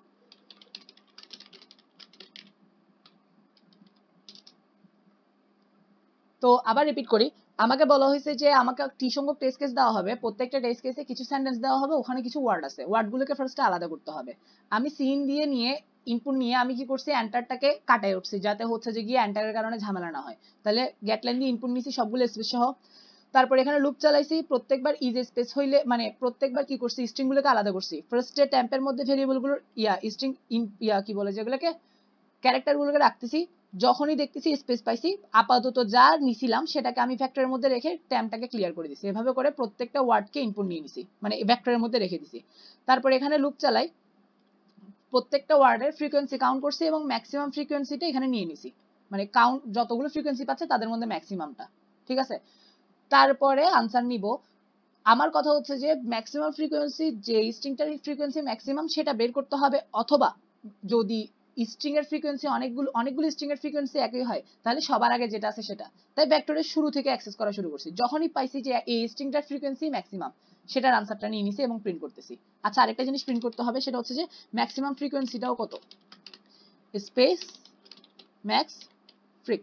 তো আবার রিপিট করি, আমাকে বলা হয়েছে যে আমাকে টি সংখ্যক টেস্ট কেস দেওয়া হবে, প্রত্যেকটা টেস্ট কেসে কিছু সেন্টেন্স দেওয়া হবে, ওখানে কিছু ওয়ার্ড আছে, ওয়ার্ডগুলোকে ফার্স্টে আলাদা করতে হবে। আমি সিন দিয়ে নিয়ে ইনপুট নিয়ে আমি কি করছি এন্টারটাকে কাটায় উঠছি যাতে হচ্ছে যে গিয়ে এন্টারের কারণে ঝামেলা না হয়। তাহলে গেট লাইন দিয়ে ইনপুট নিছি সবগুলো স্পেস সহ, তারপর এখানে লুপ চালাইছি, প্রত্যেকবার ইজ স্পেস হইলে মানে প্রত্যেকবার কি করছি স্ট্রিং গুলোকে আলাদা করছি। ফার্স্টে ট্যাম্পের মধ্যে ভেরিয়েবল গুলোর ইয়া স্ট্রিং ইয়া কি বলে যেগুলোকে ক্যারেক্টার গুলোকে রাখতেছি, যখনই দেখতেছি স্পেস পাইছি আপাতত যা নিছিলাম সেটাকে আমি ভেক্টরের মধ্যে রেখে ট্যাম্পটাকে ক্লিয়ার করে দিছি। এভাবে করে প্রত্যেকটা ওয়ার্ডকে ইনপুট নিয়ে নিছি মানে ভেক্টরের মধ্যে রেখে দিছি। তারপর এখানে লুপ চালাই, প্রত্যেকটা ওয়ার্ডের ফ্রিকোয়েন্সি কাউন্ট করছি এবং ম্যাক্সিমাম ফ্রিকোয়েন্সিটা এখানে নিয়ে নিছি, মানে কাউন্ট যতগুলো ফ্রিকোয়েন্সি পাচ্ছে তাদের মধ্যে ম্যাক্সিমামটা, ঠিক আছে। তারপরে আনসার নিব। আমার কথা হচ্ছে যে ম্যাক্সিমাম ফ্রিকোয়েন্সি যে স্ট্রিংটার ফ্রিকোয়েন্সি ম্যাক্সিমাম সেটা বের করতে হবে, অথবা যদি স্ট্রিং এর ফ্রিকোয়েন্সি অনেকগুলো অনেকগুলো স্ট্রিং এর ফ্রিকোয়েন্সি একই হয় তাহলে সবার আগে যেটা আছে সেটা। তাই ভেক্টরের শুরু থেকে অ্যাক্সেস করা শুরু করছি, যখনই পাইছি যে এই স্ট্রিংটার ফ্রিকোয়েন্সি ম্যাক্সিমাম সেটার আনসারটা নিয়ে নিছি এবং প্রিন্ট করতেছি। আচ্ছা আরেকটা জিনিস প্রিন্ট করতে হবে সেটা হচ্ছে যে ম্যাক্সিমাম ফ্রিকোয়েন্সিটাও কত, স্পেস ম্যাক্স ফ্রিক।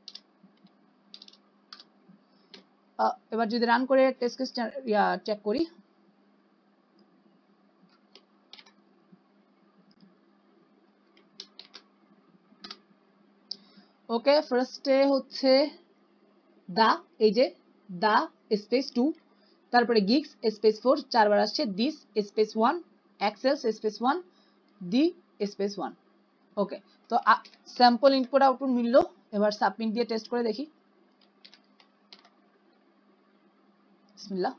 এবার যদি রান করে টেস্ট কেস চেক করি, ওকে ফার্স্টে হচ্ছে দা, এই যে দা স্পেস টু, তারপরে গিগস স্পেস ফোর চারবার আসছে, this space one, excels space one, the space one. Okay তো স্যাম্পল ইনপুট আউটপুট মিললো, এবার সাবমিট দিয়ে টেস্ট করে দেখি। বিসমিল্লাহ।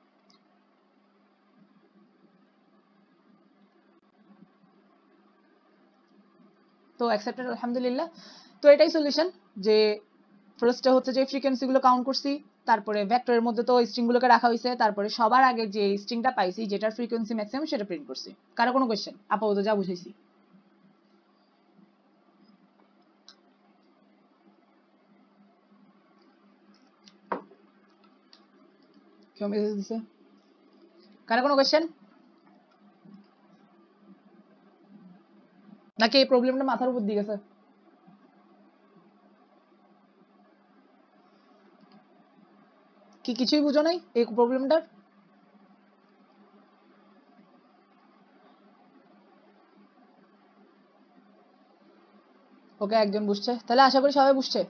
তো অ্যাকসেপ্টেড আলহামদুলিল্লাহ। তো এটাই সলিউশন, যে ফার্স্টে হচ্ছে যে ফ্রিকোয়েন্সি গুলো কাউন্ট করছি, তারপরে ভেক্টরের মধ্যে তো স্ট্রিং গুলোকে রাখা হয়েছে, তারপরে সবার আগে যে স্ট্রিংটা পাইছি যেটার ফ্রিকোয়েন্সি ম্যাক্সিমাম সেটা প্রিন্ট করছি। কারো কোনো কোয়েশ্চেন? আপাতত যা বুঝাইছি। কেউ মেসেজ দিছে? কারো কোনো কোয়েশ্চেন নাকি এই প্রবলেমটা মাথার উপর দিয়ে গেছে? কি কিছুই বুঝো নাই এই প্রবলেমটার? ওকে একজন বুঝছে, তাহলে আশা করি সবাই বুঝছে।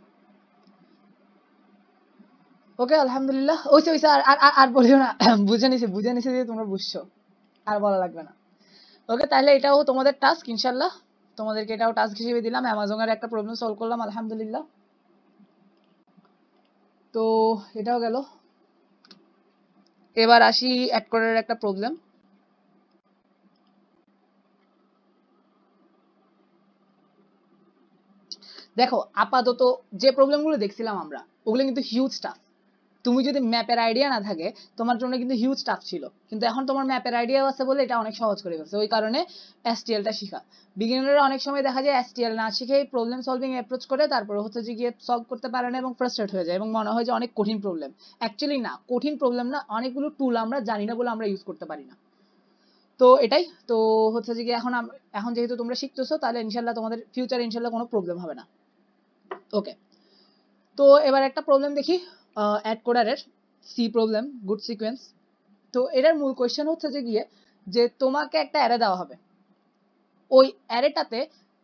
ওকে আলহামদুলিল্লাহ। ওইসে ওইসে আর আর আর বলিও না, বুঝে নিছি বুঝে নিছি যে তোমরা বুঝছো, আর বলা লাগবে না। ওকে তাহলে এটাও তোমাদের টাস্ক, ইনশাল্লাহ তোমাদেরকে এটাও টাস্ক হিসেবে দিলাম। অ্যামাজনের একটা প্রবলেম সলভ করলাম আলহামদুলিল্লাহ। তো এটাও গেল। এবার আসি অ্যাড করার একটা প্রবলেম। দেখো আপাতত যে প্রবলেমগুলো দেখছিলাম আমরা ওগুলো কিন্তু হিউজ টাফ। তুমি যদি ম্যাপের আইডিয়া না থাকে তোমার জন্য কিন্তু হিউজ টাফ ছিল, কিন্তু এখন তোমার ম্যাপের আইডিয়া আছে বলে এটা অনেক সহজ করে ফেলছে। ওই কারণে এসটিএলটা শিখা। বিগিনাররা অনেক সময় দেখা যায় এসটিএল না শিখে প্রবলেম সলভিং অ্যাপ্রোচ করে, তারপরে হচ্ছে যে গিয়ে সলভ করতে পারে না এবং ফ্রাস্ট্রেট হয়ে যায় এবং মনে হয় যে অনেক কঠিন প্রবলেম। অ্যাকচুয়ালি না, কঠিন প্রবলেম না, অনেকগুলো টুল আমরা জানি না বলে আমরা ইউজ করতে পারি না। তো এটাই তো হচ্ছে যে এখন এখন যেহেতু তোমরা শিখতেছো তাহলে ইনশাল্লাহ তোমাদের ফিউচারে ইনশাল্লাহ কোনো প্রবলেম হবে না। ওকে তো এবার একটা প্রবলেম দেখি অ্যাড কোডারের সি প্রবলেম, গুড সিকোয়েন্স। তো এটার মূল কোয়েশ্চেন হচ্ছে যে গিয়ে যে তোমাকে একটা অ্যারে দেওয়া হবে, ওই অ্যারেটাতে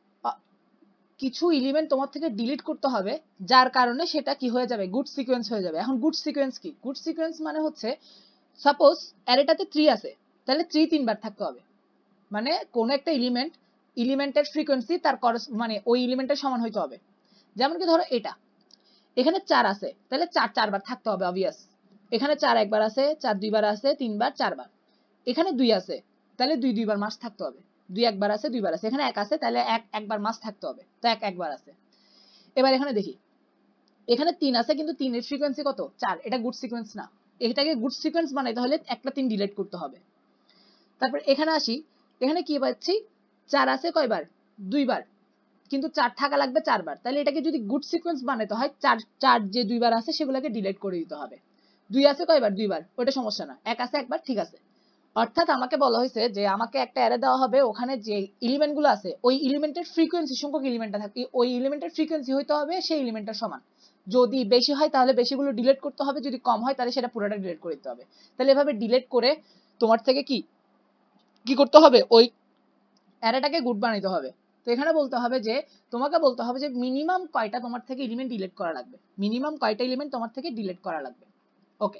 কিছু এলিমেন্ট তোমার থেকে ডিলিট করতে হবে, যার কারণে সেটা কি হয়ে যাবে, গুড সিকোয়েন্স হয়ে যাবে। এখন গুড সিকোয়েন্স কি? গুড সিকোয়েন্স মানে হচ্ছে সাপোজ অ্যারেটাতে থ্রি আছে, তাহলে থ্রি তিনবার থাকতে হবে, মানে কোন একটা এলিমেন্ট এলিমেন্টের ফ্রিকোয়েন্সি তার মানে ওই এলিমেন্টের সমান হইতে হবে। যেমন কি ধরো এটা এখানে চার আছে, তাহলে চার চারবার থাকতে হবে অবভিয়াস। এখানে চার একবার আছে, চার দুইবার আছে, তিনবার চারবার। এখানে দুই আছে, তাহলে দুই দুইবার মাস থাকতে হবে। দুই একবার আছে, দুইবার আছে। এখানে এক আছে, তাহলে এক একবার মাস থাকতে হবে, তো এক একবার আছে। এবার এখানে দেখি এখানে তিন আছে, কিন্তু তিনের ফ্রিকোয়েন্সি কত? চার। এটা গুড সিকোয়েন্স না। এটাকে গুড সিকোয়েন্স বানাইতে হলে একটা তিন ডিলিট করতে হবে। তারপর এখানে আসি, এখানে কি পাচ্ছি? চার আছে কয়বার? দুইবার, কিন্তু চার থাকা লাগবে চারবার। তাহলে এটাকে যদি গুড সিকোয়েন্স বানাতে হয় চার চার যে দুইবার আছে সেগুলোকে ডিলিট করে দিতে হবে। দুই আছে কয়বার? দুইবার, ওটা সমস্যা না। এক আছে একবার, ঠিক আছে। অর্থাৎ আমাকে বলা হয়েছে যে আমাকে একটা অ্যারে দেওয়া হবে, ওখানে যে এলিমেন্ট গুলো আছে ওই এলিমেন্টের ফ্রিকোয়েন্সি সংখ্যক এলিমেন্টটা থাকে, ওই এলিমেন্টের ফ্রিকোয়েন্সি হইতে হবে সেই এলিমেন্টের সমান। যদি বেশি হয় তাহলে বেশিগুলো ডিলিট করতে হবে, যদি কম হয় তাহলে সেটা পুরোটা ডিলিট করে দিতে হবে। তাহলে এভাবে ডিলিট করে তোমার থেকে কি কি করতে হবে? ওই অ্যারেটাকে গুড বানাইতে হবে। তো এখানে বলতে হবে যে তোমাকে বলতে হবে যে মিনিমাম কয়টা তোমার থেকে এলিমেন্ট ডিলিট করা লাগবে, মিনিমাম কয়টা এলিমেন্ট তোমার থেকে ডিলিট করা লাগবে। ওকে,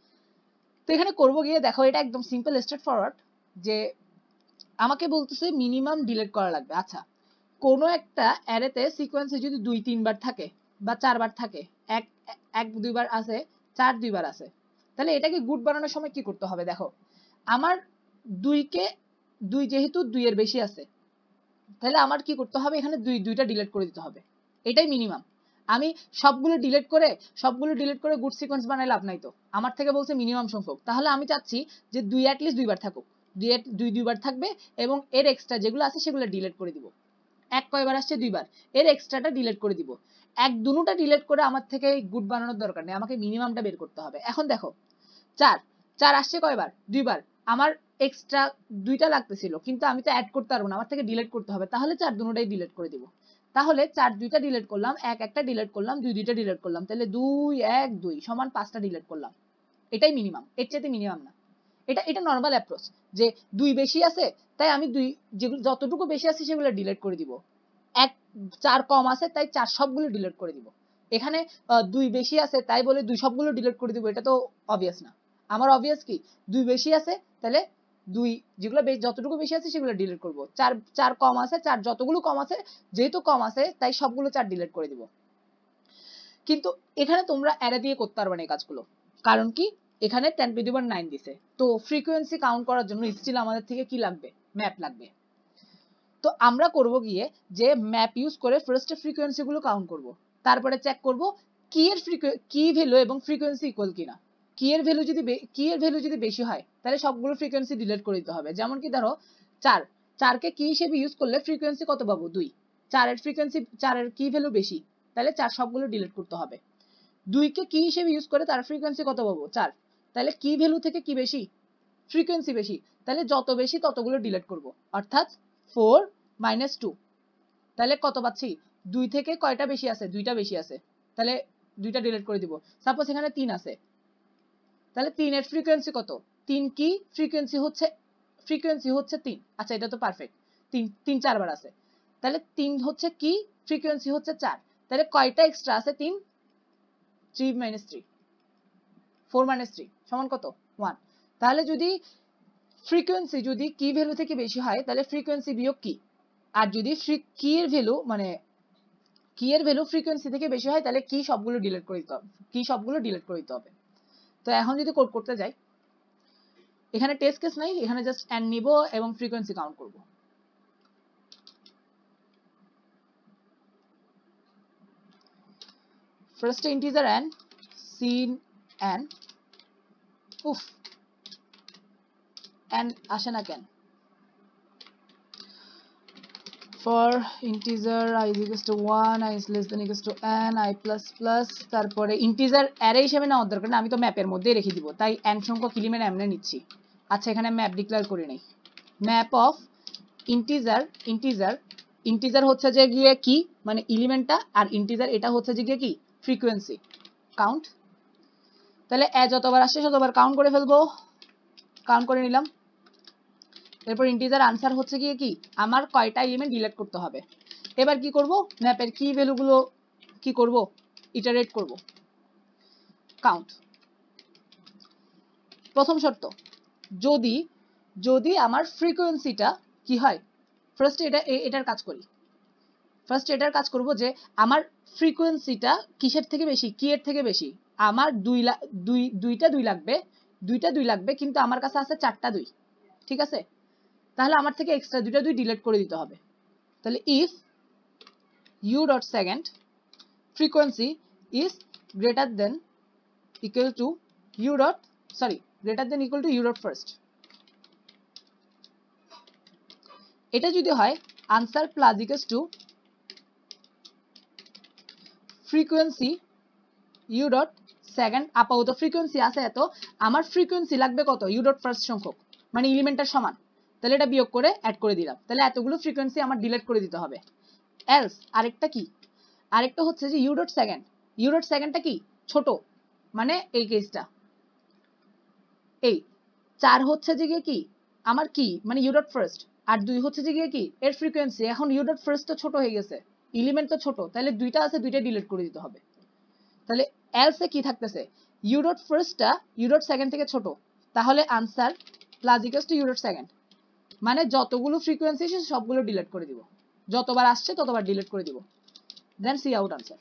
তো এখানে করবো গিয়ে দেখো এটা একদম সিম্পল স্ট্রেট ফরওয়ার্ড, যে আমাকে বলতেছে মিনিমাম ডিলিট করা লাগবে। আচ্ছা, কোনো একটা অ্যারেতে সিকোয়েন্সে যদি দুই তিনবার থাকে বা চারবার থাকে, এক এক দুইবার আছে, চার দুইবার আছে, তাহলে এটাকে গুড বানানোর সময় কি করতে হবে? দেখো আমার দুইকে দুই যেহেতু দুইয়ের বেশি আছে, তাহলে আমার কি করতে হবে? এখানে দুই দুইটা ডিলিট করে দিতে হবে, এটাই মিনিমাম। আমি সবগুলো ডিলিট করে সবগুলো ডিলিট করে গুড সিকোয়েন্স বানাই লাভ নাই তো, আমার থেকে বলছে মিনিমাম সংখ্যক, তাহলে আমি চাচ্ছি যে দুই অ্যাটলিস্ট দুইবার থাকুক, দুই দুই দুইবার থাকবে এবং এর এক্সট্রা যেগুলো আছে সেগুলো ডিলিট করে দিব। এক কয়বার আসছে? দুইবার, এর এক্সট্রাটা ডিলিট করে দিব। এক দুটা ডিলিট করে আমার থেকে গুড বানানোর দরকার নেই, আমাকে মিনিমামটা বের করতে হবে। এখন দেখো চার চার আসছে কয়বার? দুইবার, আমার এক্সট্রা দুইটা লাগতেছিল কিন্তু আমি তো অ্যাড করতে পারবো না, আমার থেকে ডিলিট করতে হবে, তাহলে চার দুটাই ডিলিট করে দিব। তাহলে চার দুইটা ডিলিট করলাম, এক একটা ডিলিট করলাম, দুই দুইটা ডিলিট করলাম, তাহলে দুই এক দুই সমান পাঁচটা ডিলিট করলাম, এটাই মিনিমাম, এর চাইতে মিনিমাম না। এটা এটা নর্মাল অ্যাপ্রোচ, যে দুই বেশি আছে তাই আমি দুই যেগুলো যতটুকু বেশি আছে সেগুলো ডিলিট করে দিব, এক চার কম আছে তাই চার সবগুলো ডিলিট করে দিব। এখানে দুই বেশি আছে তাই বলে দুই সবগুলো ডিলিট করে দিব, এটা তো অবভিয়াস না। আমার অবভিয়াস কি, দুই বেশি আছে তাহলে দুই যেগুলো যতটুকু বেশি আছে সেগুলো ডিলিট করব, চার চার কম আছে, চার যতগুলো কম আছে যেহেতু কম আছে তাই সবগুলো চার ডিলিট করে দিব। কিন্তু এখানে তোমরা অ্যারে দিয়ে করতে পারবে না এই কাজগুলো, কারণ কি এখানে ten to the power nine দিছে, তো ফ্রিকোয়েন্সি কাউন্ট করার জন্য স্টিল আমাদের থেকে কি লাগবে? ম্যাপ লাগবে। তো আমরা করব গিয়ে যে ম্যাপ ইউজ করে ফার্স্টে ফ্রিকোয়েন্সি গুলো কাউন্ট করব, তারপরে চেক করব কি এর কি ভ্যালু এবং ফ্রিকোয়েন্সি ইকুয়াল কিনা। কি এর ভ্যালু যদি কি এর ভ্যালু যদি বেশি হয় তাহলে সবগুলো ফ্রিকোয়েন্সি ডিলিট করে দিতে হবে। যেমন কি ধরো চার চারকে কি হিসেবে ইউজ করলে ফ্রিকোয়েন্সি কত পাবো? দুই। চারের ফ্রিকোয়েন্সি চারের কি ভ্যালু বেশি, তাহলে চার সবগুলো ডিলিট করতে হবে। দুইকে কি হিসেবে ইউজ করে তার ফ্রিকোয়েন্সি কত পাবো? চার। তাহলে কি ভ্যালু থেকে কি বেশি? ফ্রিকোয়েন্সি বেশি, তাহলে যত বেশি ততগুলো ডিলিট করব, অর্থাৎ ফোর মাইনাস টু, তাহলে কত পাচ্ছি? দুই থেকে কয়টা বেশি আছে? দুইটা বেশি আছে, তাহলে দুইটা ডিলিট করে দিব। সাপোজ এখানে তিন আছে, তাহলে তিনের ফ্রিকোয়েন্সি কত? তিন কি ফ্রিকোয়েন্সি হচ্ছে ফ্রিকোয়েন্সি হচ্ছে তিন। আচ্ছা এটা তো পারফেক্ট, তিন তিন চারবার আছে, তাহলে তিন হচ্ছে কি ফ্রিকোয়েন্সি হচ্ছে চার, তাহলে কয়টা এক্সট্রা আছে? তিন, three minus three, four minus three সমান কত? ওয়ান। তাহলে যদি ফ্রিকোয়েন্সি যদি কি ভ্যালু থেকে বেশি হয় তাহলে ফ্রিকোয়েন্সি বিয়োগ কি, আর যদি কি এর ভ্যালু মানে কি এর ভ্যালু ফ্রিকোয়েন্সি থেকে বেশি হয় তাহলে কি সবগুলো ডিলিট করে দিতে হবে, কি সবগুলো ডিলিট করে দিতে হবে। তো এখন যদি কোড করতে যাই, এখানে টেস্ট কেস নাই, এখানে জাস্ট এন নিব এবং ফ্রিকোয়েন্সি কাউন্ট করব। First integer n, cin n, উফ এন আসে না কেন? for integer I is equals to one, I is less than equals to n, I plus plus, তারপরে integer array হিসেবে নেওয়ার দরকার না, আমি তো ম্যাপের মধ্যে রেখে দিব, তাই n সংখ্যক এলিমেন্ট এমনি নিচ্ছি। আচ্ছা এখানে ম্যাপ ডিক্লেয়ার করে নেই, map of integer integer integer হচ্ছে যে গিয়ে কি মানে এলিমেন্টটা, আর integer এটা হচ্ছে যে গিয়ে কি ফ্রিকোয়েন্সি কাউন্ট। তাহলে এ যতবার আসছে ততবার কাউন্ট করে ফেলবো, কাউন্ট করে নিলাম। এরপর ইন্টিজার আনসার হচ্ছে গিয়ে কি আমার কয়টা এলিমেন্ট ডিলিট করতে হবে। এবার কি করব? ম্যাপের কি ভ্যালুগুলো কি করব? ইটারেট করব, কাউন্ট। প্রথম শর্ত, যদি যদি আমার ফ্রিকোয়েন্সিটা কি হয়, ফার্স্ট এটা এটার কাজ করি, ফার্স্ট এটার কাজ করব যে আমার ফ্রিকোয়েন্সিটা কিসের থেকে বেশি, কি এর থেকে বেশি। আমার দুই দুই দুইটা দুই লাগবে, দুইটা দুই লাগবে কিন্তু আমার কাছে আছে চারটা দুই, ঠিক আছে? তাহলে আমার থেকে এক্সট্রা দুইটা দুই ডিলিট করে দিতে হবে। তাহলে if u dot second frequency is greater than equal to u dot sorry greater than equal to u dot first, এটা যদি হয় answer plus equals to frequency u dot second, আপাতত ফ্রিকোয়েন্সি আছে এত, আমার ফ্রিকোয়েন্সি লাগবে কত? ইউ ডট ফার্স্ট সংখ্যক, মানে এলিমেন্টের সমান, তাহলে এটা বিয়োগ করে অ্যাড করে দিলাম, তাহলে এতগুলো ফ্রিকোয়েন্সি আমার ডিলিট করে দিতে হবে। এলস আরেকটা কি, আরেকটা হচ্ছে যে u dot second, u dot সেকেন্ডটা কি ছোট, মানে এই কেসটা এই চার হচ্ছে যে কি আমার কি মানে ইউ ডট ফার্স্ট, আর দুই হচ্ছে যে গিয়ে কি এর ফ্রিকোয়েন্সি। এখন ইউ ডট ফার্স্ট তো ছোট হয়ে গেছে, এলিমেন্ট তো ছোট, তাহলে দুইটা আছে দুইটা ডিলিট করে দিতে হবে। তাহলে এলস এ কি থাকতেছে, ইউ ডট ফার্স্টটা ইউ ডট সেকেন্ড থেকে ছোট, তাহলে answer plus equals to u dot second, মানে যতগুলো ফ্রিকোয়েন্সি আছে সবগুলো ডিলিট করে দিব, যতবার আসছে ততবার ডিলিট করে দিব, then see out answer.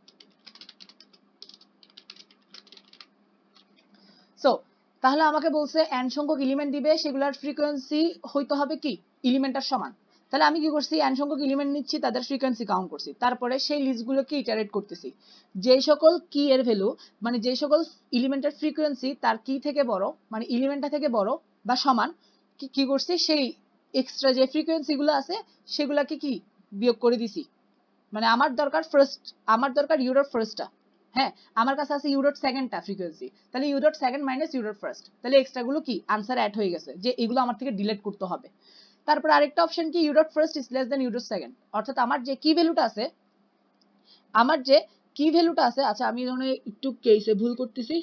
So তাহলে আমাকে বলছে এন সংখ্যক এলিমেন্ট দিবে, সেগুলোর ফ্রিকোয়েন্সি হইতে হবে কি এলিমেন্টের সমান। তাহলে আমি কি করছি, এন সংখ্যক এলিমেন্ট নিচ্ছি, তাদের ফ্রিকোয়েন্সি কাউন্ট করছি, তারপরে সেই লিস্টগুলোকে ইটারেট করতেছি। যে সকল কি এর ভ্যালু মানে যে সকল এলিমেন্টের ফ্রিকোয়েন্সি তার কি থেকে বড়, মানে এলিমেন্টটা থেকে বড় বা সমান, কি কি করছি সেই এক্সট্রা যে ফ্রিকোয়েন্সি গুলো আছে সেগুলাকে কি বিয়োগ করে দিছি। মানে আমার দরকার ফার্স্ট, আমার দরকার ইউ ডট ফার্স্টটা, হ্যাঁ আমার কাছে আছে ইউ ডট সেকেন্ডটা ফ্রিকোয়েন্সি, তাহলে u dot second minus u dot first, তাহলে এক্সট্রা গুলো কি আনসার অ্যাড হয়ে গেছে, যে এগুলো আমার থেকে ডিলিট করতে হবে। তারপর আরেকটা অপশন কি u dot first is less than u dot second, অর্থাৎ আমার যে কি ভ্যালুটা আছে, আমার যে কি ভ্যালুটা আছে, আচ্ছা আমি ধরুন একটু কেসে ভুল করতেছি,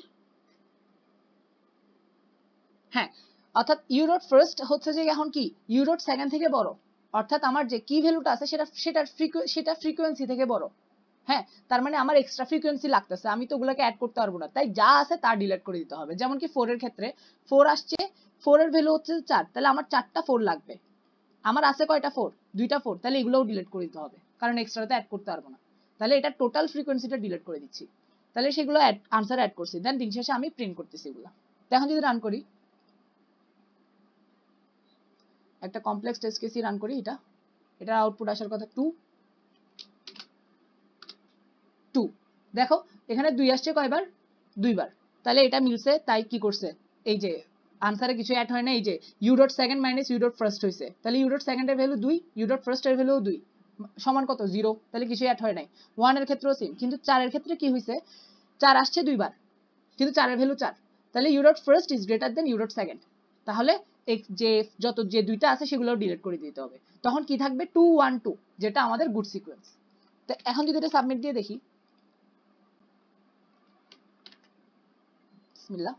হ্যাঁ অর্থাৎ ইউ ডট ফার্স্ট হচ্ছে যে এখন কি ইউ ডট সেকেন্ড থেকে বড়, অর্থাৎ আমার যে কি ভ্যালুটা আছে সেটা সেটার সেটা ফ্রিকোয়েন্সি থেকে বড়, হ্যাঁ তার মানে আমার এক্সট্রা ফ্রিকোয়েন্সি লাগতেছে, আমি তো ওগুলোকে অ্যাড করতে পারবো না, তাই যা আছে তা ডিলিট করে দিতে হবে। যেমন কি ফোর এর ক্ষেত্রে ফোর আসছে, ফোর এর ভ্যালু হচ্ছে চার, তাহলে আমার চারটা ফোর লাগবে, আমার আছে কয়টা ফোর, দুইটা ফোর, তাহলে এগুলোও ডিলিট করে দিতে হবে, কারণ এক্সট্রাতে অ্যাড করতে পারবো না, তাহলে এটা টোটাল ফ্রিকোয়েন্সিটা ডিলিট করে দিচ্ছি, তাহলে সেগুলো আনসার অ্যাড করছি, দেন দিন শেষে আমি প্রিন্ট করতেছি এগুলো। এখন যদি রান করি, একটা কমপ্লেক্স টেস্ট কেসই রান করি, এটা এটার আউটপুট আসার কথা টু টু, দেখো এখানে দুই আসছে কয়বার, দুইবার, তাহলে এটা মিলছে, তাই কি করছে এই যে আনসারে কিছু অ্যাড হয় না, এই যে u dot second minus u dot first হয়েছে, তাহলে ইউ ডট সেকেন্ডের ভ্যালু দুই, ইউ ডট ফার্স্টের ভ্যালু দুই, সমান কত জিরো, তাহলে কিছু অ্যাড হয় নাই। ওয়ান এর ক্ষেত্রেও সেম, কিন্তু চার এর ক্ষেত্রে কি হয়েছে, চার আসছে দুইবার কিন্তু চারের ভ্যালু চার, তাহলে u dot first is greater than u dot second, তাহলে যে যত যে দুইটা আছে সেগুলো ডিলিট করে দিতে হবে, তখন কি থাকবে টু ওয়ান টু, যেটা আমাদের গুড সিকোয়েন্স। তো এখন যদি এটা সাবমিট দিয়ে দেখি, বিসমিল্লাহ,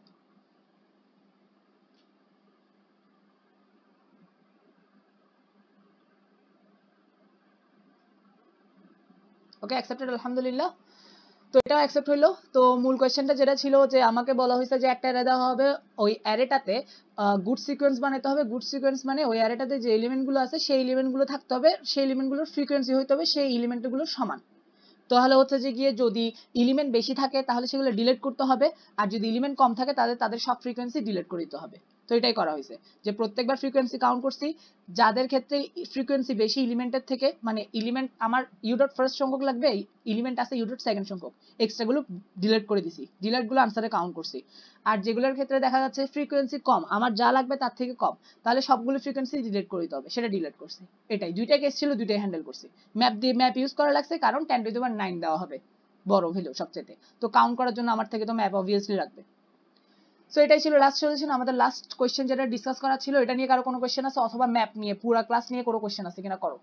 ওকে অ্যাকসেপ্টেড আলহামদুলিল্লাহ। তো এটাও অ্যাকসেপ্ট হইলো। তো মূল কোয়েশ্চেনটা যেটা ছিল যে আমাকে বলা হয়েছে যে একটা অ্যারে দেওয়া হবে, ওই অ্যারেটাতে গুড সিকোয়েন্স বানাতে হবে, গুড সিকোয়েন্স মানে ওই অ্যারেটাতে যে এলিমেন্টগুলো আছে সেই এলিমেন্টগুলো থাকতে হবে, সেই এলিমেন্টগুলোর ফ্রিকোয়েন্সি হইতে হবে সেই এলিমেন্টগুলোর সমান। তাহলে হচ্ছে যে গিয়ে যদি এলিমেন্ট বেশি থাকে তাহলে সেগুলো ডিলিট করতে হবে, আর যদি এলিমেন্ট কম থাকে তাহলে তাদের সব ফ্রিকোয়েন্সি ডিলিট করে দিতে হবে। তো এটাই করা হয়েছে যে প্রত্যেকবার ফ্রিকোয়েন্সি কাউন্ট করছি, যাদের ক্ষেত্রে ফ্রিকোয়েন্সি বেশি এলিমেন্টের থেকে, মানে এলিমেন্ট আমার ইউ ডট ফার্স্ট সংখ্যক লাগবে, এলিমেন্ট আছে ইউ ডট সেকেন্ড সংখ্যক, এক্সট্রা গুলো ডিলিট করে দিছি, ডিলিট গুলো আনসারে কাউন্ট করছি। আর যেগুলোর ক্ষেত্রে দেখা যাচ্ছে ফ্রিকোয়েন্সি কম, আমার যা লাগবে তার থেকে কম, তাহলে সবগুলো ফ্রিকোয়েন্সি ডিলিট করে দিতে হবে, সেটা ডিলিট করছি। এটাই দুইটা কেস ছিল, দুইটাই হ্যান্ডেল করছি। ম্যাপ দিয়ে ম্যাপ ইউজ করা লাগছে কারণ ten to the power nine দেওয়া হবে বড় ভ্যালু সবচেয়ে, তো কাউন্ট করার জন্য আমার থেকে তো ম্যাপ অবভিয়াসলি লাগবে। সো এটাই ছিল লাস্ট সলিউশন। আমাদের লাস্ট কোশ্চেন যেটা ডিসকাস করা ছিল, এটা নিয়ে কারো কোনো কোশ্চেন আছে, অথবা ম্যাপ নিয়ে পুরো ক্লাস নিয়ে কোনো কোশ্চেন আছে কিনা করো।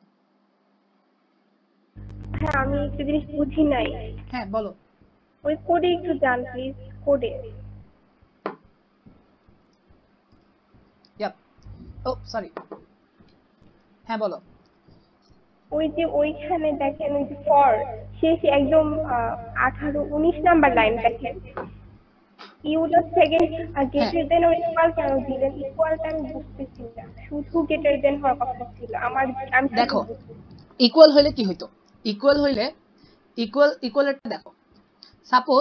হ্যাঁ আমি একটা জিনিস বুঝি নাই। হ্যাঁ বলো। ওই কোডে একটু জান প্লিজ, কোডে। ইয়াপ, ও সরি, হ্যাঁ বলো। ওই যে ওইখানে দেখেন ওই যে ফর শেষে একদম আঠারো উনিশ নাম্বার লাইন দেখেন, u dot second greater than ও ইকুয়াল কেন দিলেন? ইকুয়ালটা আমি বুঝতেছি না, শুধু গ্রেটার দেন হওয়ার কথা ছিল আমার। আমি দেখো ইকুয়াল হইলে কি হইতো, ইকুয়াল হইলে ইকুয়াল ইকুয়ালটা দেখো, suppose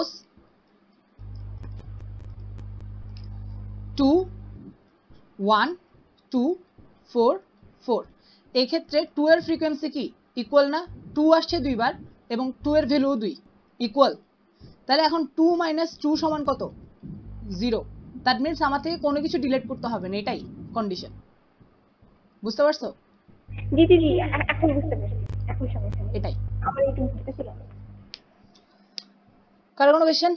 two one two four four, এই ক্ষেত্রে টু এর ফ্রিকোয়েন্সি কি ইকুয়াল না, টু আসছে দুইবার এবং টু এর ভ্যালু দুই, ইকুয়াল। তাহলে এখন টু মাইনাস টু সমান কত, জিরো। দ্যাট মিনস আমার থেকে কোনো কিছু ডিলিট করতে হবে না, এটাই কন্ডিশন। বুঝতে পারছো? জি জি জি এখন বুঝতে পারছি, এখন সমস্যা নেই, এটাই আমার একটু বুঝতেছিল না। কারো কোনো কোশ্চেন?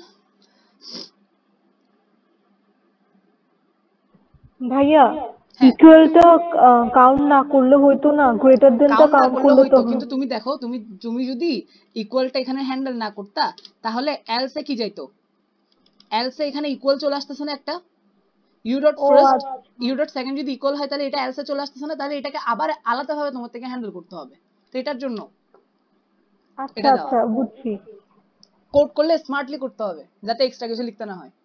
ভাইয়া ইকুয়ালটা কাউন্ট না করলে হইতো না, গ্রেটার দেনটা কাউন্ট করলে তো। কিন্তু তুমি দেখো, তুমি তুমি যদি ইকুয়ালটা এখানে হ্যান্ডেল না করতা তাহলে এলসে কি যাইতো, এলসে এখানে ইকুয়াল চলে আসতেছে না একটা, ইউ ডট ও ফার্স্ট আচ্ছা ইউ ডট সেকেন্ড যদি ইকুয়াল হয় তাহলে এটা এলসে চলে আসতেছে না, তাহলে এটাকে আবার আলাদাভাবে তোমার থেকে হ্যান্ডেল করতে হবে। তো এটার জন্য আচ্ছা এটা দেওয়া আচ্ছা বুঝছি। কোড করলে স্মার্টলি করতে হবে যাতে এক্সট্রা কিছু লিখতে না হয়।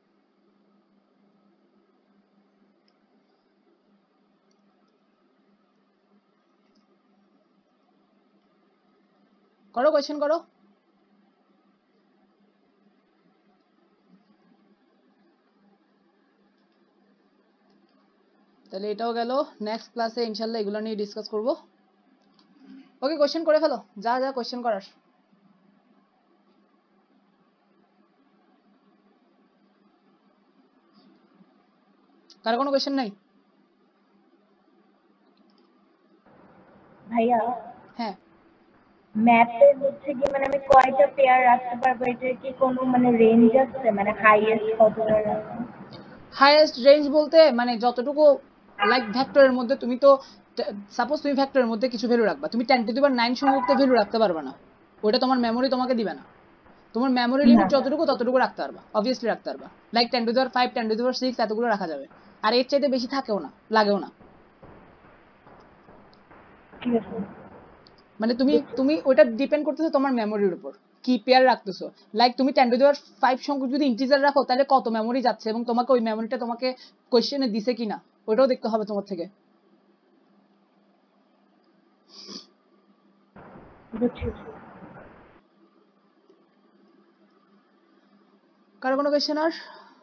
করো কোয়েশ্চেন করো। তাহলে এটাও গেল, নেক্সট ক্লাসে ইনশাল্লাহ এগুলো নিয়ে ডিসকাস করব। ওকে কোয়েশ্চেন করে ফেলো যা যা কোয়েশ্চেন করার। কার কোনো কোয়েশ্চেন নাই? ভাইয়া হ্যাঁ ম্যাথে হচ্ছে কি মানে আমি কয়টা পেয়ার রাখতে পারবো, এটার কি কোনো মানে রেঞ্জ আছে, মানে হাইয়েস্ট কতটা রাখবো? হাইয়েস্ট রেঞ্জ বলতে মানে যতটুকু লাইক ভেক্টরের মধ্যে তুমি তো সাপোজ তুমি ভেক্টরের মধ্যে কিছু ভ্যালু রাখবা, তুমি ten to the power nine সংযুক্ত ভ্যালু রাখতে পারবে না, ওটা তোমার মেমোরি তোমাকে দিবে না। তোমার মেমোরি লিমিট যতটুকু ততটুকু রাখতে পারবা, অবভিয়াসলি রাখতে পারবা। Like ten to the power five, ten to the power six এতগুলো রাখা যাবে, আর এর চাইতে বেশি থাকেও না, লাগেও না। ঠিক আছে। মানে তুমি তুমি ওটা ডিপেন্ড করতেছে তোমার মেমোরির উপর কি পেয়ার রাখতেছো। লাইক তুমি ten to the power five সংখ্যক যদি ইন্টিজার রাখো তাহলে কত মেমোরি যাচ্ছে এবং তোমাকে ওই মেমোরিটা তোমাকে কোশ্চেনে দিছে কিনা ওটাও দেখতে হবে তোমার থেকে। কারো কোনো কোয়েশ্চেন আর?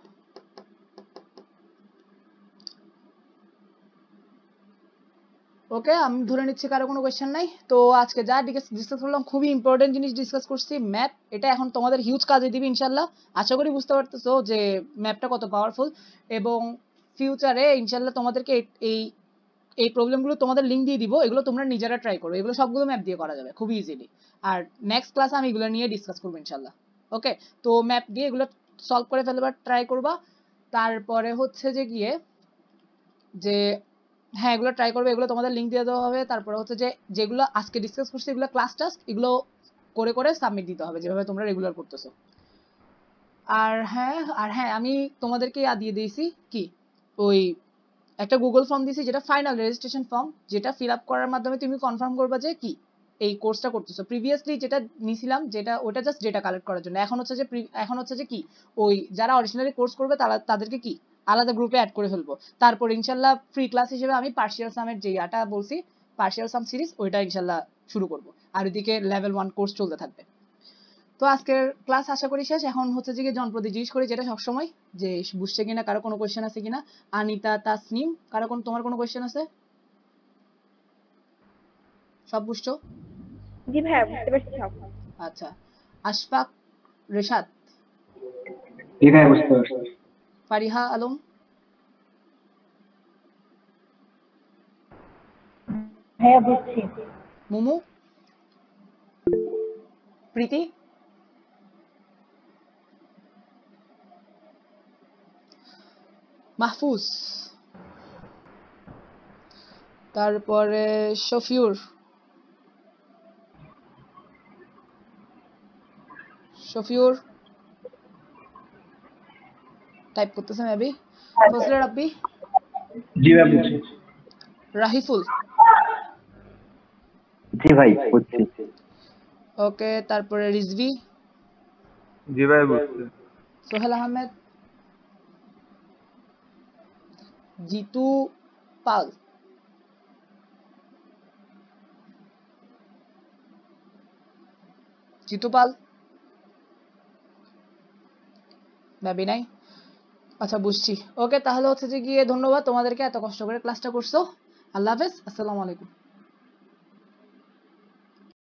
ওকে আমি ধরে নিচ্ছি কারো কোনো কোয়েশ্চেন নাই। তো আজকে যা ডিসকাস করলাম খুবই ইম্পর্টেন্ট জিনিস ডিসকাস করছি, ম্যাপ। এটা এখন তোমাদের হিউজ কাজে দিবে ইনশাল্লাহ। আশা করি বুঝতে পারতেছো যে ম্যাপটা কত পাওয়ারফুল, এবং ফিউচারে ইনশাল্লাহ তোমাদেরকে এই এই প্রবলেমগুলো তোমাদের লিঙ্ক দিয়ে দিব, এগুলো তোমরা নিজেরা ট্রাই করো, এগুলো সবগুলো ম্যাপ দিয়ে করা যাবে খুব ইজিলি। আর নেক্সট ক্লাসে আমি এগুলো নিয়ে ডিসকাস করবো ইনশাল্লাহ। ওকে তো ম্যাপ দিয়ে এগুলো সলভ করে ফেলবার ট্রাই করবা। তারপরে হচ্ছে যে গিয়ে যে হ্যাঁ এগুলো ট্রাই করবে, এগুলো তোমাদের লিঙ্ক দিয়ে দেওয়া হবে। তারপরে হচ্ছে যে যেগুলো আজকে ডিসকাস করছি এগুলো ক্লাস টাস্ক, এগুলো করে করে সাবমিট দিতে হবে যেভাবে তোমরা রেগুলার করতেছো। আর হ্যাঁ আর হ্যাঁ আমি তোমাদেরকে দিয়ে দিয়েছি কি ওই একটা গুগল ফর্ম দিয়েছি যেটা ফাইনাল রেজিস্ট্রেশন ফর্ম, যেটা ফিল আপ করার মাধ্যমে তুমি কনফার্ম করবা যে কি এই কোর্সটা করতেছো। প্রিভিয়াসলি যেটা নিছিলাম যেটা ওটা জাস্ট ডেটা কালেক্ট করার জন্য, এখন হচ্ছে যে এখন হচ্ছে যে কি ওই যারা অরিজিনালি কোর্স করবে তারা তাদেরকে কি আলাদা গ্রুপে অ্যাড করে ফেলবো। তারপর ইনশাল্লাহ ফ্রি ক্লাস হিসেবে আমি পার্শিয়াল সামের যে আটা বলছি পার্শিয়াল সাম সিরিজ ওইটা ইনশাল্লাহ শুরু করব, আর ওইদিকে লেভেল ওয়ান কোর্স চলতে থাকবে। তো আজকের ক্লাস আশা করি শেষ। এখন হচ্ছে যে জনপ্রতি জিজ্ঞেস করি যেটা সবসময় যে বুঝছে কিনা, কারো কোনো কোয়েশ্চেন আছে কিনা। আনিতা, তাসনিম, কারো কোনো তোমার কোনো কোয়েশ্চেন আছে? সব বুঝছো? জি ভাইয়া বুঝতে পারছি সব। আচ্ছা আশফাক, রেশাদ, জি ভাইয়া বুঝতে পারছি। ফারিহা আলম, হ্যাঁ বুঝছি। মুমু, প্রীতি, মাহফুজ, তারপরে শফিউর, শফিউর টাইপ করতেছে মেবি, ফজলে রাব্বি, জি ভাই বুঝছি। রাহিফুল, জি ভাই বুঝছি। ওকে তারপরে রিজভি, জি ভাই বুঝছি। সোহেল আহমেদ, জিতু পাল, জিতু পাল ভাবি নাই। আচ্ছা বুঝছি। ওকে তাহলে হচ্ছে যে গিয়ে ধন্যবাদ তোমাদেরকে এত কষ্ট করে ক্লাসটা করছো। আল্লাহ হাফেজ, আসসালামু আলাইকুম।